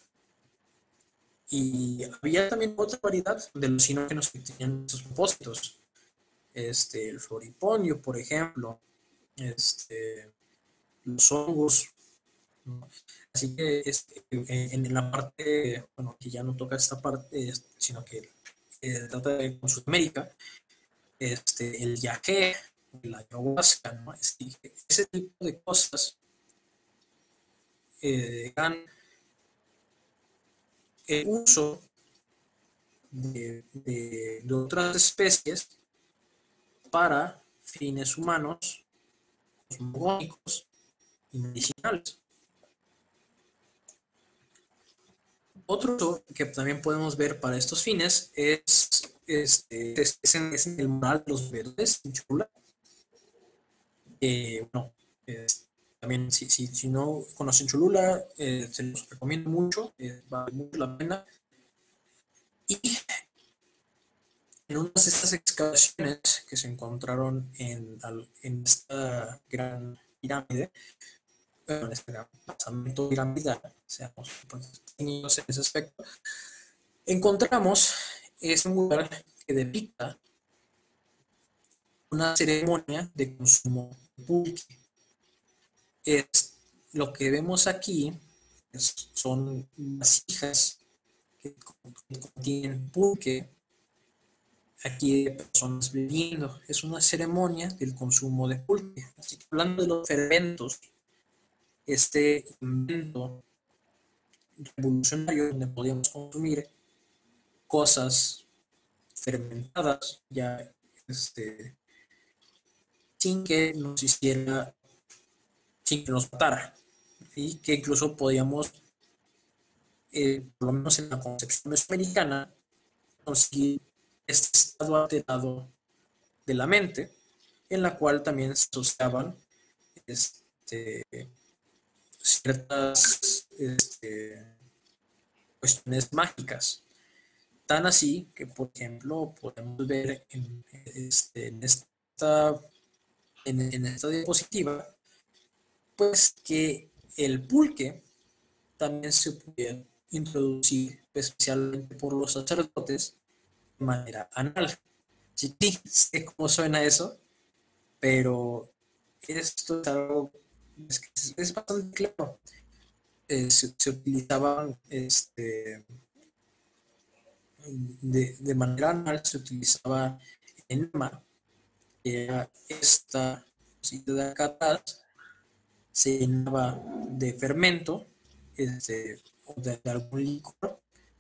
Speaker 1: Y había también otra variedad de los sinógenos que tenían esos propósitos. Este, el floripondio, por ejemplo, este, los hongos, ¿no? Así que este, en, en la parte, bueno, que ya no toca esta parte, sino que eh, trata de con Sudamérica, este, el yagé, la ayahuasca, ¿no? Ese, ese tipo de cosas eh, dan el uso de, de, de otras especies para fines humanos, cosmogónicos y medicinales. Otro uso que también podemos ver para estos fines es, este, es, es, en, es en el mural de los bebés en Cholula. Eh, bueno, eh, también si, si, si no conocen Cholula, eh, se los recomiendo mucho, eh, vale mucho la pena. Y en unas de estas excavaciones que se encontraron en, en esta gran pirámide, bueno, en este gran basamento piramidal, seamos niños en ese aspecto, encontramos es un lugar que depicta una ceremonia de consumo de pulque. Es, lo que vemos aquí es, son vasijas que contienen pulque, aquí de personas bebiendo. Es una ceremonia del consumo de pulque. Así que hablando de los fermentos, este invento revolucionario donde podíamos consumir cosas fermentadas ya este, sin que nos hiciera, sin que nos matara, y que incluso podíamos, eh, por lo menos en la concepción mesoamericana, conseguir este estado alterado de la mente, en la cual también se asociaban este, ciertas este, cuestiones mágicas. Tan así que, por ejemplo, podemos ver en, este, en, esta, en, en esta diapositiva, pues que el pulque también se puede introducir especialmente por los sacerdotes de manera anal. Sí, sí, sé cómo suena eso, pero esto es algo es, es, es bastante claro. Eh, se, se utilizaban este, de, de manera anal, se utilizaba enema, que era esta cosita de acá atrás, se llenaba de fermento, este, de, de algún licor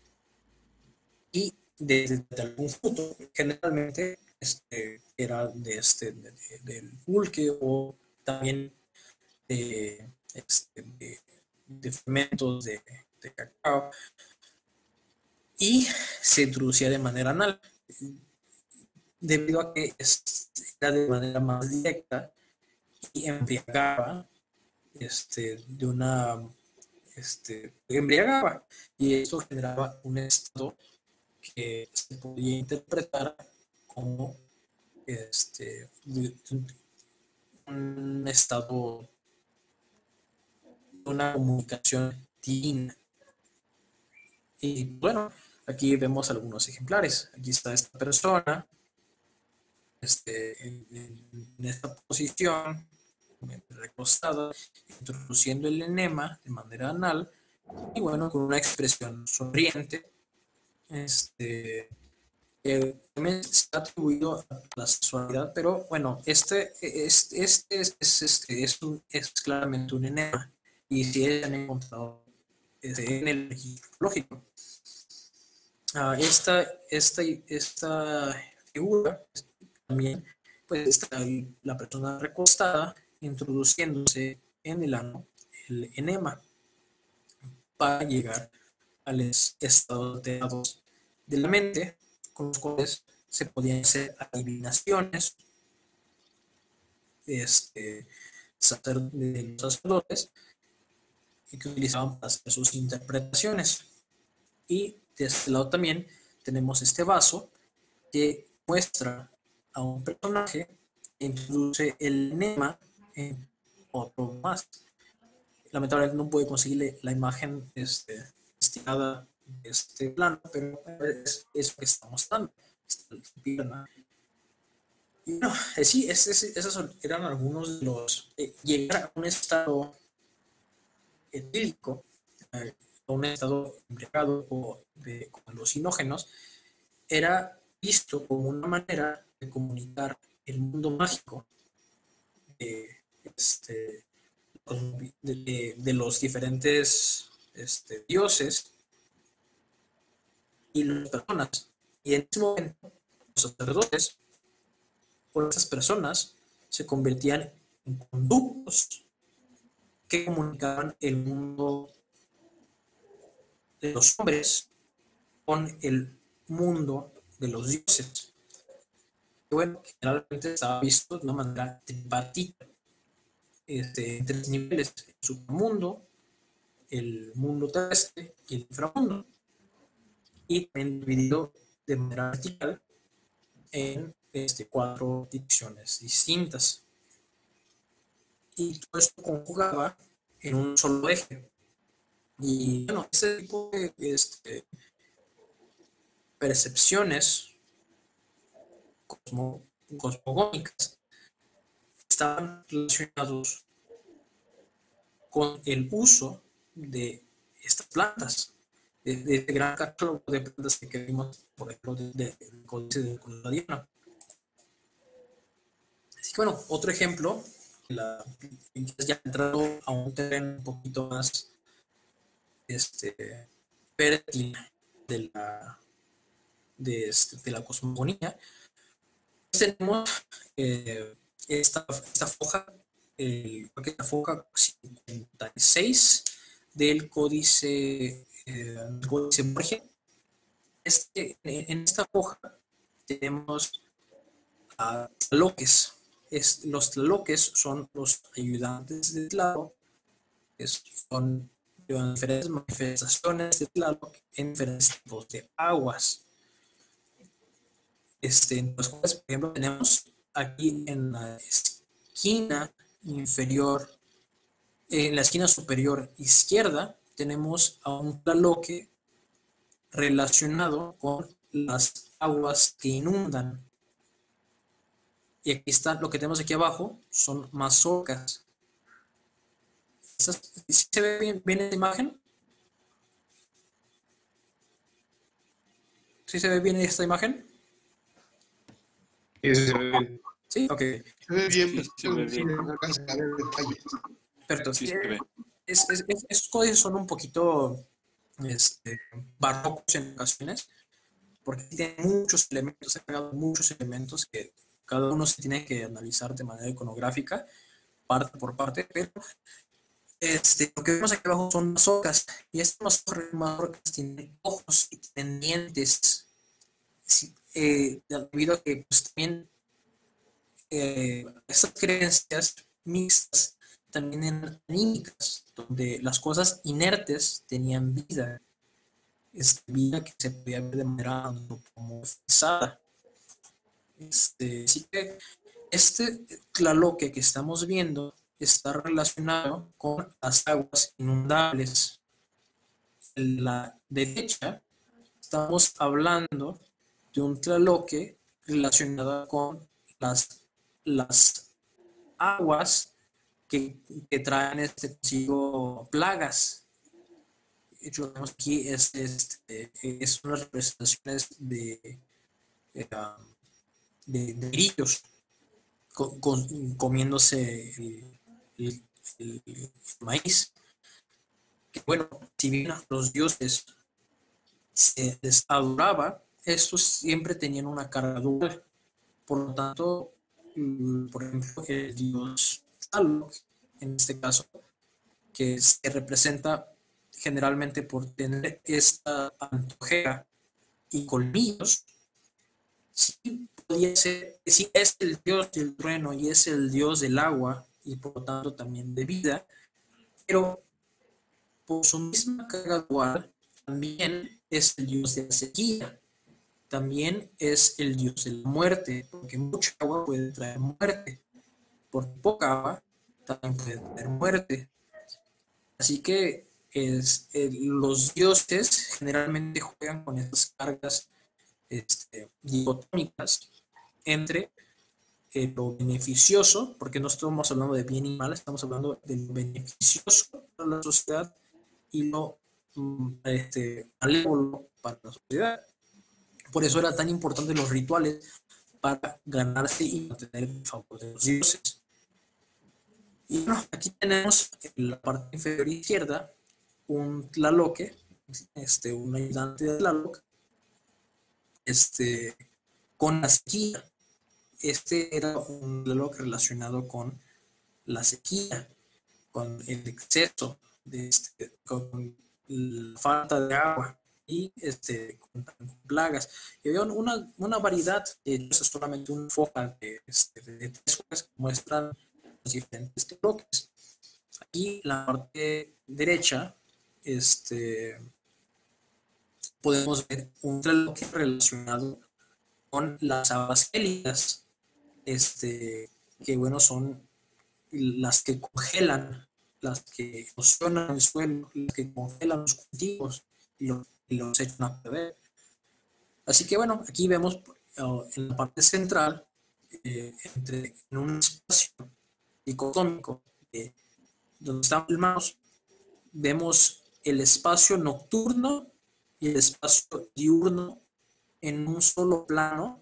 Speaker 1: y de, de algún fruto, generalmente este, era de este, de, de, del pulque o también de, este, de, de fermentos de, de cacao, y se introducía de manera anal, debido a que era de manera más directa y embriagaba este, de una este, embriagaba, y esto generaba un estado que se podía interpretar como este, un estado, una comunicación divina. Y bueno, aquí vemos algunos ejemplares. Aquí está esta persona este, en, en esta posición, recostada, introduciendo el enema de manera anal, y bueno, con una expresión sonriente. Este, eh, también se ha atribuido a la sexualidad, pero bueno, este, este, este, es, es, este, es, un, es claramente un enema, y si se han encontrado este, en el registro lógico. Uh, esta, esta, esta figura también, pues está la persona recostada introduciéndose en el ano el enema para llegar al estado alterado de la mente, con los cuales se podían hacer adivinaciones este, de los sacerdotes, y que utilizaban para hacer sus interpretaciones. Y de este lado también tenemos este vaso que muestra a un personaje introduce el enema en otro más. Lamentablemente no pude conseguirle la imagen este, estirada de este plano, pero es eso que está mostrando. Esta pierna. Y bueno, eh, sí, es, es, esos eran algunos de los... Eh, llegar a un estado etílico, eh, a un estado embriagado o de con alucinógenos, era visto como una manera de comunicar el mundo mágico de, este, de, de, de los diferentes este, dioses y las personas. Y en ese momento, los sacerdotes o esas personas se convertían en conductos que comunicaban el mundo de los hombres con el mundo de los dioses. Que bueno, generalmente estaba visto de una manera tripartita, este, en tres niveles: el submundo, el mundo terrestre y el inframundo, y también dividido de manera vertical en este, cuatro direcciones distintas. Y todo esto conjugaba en un solo eje. Y bueno, este tipo de este, percepciones cosmo, cosmogónicas estaban relacionados con el uso de estas plantas, de, de este gran catálogo de plantas que vimos, por ejemplo, del de, de, códice de Culadiana. Así que bueno, otro ejemplo, la, ya entrando a un terreno un poquito más este, fértil de la, de, este, de la cosmogonía, tenemos eh, esta, esta foja, eh, la foja cincuenta y seis del códice, eh, del códice Borgia. Este, en esta foja tenemos a tlaloques. Es, los tlaloques son los ayudantes de Tlaloc, que son diferentes manifestaciones de Tlaloc en diferentes tipos de aguas. Este, en los cuales, por ejemplo, tenemos aquí en la esquina inferior, en la esquina superior izquierda, tenemos a un tlaloque relacionado con las aguas que inundan. Y aquí está, lo que tenemos aquí abajo son mazorcas. ¿Sí se ve bien, bien esta imagen? ¿Sí se ve bien esta imagen?
Speaker 5: Sí, se ve bien.
Speaker 1: Sí, ok.
Speaker 5: Se ve bien,
Speaker 3: Sí, se ve bien.
Speaker 5: no alcanza a ver detalles.
Speaker 1: Perfecto.
Speaker 3: Sí, se ve.
Speaker 1: Es, es, es, estos códices son un poquito este, barrocos en ocasiones, porque tienen muchos elementos, han pegado muchos elementos que cada uno se tiene que analizar de manera iconográfica, parte por parte, pero este, lo que vemos aquí abajo son mazorcas, y estas mazorcas tienen ojos y tienen dientes, sí, eh, debido a que pues, también eh, estas creencias mixtas también eran anímicas, donde las cosas inertes tenían vida, esta vida que se podía ver de manera antropomorfizada. Este, así que este tlaloque que estamos viendo está relacionado con las aguas inundables. En la derecha estamos hablando de un tlaloque relacionado con las, las aguas que, que traen este consigo plagas. De hecho, vemos aquí es, este, es unas representaciones de, de, de, de grillos con, con, comiéndose el, el, el, el maíz. Que bueno, si bien los dioses se les adoraba, estos siempre tenían una carga dual. Por lo tanto, por ejemplo, el dios Tlaloc, en este caso, que se representa generalmente por tener esta antojera y colmillos, sí podía ser, sí es el dios del trueno y es el dios del agua y por lo tanto también de vida, pero por su misma carga dual también es el dios de la sequía, también es el dios de la muerte, porque mucha agua puede traer muerte, porque poca agua también puede traer muerte. Así que es, eh, los dioses generalmente juegan con esas cargas este, dicotómicas entre eh, lo beneficioso, porque no estamos hablando de bien y mal, estamos hablando de lo beneficioso para la sociedad y lo mm, este, malévolo para la sociedad. Por eso era tan importante los rituales para ganarse y mantener el favor de los dioses. Y bueno, aquí tenemos en la parte inferior izquierda un Tlaloque, este, un ayudante de Tlaloc, este, con la sequía. Este era un Tlaloc relacionado con la sequía, con el exceso, de este, con la falta de agua y este, con, con plagas. Y había una, una variedad, eh, es solamente un foca de, este, de tres focas que muestran los diferentes bloques. Aquí la parte derecha este, podemos ver un bloque relacionado con las aguas gélidas, este, que bueno, son las que congelan, las que erosionan el suelo, las que congelan los cultivos y los, y los echan a perder. Así que bueno, aquí vemos uh, en la parte central, eh, entre, en un espacio dicotómico eh, donde están filmados, vemos el espacio nocturno y el espacio diurno en un solo plano,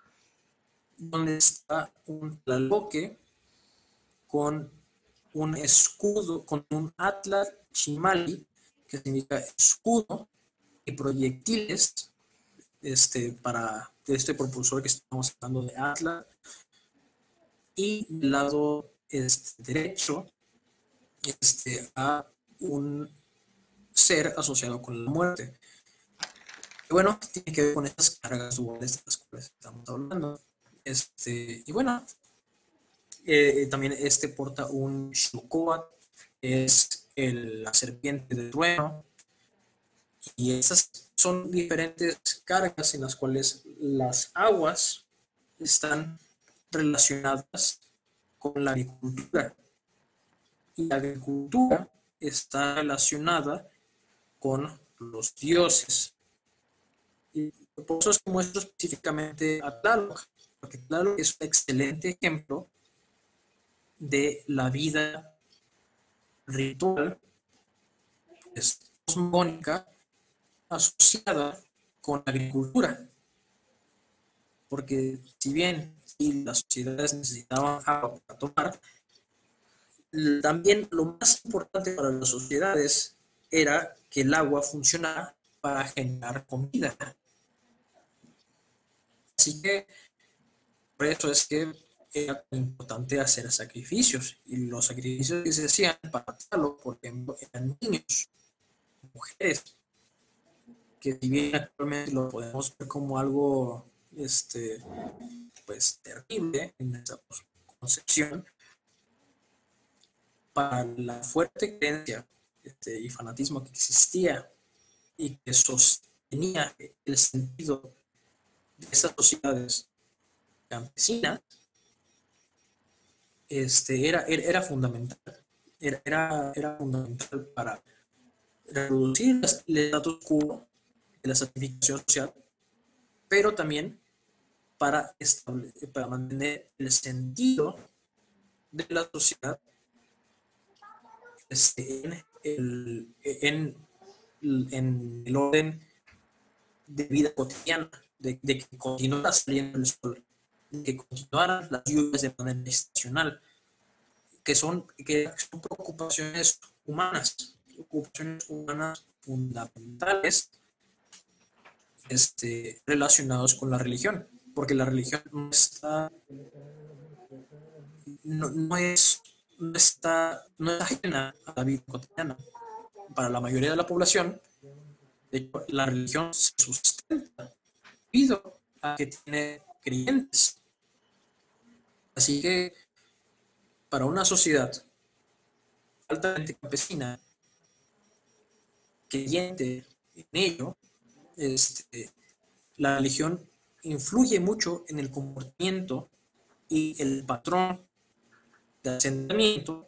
Speaker 1: donde está un Tlaloque con un escudo, con un Atlas Chimali, que significa escudo, y proyectiles este, para este propulsor que estamos hablando de Atlas. Y del lado este, derecho este, a un ser asociado con la muerte. Y bueno, tiene que ver con estas cargas duales de las cuales estamos hablando. Este, y bueno, eh, también este porta un Shilkoat, es el, la serpiente del trueno. Y esas son diferentes cargas en las cuales las aguas están relacionadas con la agricultura. Y la agricultura está relacionada con los dioses. Y por eso es que muestro específicamente a Tlaloc, porque Tlaloc es un excelente ejemplo de la vida ritual cosmónica asociada con la agricultura. Porque si bien si las sociedades necesitaban agua para tomar, también lo más importante para las sociedades era que el agua funcionara para generar comida. Así que por eso es que era importante hacer sacrificios. Y los sacrificios que se hacían para Tlaloc, por ejemplo, eran niños, mujeres, que si bien actualmente lo podemos ver como algo este, pues, terrible en esa concepción, para la fuerte creencia este, y fanatismo que existía y que sostenía el sentido de esas sociedades campesinas, este, era, era, era fundamental. Era, era, era fundamental para reducir el status quo de la sacrificación social, pero también para, establecer, para mantener el sentido de la sociedad este, en, el, en, en el orden de vida cotidiana, de, de que continuara saliendo el sol, de que continuaran las lluvias de manera estacional, que son, que son preocupaciones humanas, preocupaciones humanas fundamentales este, relacionados con la religión, porque la religión no está, no, no es, no está, no es ajena a la vida cotidiana. Para la mayoría de la población, de hecho, la religión se sustenta debido a que tiene creyentes. Así que para una sociedad altamente campesina, creyente en ello, este, la religión influye mucho en el comportamiento y el patrón de asentamiento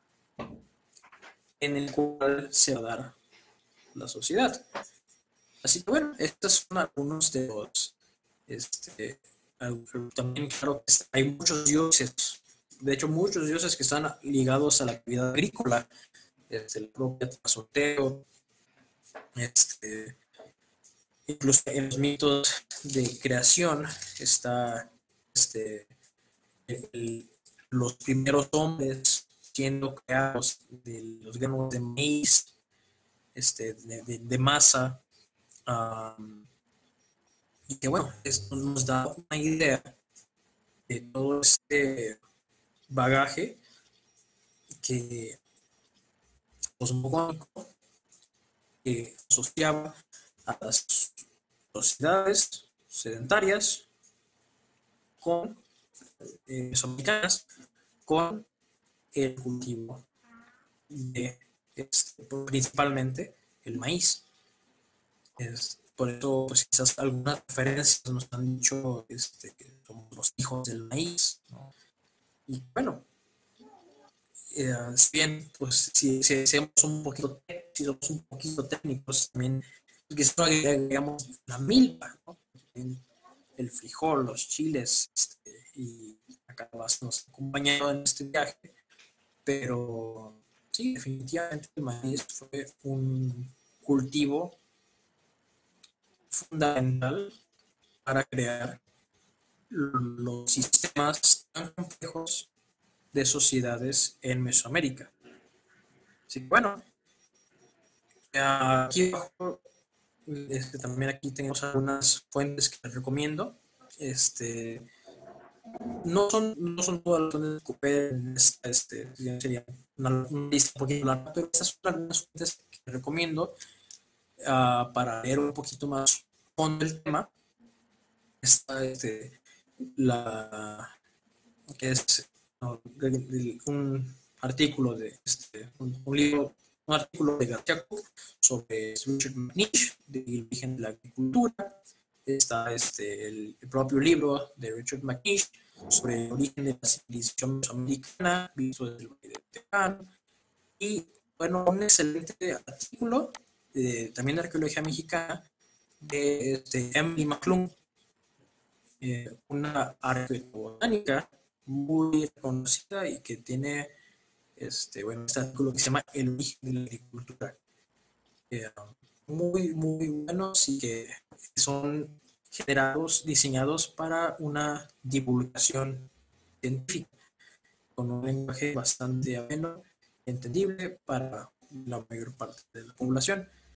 Speaker 1: en el cual se va a dar la sociedad. Así que bueno, estos son algunos de los, este, también claro que hay muchos dioses, de hecho muchos dioses que están ligados a la actividad agrícola, desde el propio Tlazolteo, este, incluso en los mitos de creación está este, el, los primeros hombres siendo creados de los granos de maíz, este, de, de, de masa, um, y que bueno, esto nos da una idea de todo este bagaje que cosmogónico que asociaba a las sociedades sedentarias con eh, mesoamericanas con el cultivo de este, principalmente el maíz. Es, por eso, pues quizás algunas referencias nos han dicho este, que somos los hijos del maíz, ¿no? Y bueno, eh, si bien, pues si, si somos un poquito, si somos un poquito técnicos, también quizás agregamos la milpa, ¿no? El frijol, los chiles, este, y la calabaza nos ha acompañado en este viaje, pero sí, definitivamente el maíz fue un cultivo fundamental para crear los sistemas tan complejos de sociedades en Mesoamérica. Así que bueno, aquí abajo, este, también aquí tenemos algunas fuentes que les recomiendo. Este, no son, no son todas las fuentes que recuperen, este, sería una, una lista un poquito larga, pero estas son algunas fuentes que les recomiendo uh, para leer un poquito más fondo el tema. Está este, la que es no, de, de, un artículo de este, un, un libro, un artículo de García Cook sobre Richard McNish, del origen de la agricultura. Está este, el, el propio libro de Richard McNish sobre el origen de la civilización mesoamericana, visto desde el Valle del Tecán. Y bueno, un excelente artículo eh, también de arqueología mexicana de este, Emily McClung, eh, una arqueobotánica muy reconocida y que tiene este, bueno, este artículo que se llama El origen de la agricultura. Eh, muy, muy buenos y que son generados, diseñados para una divulgación científica con un lenguaje bastante ameno, entendible para la mayor parte de la población.